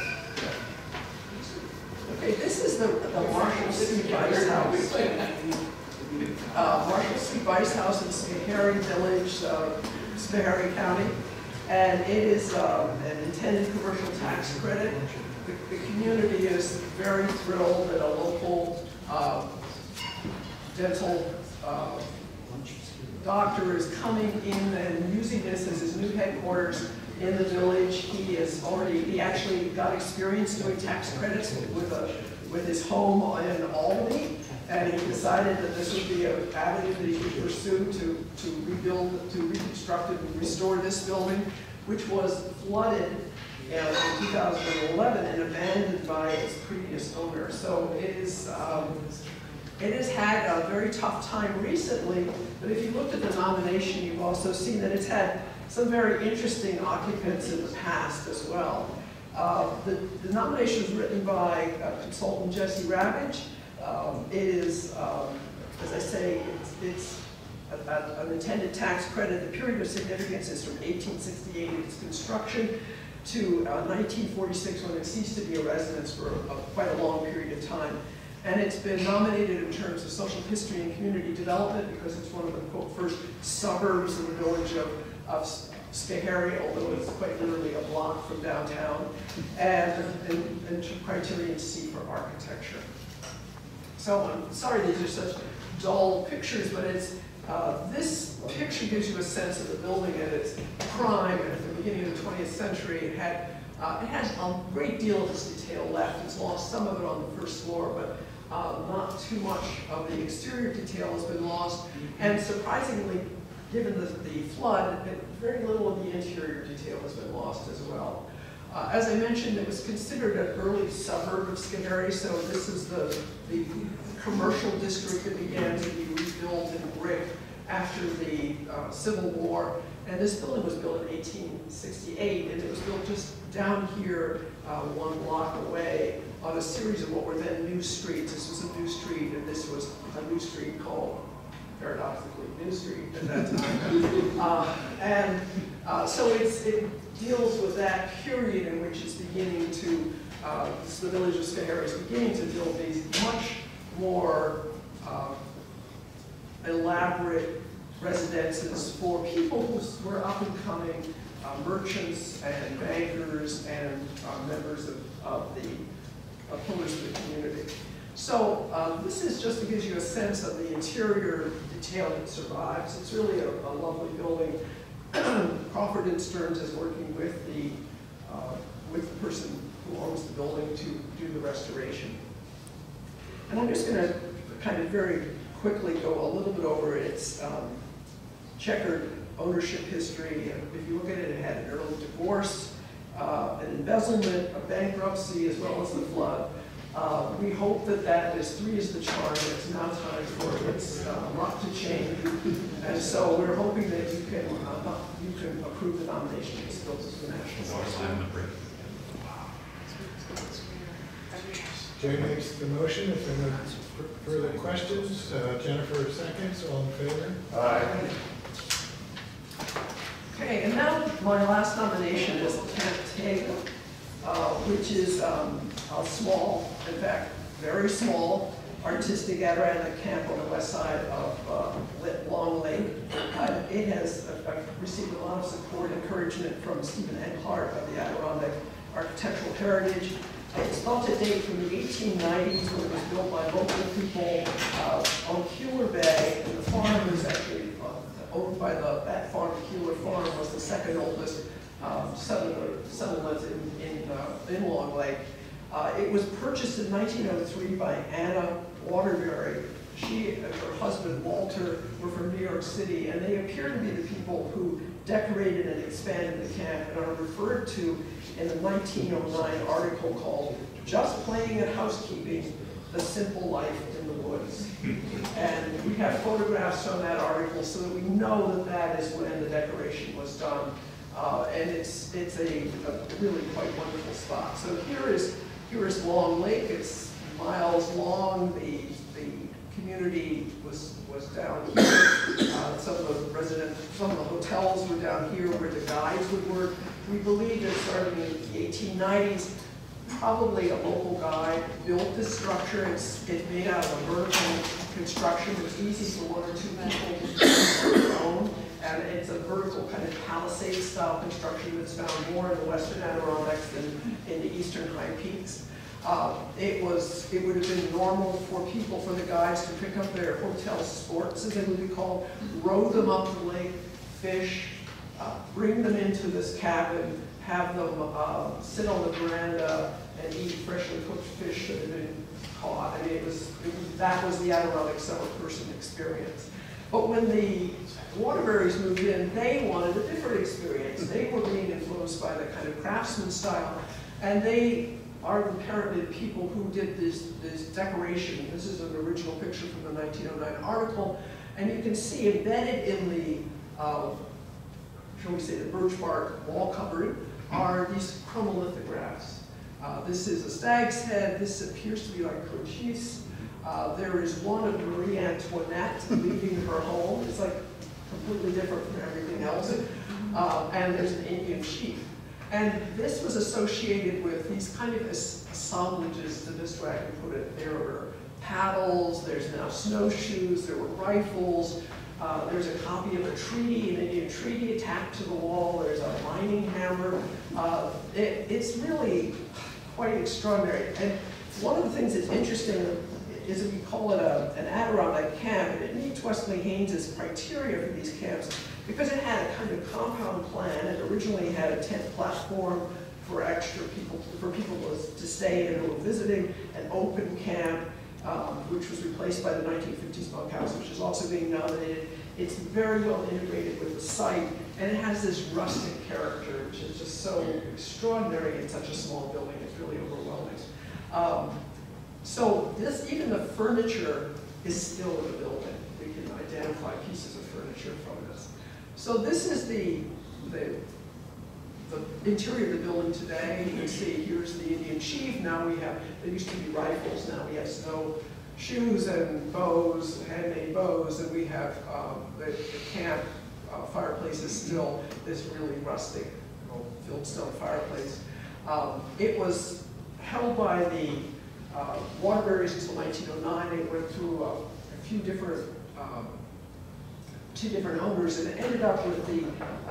Speaker 15: Okay, this is the Marshall Street Vice House. Marshall Street Vice House in Schoharie Village, Schoharie County. And it is an intended commercial tax credit. The community is very thrilled that a local dental doctor is coming in and using this as his new headquarters in the village. He actually got experience doing tax credits with his home in Albany, and he decided that this would be an avenue that he could pursue to rebuild, to reconstruct and restore this building, which was flooded in 2011 and abandoned by its previous owner. So it has had a very tough time recently, but if you looked at the nomination, you've also seen that it's had some very interesting occupants in the past as well. The nomination was written by consultant Jesse Ravage. It is, as I say, it's an intended tax credit. The period of significance is from 1868 in its construction to 1946 when it ceased to be a residence for quite a long period of time. And it's been nominated in terms of social history and community development because it's one of the, quote, first suburbs in the village of Schoharie, although it's quite literally a block from downtown, and criterion C for architecture. So I'm sorry these are such dull pictures, but it's this picture gives you a sense of the building at its prime at the beginning of the 20th century. It has a great deal of its detail left. It's lost some of it on the first floor, but not too much of the exterior detail has been lost. And surprisingly, given the flood, very little of the interior detail has been lost as well. As I mentioned, it was considered an early suburb of Schoharie, so this is the commercial district that began to be rebuilt in brick after the Civil War. And this building was built in 1868, and it was built just down here, 1 block away, on a series of what were then new streets. This was a new street, and this was a new street called, paradoxically, New Street at that time. So it deals with that period in which it's beginning to, the village of Schoharie is beginning to build these much more elaborate residences for people who were up and coming merchants and bankers and members of the pillars of the community. So this is just to give you a sense of the interior detail that survives. It's really a lovely building. Crawford and Stearns is working with the person who owns the building to do the restoration. And I'm just going to kind of very quickly go a little bit over its checkered ownership history. If you look at it, it had an early divorce, an embezzlement, a bankruptcy, as well as the flood. We hope that that is 3 is the charm, and it's now time for its luck to change. And so we're hoping that you can approve the nomination of this bill to the National Society.
Speaker 1: Jay makes the motion. If there are no further questions, Jennifer seconds. All in favor?
Speaker 4: Aye.
Speaker 15: Okay, and now my last nomination is Camp Taylor, which is a small, in fact, very small, artistic Adirondack camp on the west side of Long Lake. It has received a lot of support, encouragement from Stephen Englehart of the Adirondack Architectural Heritage. It's thought to date from the 1890s when it was built by local people on Keeler Bay, and the farm is actually owned by that farm. Keeler Farm was the second oldest settlement in Long Lake. It was purchased in 1903 by Anna Waterbury. She and her husband Walter were from New York City, and they appear to be the people who decorated and expanded the camp and are referred to in the 1909 article called "Just Playing at Housekeeping, The Simple Life in the Woods." And we have photographs from that article so that we know that that is when the decoration was done. And it's a really quite wonderful spot. So here is Long Lake. It's miles long. The community was down here. Some of the hotels were down here where the guides would work. We believe that starting in the 1890s, probably a local guy built this structure. It's made out of a vertical construction. It's easy for 1 or 2 people to own. And it's a vertical kind of palisade style construction that's found more in the western Adirondacks than in the eastern High Peaks. It would have been normal for the guides to pick up their hotel sports, as they would be called, row them up the lake, fish, bring them into this cabin, have them sit on the veranda and eat freshly cooked fish that had been caught. I mean, that was the Adirondack summer person experience. But when the Waterburys moved in, they wanted a different experience. They were being influenced by the kind of craftsman style, and they are apparently the people who did this decoration. This is an original picture from the 1909 article, and you can see embedded in the, shall we say, the birch bark wall covering are these chromolithographs. This is a stag's head. This appears to be like Cochise. There is one of Marie Antoinette leaving her home. It's like completely different from everything else. And there's an Indian chief. And this was associated with these kind of assemblages, the best way I can put it. There were paddles, there's now snowshoes, there were rifles, there's a copy of a treaty, an Indian treaty attached to the wall, there's a mining hammer. It's really quite extraordinary. And one of the things that's interesting is that we call it an Adirondack camp, and it meets Wesley Haynes' criteria for these camps because it had a kind of compound plan. It originally had a tent platform for extra people, for people to stay in who were visiting, an open camp, which was replaced by the 1950s bunkhouse, which is also being nominated. It's very well integrated with the site, and it has this rustic character, which is just so extraordinary in such a small building. It's really overwhelming. So this, even the furniture is still in the building. We can identify pieces of furniture from this. So this is the interior of the building today. You can see here's the Indian chief. Now we have, there used to be rifles, now we have snow shoes and bows, handmade bows, and we have the camp fireplace is still this really rustic fieldstone fireplace. It was held by the Waterburys until 1909. It went through a few different, two different owners, and it ended up with the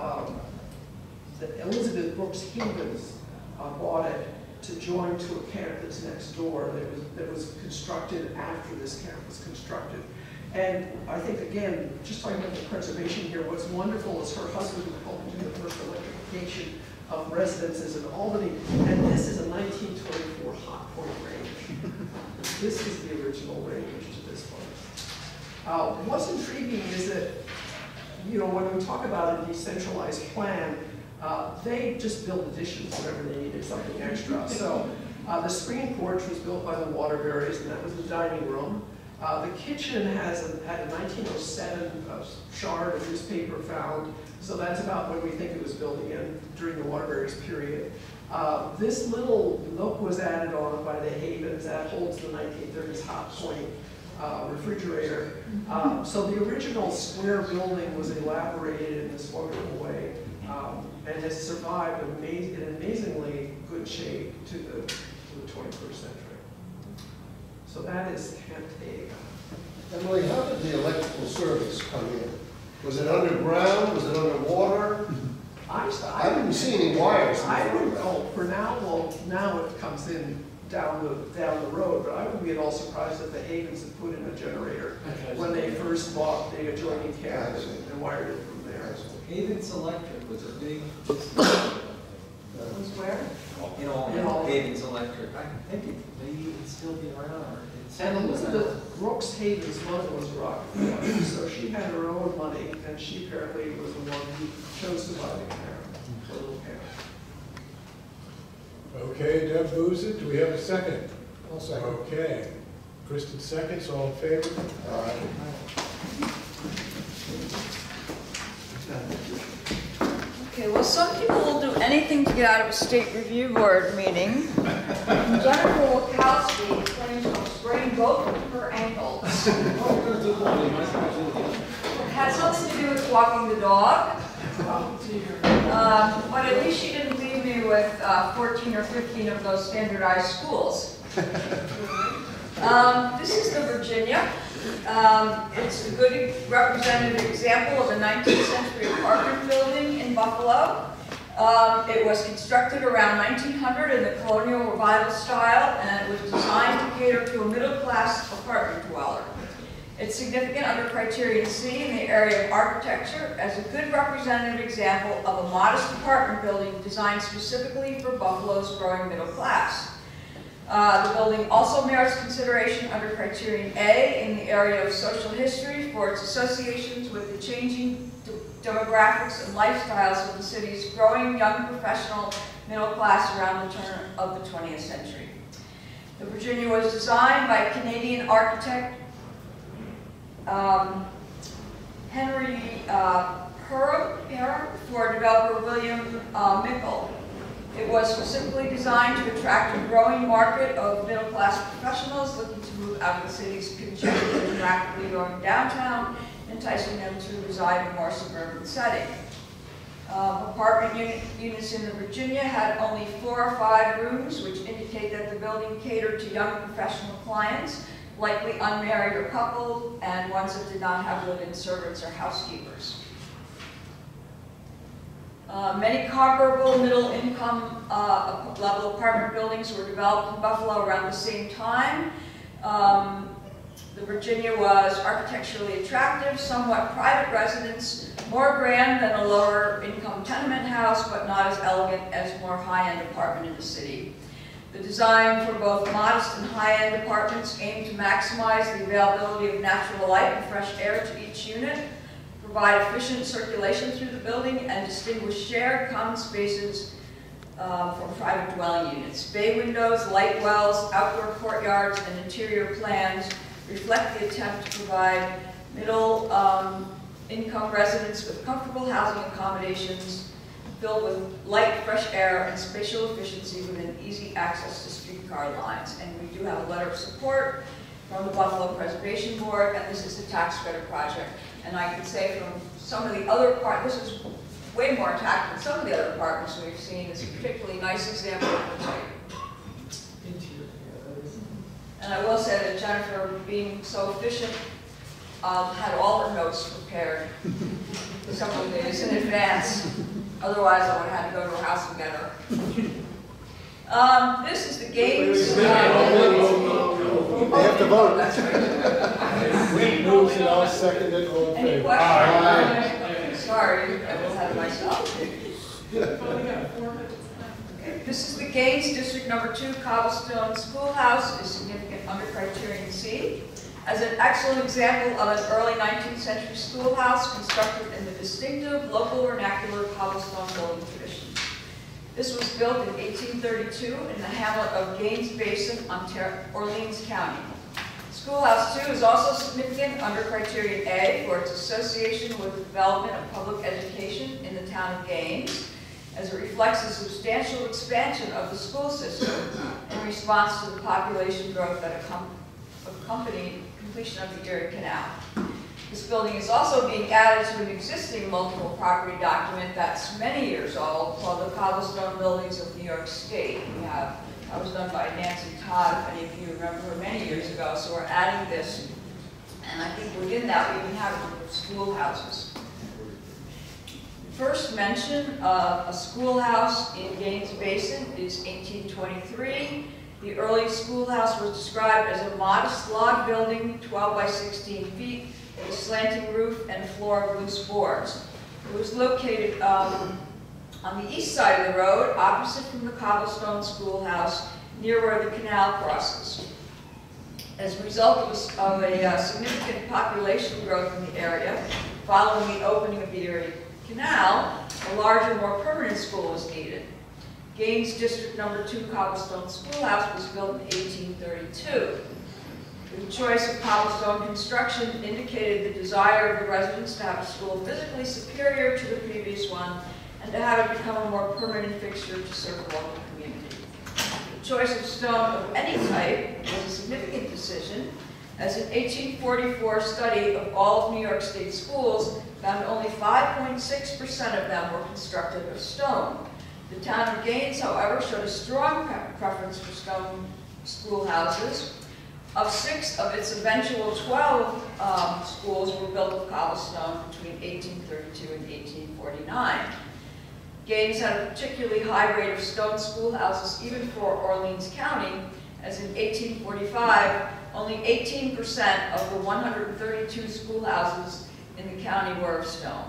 Speaker 15: Elizabeth Brooks Havens bought it to join to a camp that's next door that was constructed after this camp was constructed. And I think, again, just talking about the preservation here, what's wonderful is her husband helped do the first electrification of residences in Albany, and this is a 1924 hot point range. This is the original range to this place. What's intriguing is that, you know, when we talk about a decentralized plan, they just built additions whenever they needed something extra. So the screen porch was built by the Waterburys, and that was the dining room. The kitchen had a 1907 shard of newspaper found, so that's about when we think it was built again during the Waterburys period. This little nook was added on by the Havens that holds the 1930s hot point refrigerator. So the original square building was elaborated in this wonderful way. And has survived in amazingly good shape to the 21st century. So that is Cantega.
Speaker 7: Emily, how did the electrical service come in? Was it underground? Was it underwater? I didn't see any wires.
Speaker 15: I wouldn't know. For now, well, now it comes in down the road, but I wouldn't be at all surprised if the Havens had put in a generator when they first bought the adjoining camp and wired it from there.
Speaker 21: Havens Electric was a big.
Speaker 15: Was where?
Speaker 21: In all, Havens Electric. I think it may even still be around.
Speaker 15: And Elizabeth Brooks Havens' mother was a Rockefeller, so she had her own money, and she apparently was the one who chose to buy the little camp.
Speaker 1: Okay, Deb moves it. Do we have a second?
Speaker 7: I'll second.
Speaker 1: Okay. Kristen seconds. All in favor? Aye.
Speaker 2: Okay, well, some people will do anything to get out of a state review board meeting. Jennifer Wachowski claims to have sprained both of her ankles. It has something to do with walking the dog. But at least she didn't leave me with 14 or 15 of those standardized schools. This is the Virginia. It's a good representative example of a 19th century apartment building in Buffalo. It was constructed around 1900 in the colonial revival style, and it was designed to cater to a middle-class apartment dweller. It's significant under criterion C in the area of architecture as a good representative example of a modest apartment building designed specifically for Buffalo's growing middle class. The building also merits consideration under criterion A in the area of social history for its associations with the changing demographics and lifestyles of the city's growing young professional middle class around the turn of the 20th century. The Virginia was designed by Canadian architect Henry Perham for developer William Mickle. It was specifically designed to attract a growing market of middle-class professionals looking to move out of the city's congested and rapidly growing downtown, enticing them to reside in a more suburban setting. Apartment units in the Virginia had only 4 or 5 rooms, which indicate that the building catered to young professional clients, likely unmarried or coupled, and ones that did not have live-in servants or housekeepers. Many comparable middle-income level apartment buildings were developed in Buffalo around the same time. The Virginia was architecturally attractive, somewhat private residence, more grand than a lower-income tenement house, but not as elegant as more high-end apartment in the city. The design for both modest and high-end apartments aim to maximize the availability of natural light and fresh air to each unit, provide efficient circulation through the building, and distinguish shared common spaces from private dwelling units. Bay windows, light wells, outdoor courtyards, and interior plans reflect the attempt to provide middle-income residents with comfortable housing accommodations filled with light, fresh air, and spatial efficiency within easy access to streetcar lines. And we do have a letter of support from the Buffalo Preservation Board, and this is a tax credit project. And I can say from some of the other parts, this is way more attacked than some of the other apartments we've seen. It's a particularly nice example of the type. And I will say that Jennifer, being so efficient, had all her notes prepared several days in advance. Otherwise, I would have had to go to her house and get her. This is the games.
Speaker 1: They have to vote.
Speaker 2: That's right.
Speaker 1: Wait, moves and I'll second it. All in
Speaker 2: Any
Speaker 1: favor?
Speaker 2: questions? Sorry, I was ahead of myself. This is the Gaines District Number 2 Cobblestone Schoolhouse, is significant under criterion C. As an excellent example of an early 19th century schoolhouse constructed in the distinctive local vernacular cobblestone building tradition. This was built in 1832 in the hamlet of Gaines Basin, Orleans County. Schoolhouse 2 is also significant under criterion A for its association with the development of public education in the town of Gaines, as it reflects a substantial expansion of the school system in response to the population growth that accompanied completion of the Erie Canal. This building is also being added to an existing multiple property document that's many years old, called the Cobblestone Buildings of New York State. That was done by Nancy Todd, if any of you remember her, many years ago, so we're adding this. And I think within that we even have a group of schoolhouses. First mention of a schoolhouse in Gaines Basin is 1823. The early schoolhouse was described as a modest log building, 12 by 16 feet, with a slanting roof and a floor of loose boards. It was located on the east side of the road, opposite from the cobblestone schoolhouse, near where the canal crosses. As a result of a significant population growth in the area, following the opening of the Erie Canal, a larger, more permanent school was needed. Gaines District Number 2 Cobblestone Schoolhouse was built in 1832. The choice of cobblestone construction indicated the desire of the residents to have a school physically superior to the previous one and to have it become a more permanent fixture to serve the local community. The choice of stone of any type was a significant decision, as an 1844 study of all of New York State schools found only 5.6% of them were constructed of stone. The town of Gaines, however, showed a strong preference for stone schoolhouses. Of 6 of its eventual 12 schools were built of cobblestone between 1832 and 1849. Gaines had a particularly high rate of stone schoolhouses even for Orleans County, as in 1845, only 18% of the 132 schoolhouses in the county were of stone.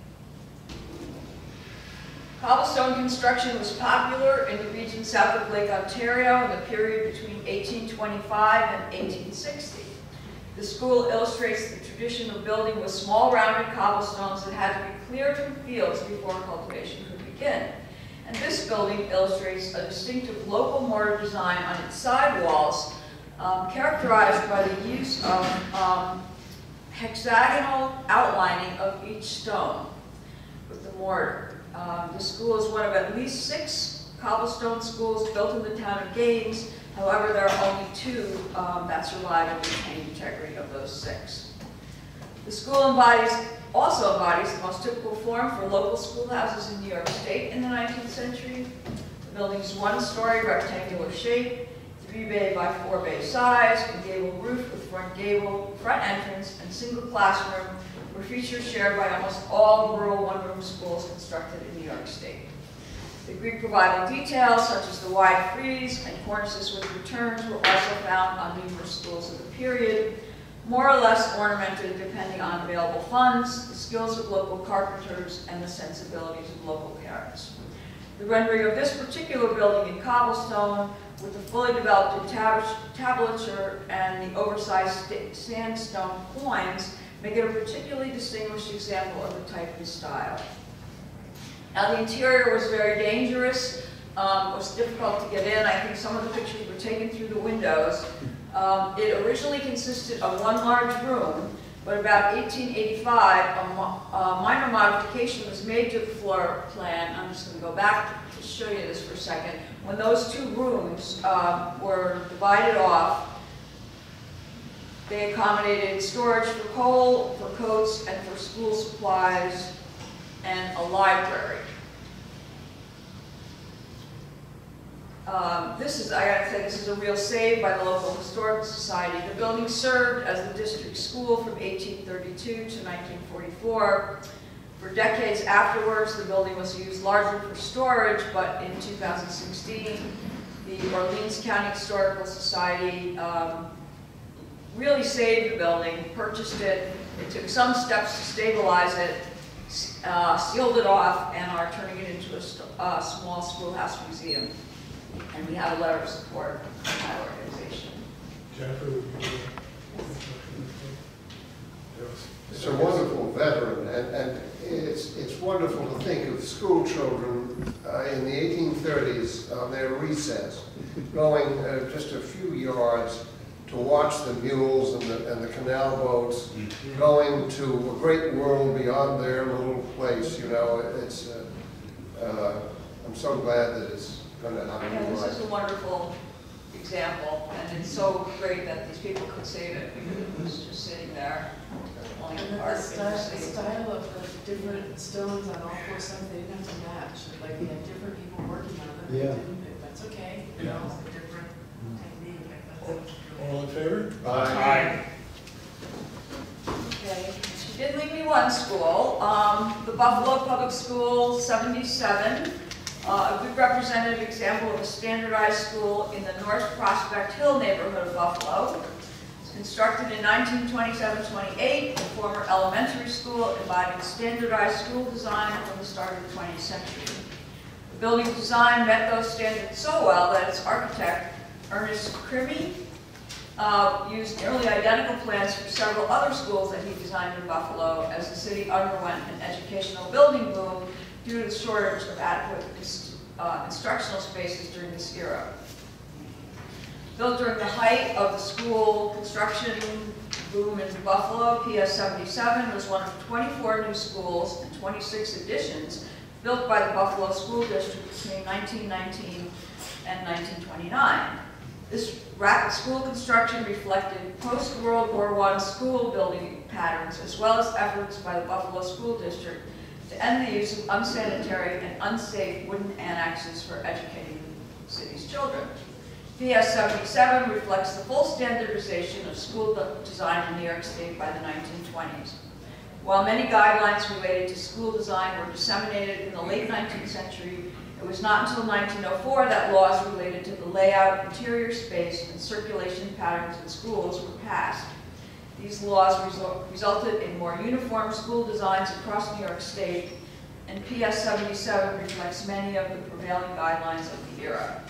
Speaker 2: Cobblestone construction was popular in the region south of Lake Ontario in the period between 1825 and 1860. The school illustrates the tradition of building with small rounded cobblestones that had to be cleared from fields before cultivation could begin. And this building illustrates a distinctive local mortar design on its side walls, characterized by the use of hexagonal outlining of each stone with the mortar. The school is one of at least 6 cobblestone schools built in the town of Gaines. However, there are only 2 that survive and retain integrity of those 6. The school also embodies the most typical form for local schoolhouses in New York State in the 19th century. The building's 1-story rectangular shape, 3-bay by 4-bay size, and gable roof with front gable, front entrance, and single classroom were features shared by almost all rural one-room schools constructed in New York State. The Greek provided details such as the wide frieze and cornices with returns were also found on numerous schools of the period, more or less ornamented depending on available funds, the skills of local carpenters, and the sensibilities of local parents. The rendering of this particular building in cobblestone with the fully developed entablature and the oversized sandstone coins make it a particularly distinguished example of the type and style. Now, the interior was very dangerous. It was difficult to get in. I think some of the pictures were taken through the windows. It originally consisted of one large room, but about 1885, a minor modification was made to the floor plan. I'm just going to go back to show you this for a second. When those two rooms were divided off, they accommodated storage for coal, for coats, and for school supplies, and a library. I gotta say, this is a real save by the local historical society. The building served as the district school from 1832 to 1944. For decades afterwards, the building was used largely for storage, but in 2016, the Orleans County Historical Society really saved the building, purchased it. It took some steps to stabilize it, sealed it off, and are turning it into a small schoolhouse museum. And we have a letter of support from that organization.
Speaker 1: Jennifer, would you?
Speaker 7: It's a wonderful veteran, and it's wonderful to think of school children in the 1830s on their recess, going just a few yards to watch the mules and the canal boats, going to a great world beyond their little place. You know, it's. I'm so glad that it's going to happen.
Speaker 2: Yeah, this is a wonderful example, and it's so great that these people could save it because it was just sitting there.
Speaker 20: And the style of the different stones on all four sides, they didn't have to match. Like, we had different people working on them.
Speaker 13: Yeah.
Speaker 20: That's okay. You know, it's a different technique.
Speaker 1: All in favor?
Speaker 2: Aye. Okay, she did leave me one school, the Buffalo Public School 77, a good representative example of a standardized school in the North Prospect Hill neighborhood of Buffalo. Constructed in 1927-28, the former elementary school embodied standardized school design from the start of the 20th century. The building's design met those standards so well that its architect, Ernest Crimmy, used nearly identical plans for several other schools that he designed in Buffalo as the city underwent an educational building boom due to the shortage of adequate instructional spaces during this era. Built during the height of the school construction boom in Buffalo, PS 77 was one of 24 new schools and 26 additions built by the Buffalo School District between 1919 and 1929. This rapid school construction reflected post-World War I school building patterns, as well as efforts by the Buffalo School District to end the use of unsanitary and unsafe wooden annexes for educating the city's children. PS 77 reflects the full standardization of school design in New York State by the 1920s. While many guidelines related to school design were disseminated in the late 19th century, it was not until 1904 that laws related to the layout, interior space, and circulation patterns in schools were passed. These laws resulted in more uniform school designs across New York State, and PS 77 reflects many of the prevailing guidelines of the era.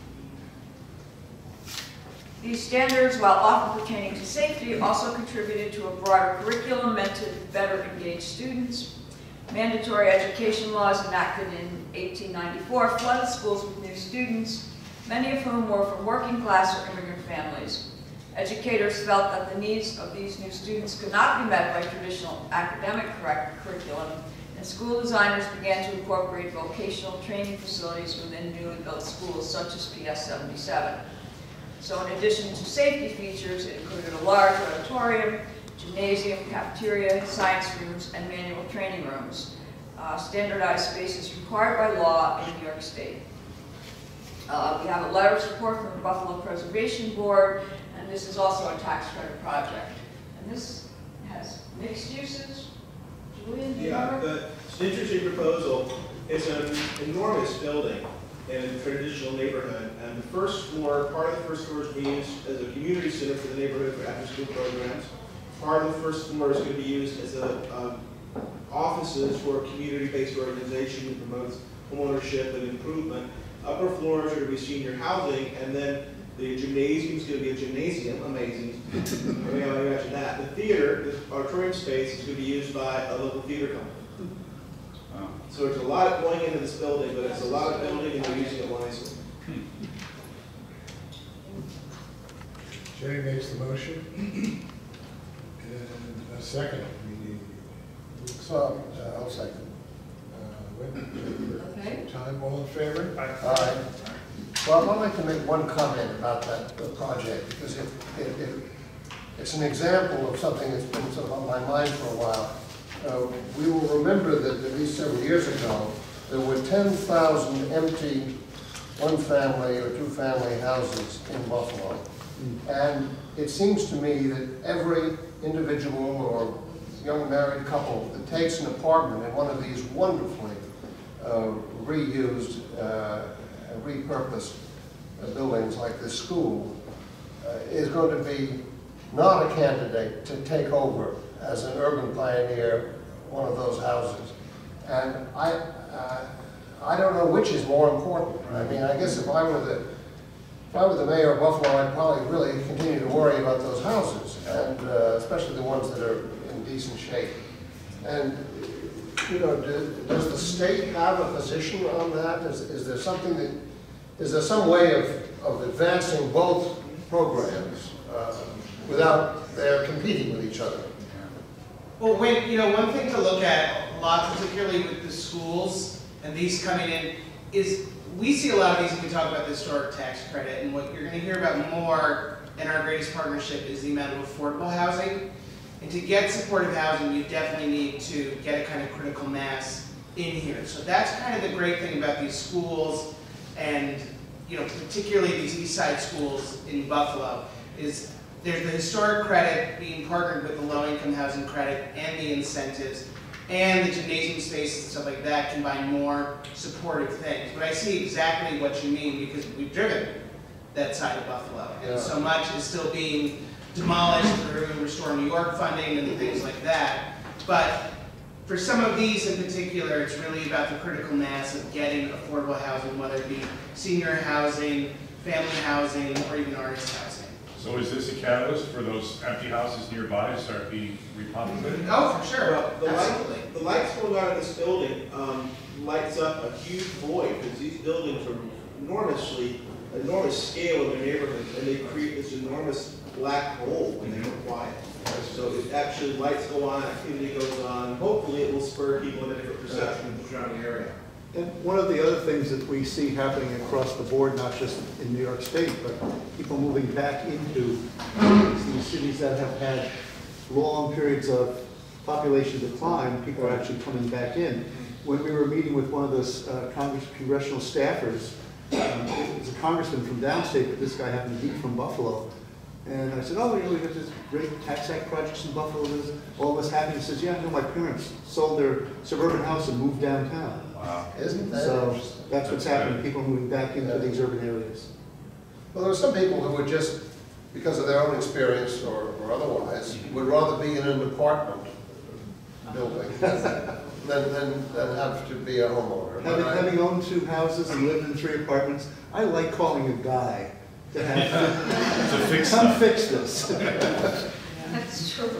Speaker 2: These standards, while often pertaining to safety, also contributed to a broader curriculum meant to better engage students. Mandatory education laws enacted in 1894 flooded schools with new students, many of whom were from working class or immigrant families. Educators felt that the needs of these new students could not be met by traditional academic curriculum, and school designers began to incorporate vocational training facilities within newly built schools, such as PS 77. So in addition to safety features, it included a large auditorium, gymnasium, cafeteria, science rooms, and manual training rooms. Standardized spaces required by law in New York State. We have a letter of support from the Buffalo Preservation Board, and this is also a tax credit project. And this has mixed uses. Julian, do you remember?
Speaker 14: It's an interesting proposal. It's an enormous building in a traditional neighborhood, and the first floor, part of the first floor is being used as a community center for the neighborhood for after-school programs. Part of the first floor is going to be used as offices for a community-based organization that promotes homeownership and improvement. Upper floors are going to be senior housing, and then the gymnasium is going to be a gymnasium, amazing. I mean, I imagine that. The theater, the auditorium space, is going to be used by a local theater company. So there's a lot going into this building, but it's a lot of building and they're using it wisely.
Speaker 1: Jay makes the motion. And a second.
Speaker 7: So, I'll second.
Speaker 2: Okay.
Speaker 1: Time, all in favor?
Speaker 7: Aye. Well, I'd like to make one comment about that project, because it's an example of something that's been sort of on my mind for a while. We will remember that at least several years ago, there were 10,000 empty one-family or two-family houses in Buffalo. And it seems to me that every individual or young married couple that takes an apartment in one of these wonderfully reused, repurposed buildings like this school is going to be not a candidate to take over as an urban pioneer one of those houses. And I don't know which is more important. I mean, I guess if I were the mayor of Buffalo, I'd probably really continue to worry about those houses, and especially the ones that are in decent shape. And you know, does the state have a position on that? Is there something that, is there some way of advancing both programs without their competing with each other?
Speaker 6: Well, when, you know, one thing to look at a lot, particularly with the schools and these coming in, is we see a lot of these when we talk about the historic tax credit, and what you're going to hear about more in our greatest partnership is the amount of affordable housing. And to get supportive housing, you definitely need to get a kind of critical mass in here. So that's kind of the great thing about these schools, and you know, particularly these East Side schools in Buffalo, is there's the historic credit being partnered with the low-income housing credit and the incentives, and the gymnasium spaces and stuff like that combine more supportive things. But I see exactly what you mean, because we've driven that side of Buffalo, and so much is still being demolished through Restore New York funding and things like that. But for some of these in particular, it's really about the critical mass of getting affordable housing, whether it be senior housing, family housing, or even artist housing.
Speaker 17: So is this a catalyst for those empty houses nearby to start being repopulated?
Speaker 6: Oh, for sure.
Speaker 14: Well, the lights going on in this building lights up a huge void, because these buildings are enormous scale in their neighborhoods, and they create this enormous black hole when they go quiet. So it actually, lights go on, activity goes on. Hopefully it will spur people in a different perception of the surrounding area.
Speaker 4: And one of the other things that we see happening across the board, not just in New York State, but people moving back into these cities that have had long periods of population decline, people are actually coming back in. When we were meeting with one of those congressional staffers, it was a congressman from downstate, but this guy happened to be from Buffalo. And I said, oh, you know, we got this great tax act projects in Buffalo, there's all this happening. He says, yeah, no, my parents sold their suburban house and moved downtown.
Speaker 7: Wow. Isn't that
Speaker 4: So
Speaker 7: interesting?
Speaker 4: that's what's happening, people moving back into these urban areas.
Speaker 7: Well, there are some people who would just, because of their own experience or otherwise, would rather be in an apartment building than have to be a homeowner.
Speaker 4: Having owned 2 houses and lived in 3 apartments, I like calling a guy to have
Speaker 17: to fix
Speaker 4: come
Speaker 17: stuff.
Speaker 4: fix this.
Speaker 2: That's true.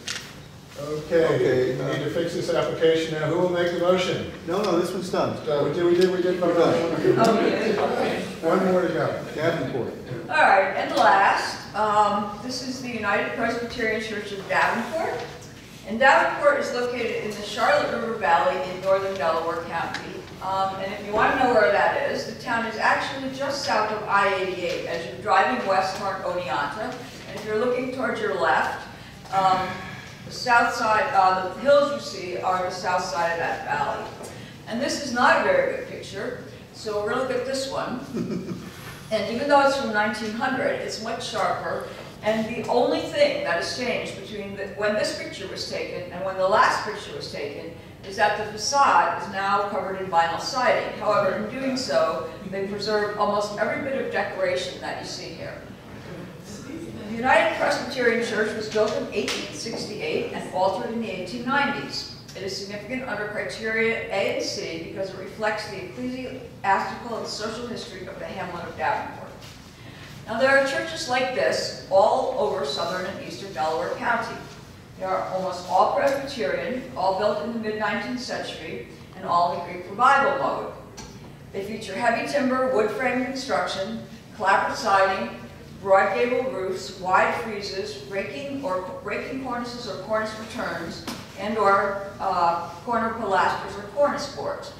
Speaker 1: Okay, we need to fix this application now. Who will make the motion?
Speaker 4: No, this one's done.
Speaker 1: We did vote on it.
Speaker 2: Okay.
Speaker 1: One more to go.
Speaker 4: Davenport.
Speaker 2: All right, and last, this is the United Presbyterian Church of Davenport. And Davenport is located in the Charlotte River Valley in northern Delaware County. And if you want to know where that is, the town is actually just south of I-88 as you're driving west toward Oneonta. And if you're looking towards your left, the south side, the hills you see are the south side of that valley. And this is not a very good picture, so we're going to look at this one. And even though it's from 1900, it's much sharper. And the only thing that has changed between when this picture was taken and when the last picture was taken is that the facade is now covered in vinyl siding. However, in doing so, they preserve almost every bit of decoration that you see here. The United Presbyterian Church was built in 1868 and altered in the 1890s. It is significant under criteria A and C because it reflects the ecclesiastical and social history of the hamlet of Davenport. Now there are churches like this all over southern and eastern Delaware County. They are almost all Presbyterian, all built in the mid-19th century, and all in Greek revival mode. They feature heavy timber, wood frame construction, clapboard siding, broad gable roofs, wide friezes, raking cornices or cornice returns, and/or corner pilasters or cornice boards.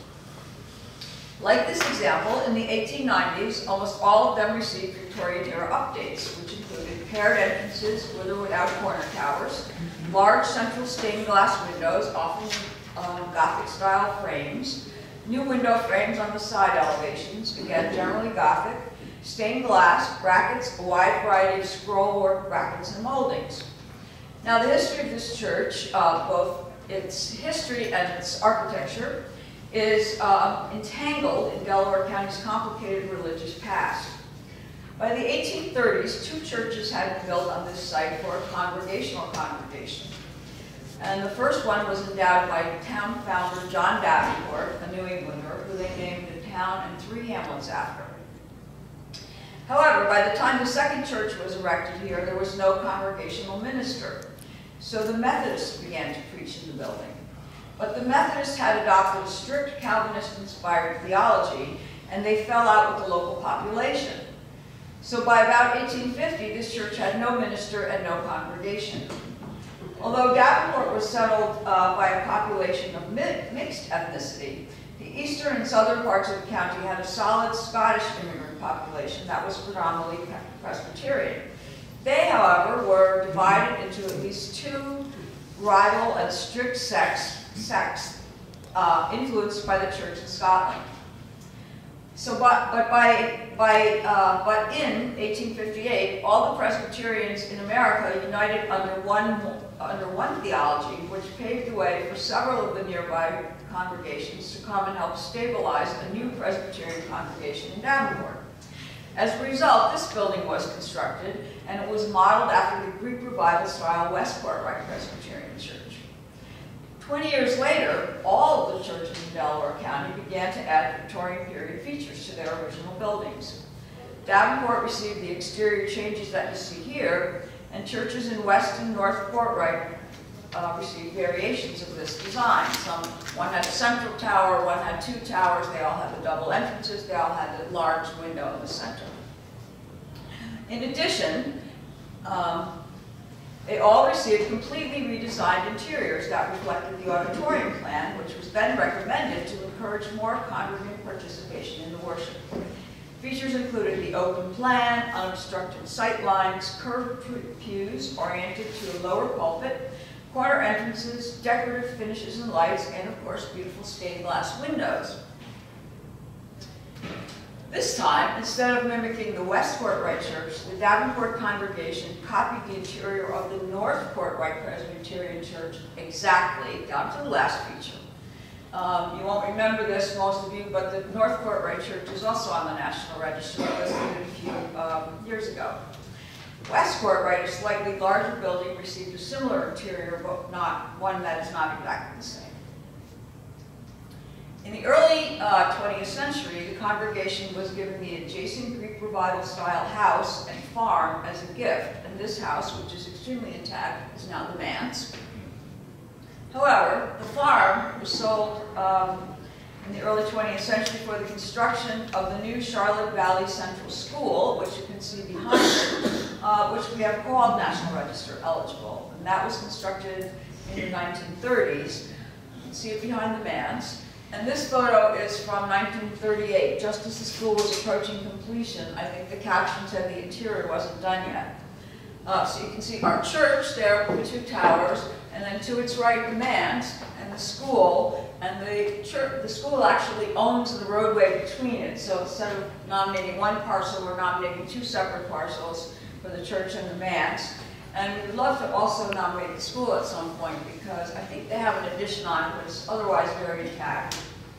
Speaker 2: Like this example, in the 1890s, almost all of them received Victorian-era updates, which included paired entrances with or without corner towers, large central stained glass windows, often Gothic-style frames, new window frames on the side elevations, again generally Gothic, stained glass, brackets, a wide variety of scrollwork brackets and moldings. Now the history of this church, both its history and its architecture, is entangled in Delaware County's complicated religious past. By the 1830s, 2 churches had been built on this site for a congregational congregation. And the first one was endowed by town founder John Davenport, a New Englander, who they named the town and 3 hamlets after. However, by the time the second church was erected here, there was no congregational minister. So the Methodists began to preach in the building. But the Methodists had adopted a strict Calvinist-inspired theology, and they fell out with the local population. So by about 1850, this church had no minister and no congregation. Although Davenport was settled by a population of mixed ethnicity, the eastern and southern parts of the county had a solid Scottish immigrant population that was predominantly Presbyterian. They, however, were divided into at least 2 rival and strict sects influenced by the Church in Scotland. So, but in 1858, all the Presbyterians in America united under one theology, which paved the way for several of the nearby congregations to come and help stabilize a new Presbyterian congregation in Davenport. As a result, this building was constructed, and it was modeled after the Greek Revival-style Westport Rite Presbyterian Church. 20 years later, all of the churches in Delaware County began to add Victorian period features to their original buildings. Davenport received the exterior changes that you see here, and churches in West and North Portwright received variations of this design. One had a central tower, one had 2 towers, they all had the double entrances, they all had the large window in the center. In addition, they all received completely redesigned interiors that reflected the auditorium plan, which was then recommended to encourage more congregant participation in the worship. Features included the open plan, unobstructed sight lines, curved pews oriented to a lower pulpit, corner entrances, decorative finishes and lights, and of course beautiful stained glass windows. This time, instead of mimicking the West Portwright Church, the Davenport congregation copied the interior of the North Portwright Presbyterian Church exactly, down to the last feature. You won't remember this, most of you, but the North Portwright Church is also on the National Register, listed a few years ago. West Portwright, a slightly larger building, received a similar interior, but not one that is not exactly the same. In the early 20th century, the congregation was given the adjacent Greek Revival-style house and farm as a gift, and this house, which is extremely intact, is now the manse. However, the farm was sold in the early 20th century for the construction of the new Charlotte Valley Central School, which you can see behind it, which we have called National Register eligible. And that was constructed in the 1930s. You can see it behind the manse. And this photo is from 1938, just as the school was approaching completion. I think the caption said the interior wasn't done yet. So you can see our church there with the 2 towers, and then to its right the manse and the school. And the school actually owns the roadway between it. So instead of nominating one parcel, we're nominating 2 separate parcels for the church and the manse. And we would love to also nominate the school at some point because I think they have an addition on it, but it's otherwise very intact.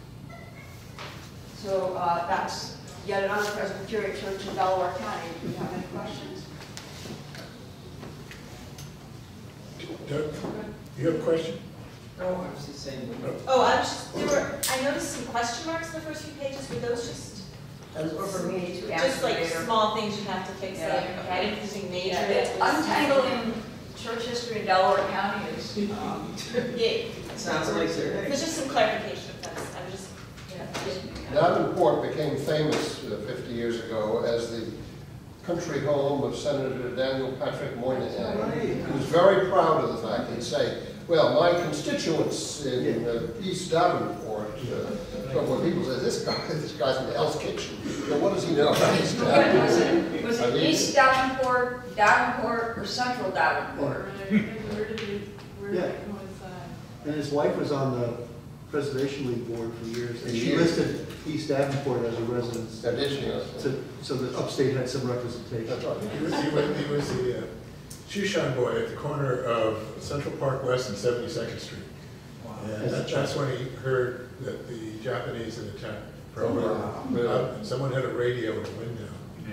Speaker 2: So that's yet another Presbyterian church in Delaware County. Do you have any questions?
Speaker 1: Doug, you have a question?
Speaker 21: No, I was just saying.
Speaker 22: Oh, I was just, I noticed some question marks in the first few pages, were those just?
Speaker 2: Those were for me to answer
Speaker 22: Just like
Speaker 2: later.
Speaker 22: small things you have to fix
Speaker 2: Yeah.
Speaker 22: later, okay, I didn't think anything major.
Speaker 2: Yeah,
Speaker 22: It was-
Speaker 2: untangling church history in Delaware County is,
Speaker 22: Yeah,
Speaker 21: Sounds like they're.
Speaker 22: there's just some clarification, that's, I'm just, yeah.
Speaker 7: Davenport became famous 50 years ago as the country home of Senator Daniel Patrick Moynihan. He was very proud of the fact. He'd say, well, my constituents in East Davenport, so when people say, this guy's in Hell's Kitchen, well, what does he know about East Davenport?
Speaker 2: was it East Davenport, Davenport, or Central Davenport?
Speaker 20: Where did he
Speaker 13: Yeah.
Speaker 20: coincide?
Speaker 13: And his wife was on the Preservation League board for years, and she
Speaker 7: Years.
Speaker 13: listed East Davenport as a residence.
Speaker 7: That is, yes.
Speaker 13: So the upstate had some representation.
Speaker 7: That's right.
Speaker 1: He was the shoeshine boy at the corner of Central Park West and 72nd Street. And that's when he heard that the Japanese had attacked Pearl Harbor. Someone had a radio in a window.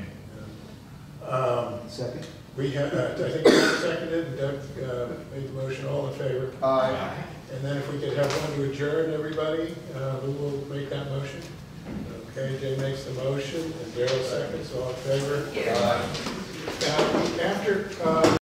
Speaker 13: Second?
Speaker 1: We had, I think Doug seconded, and Doug made the motion, all in favor?
Speaker 7: Aye.
Speaker 1: And then if we could have one to adjourn, everybody, who will make that motion? Okay, Jay makes the motion, and Darrell seconds, all in favor?
Speaker 2: Yeah.
Speaker 1: Now, after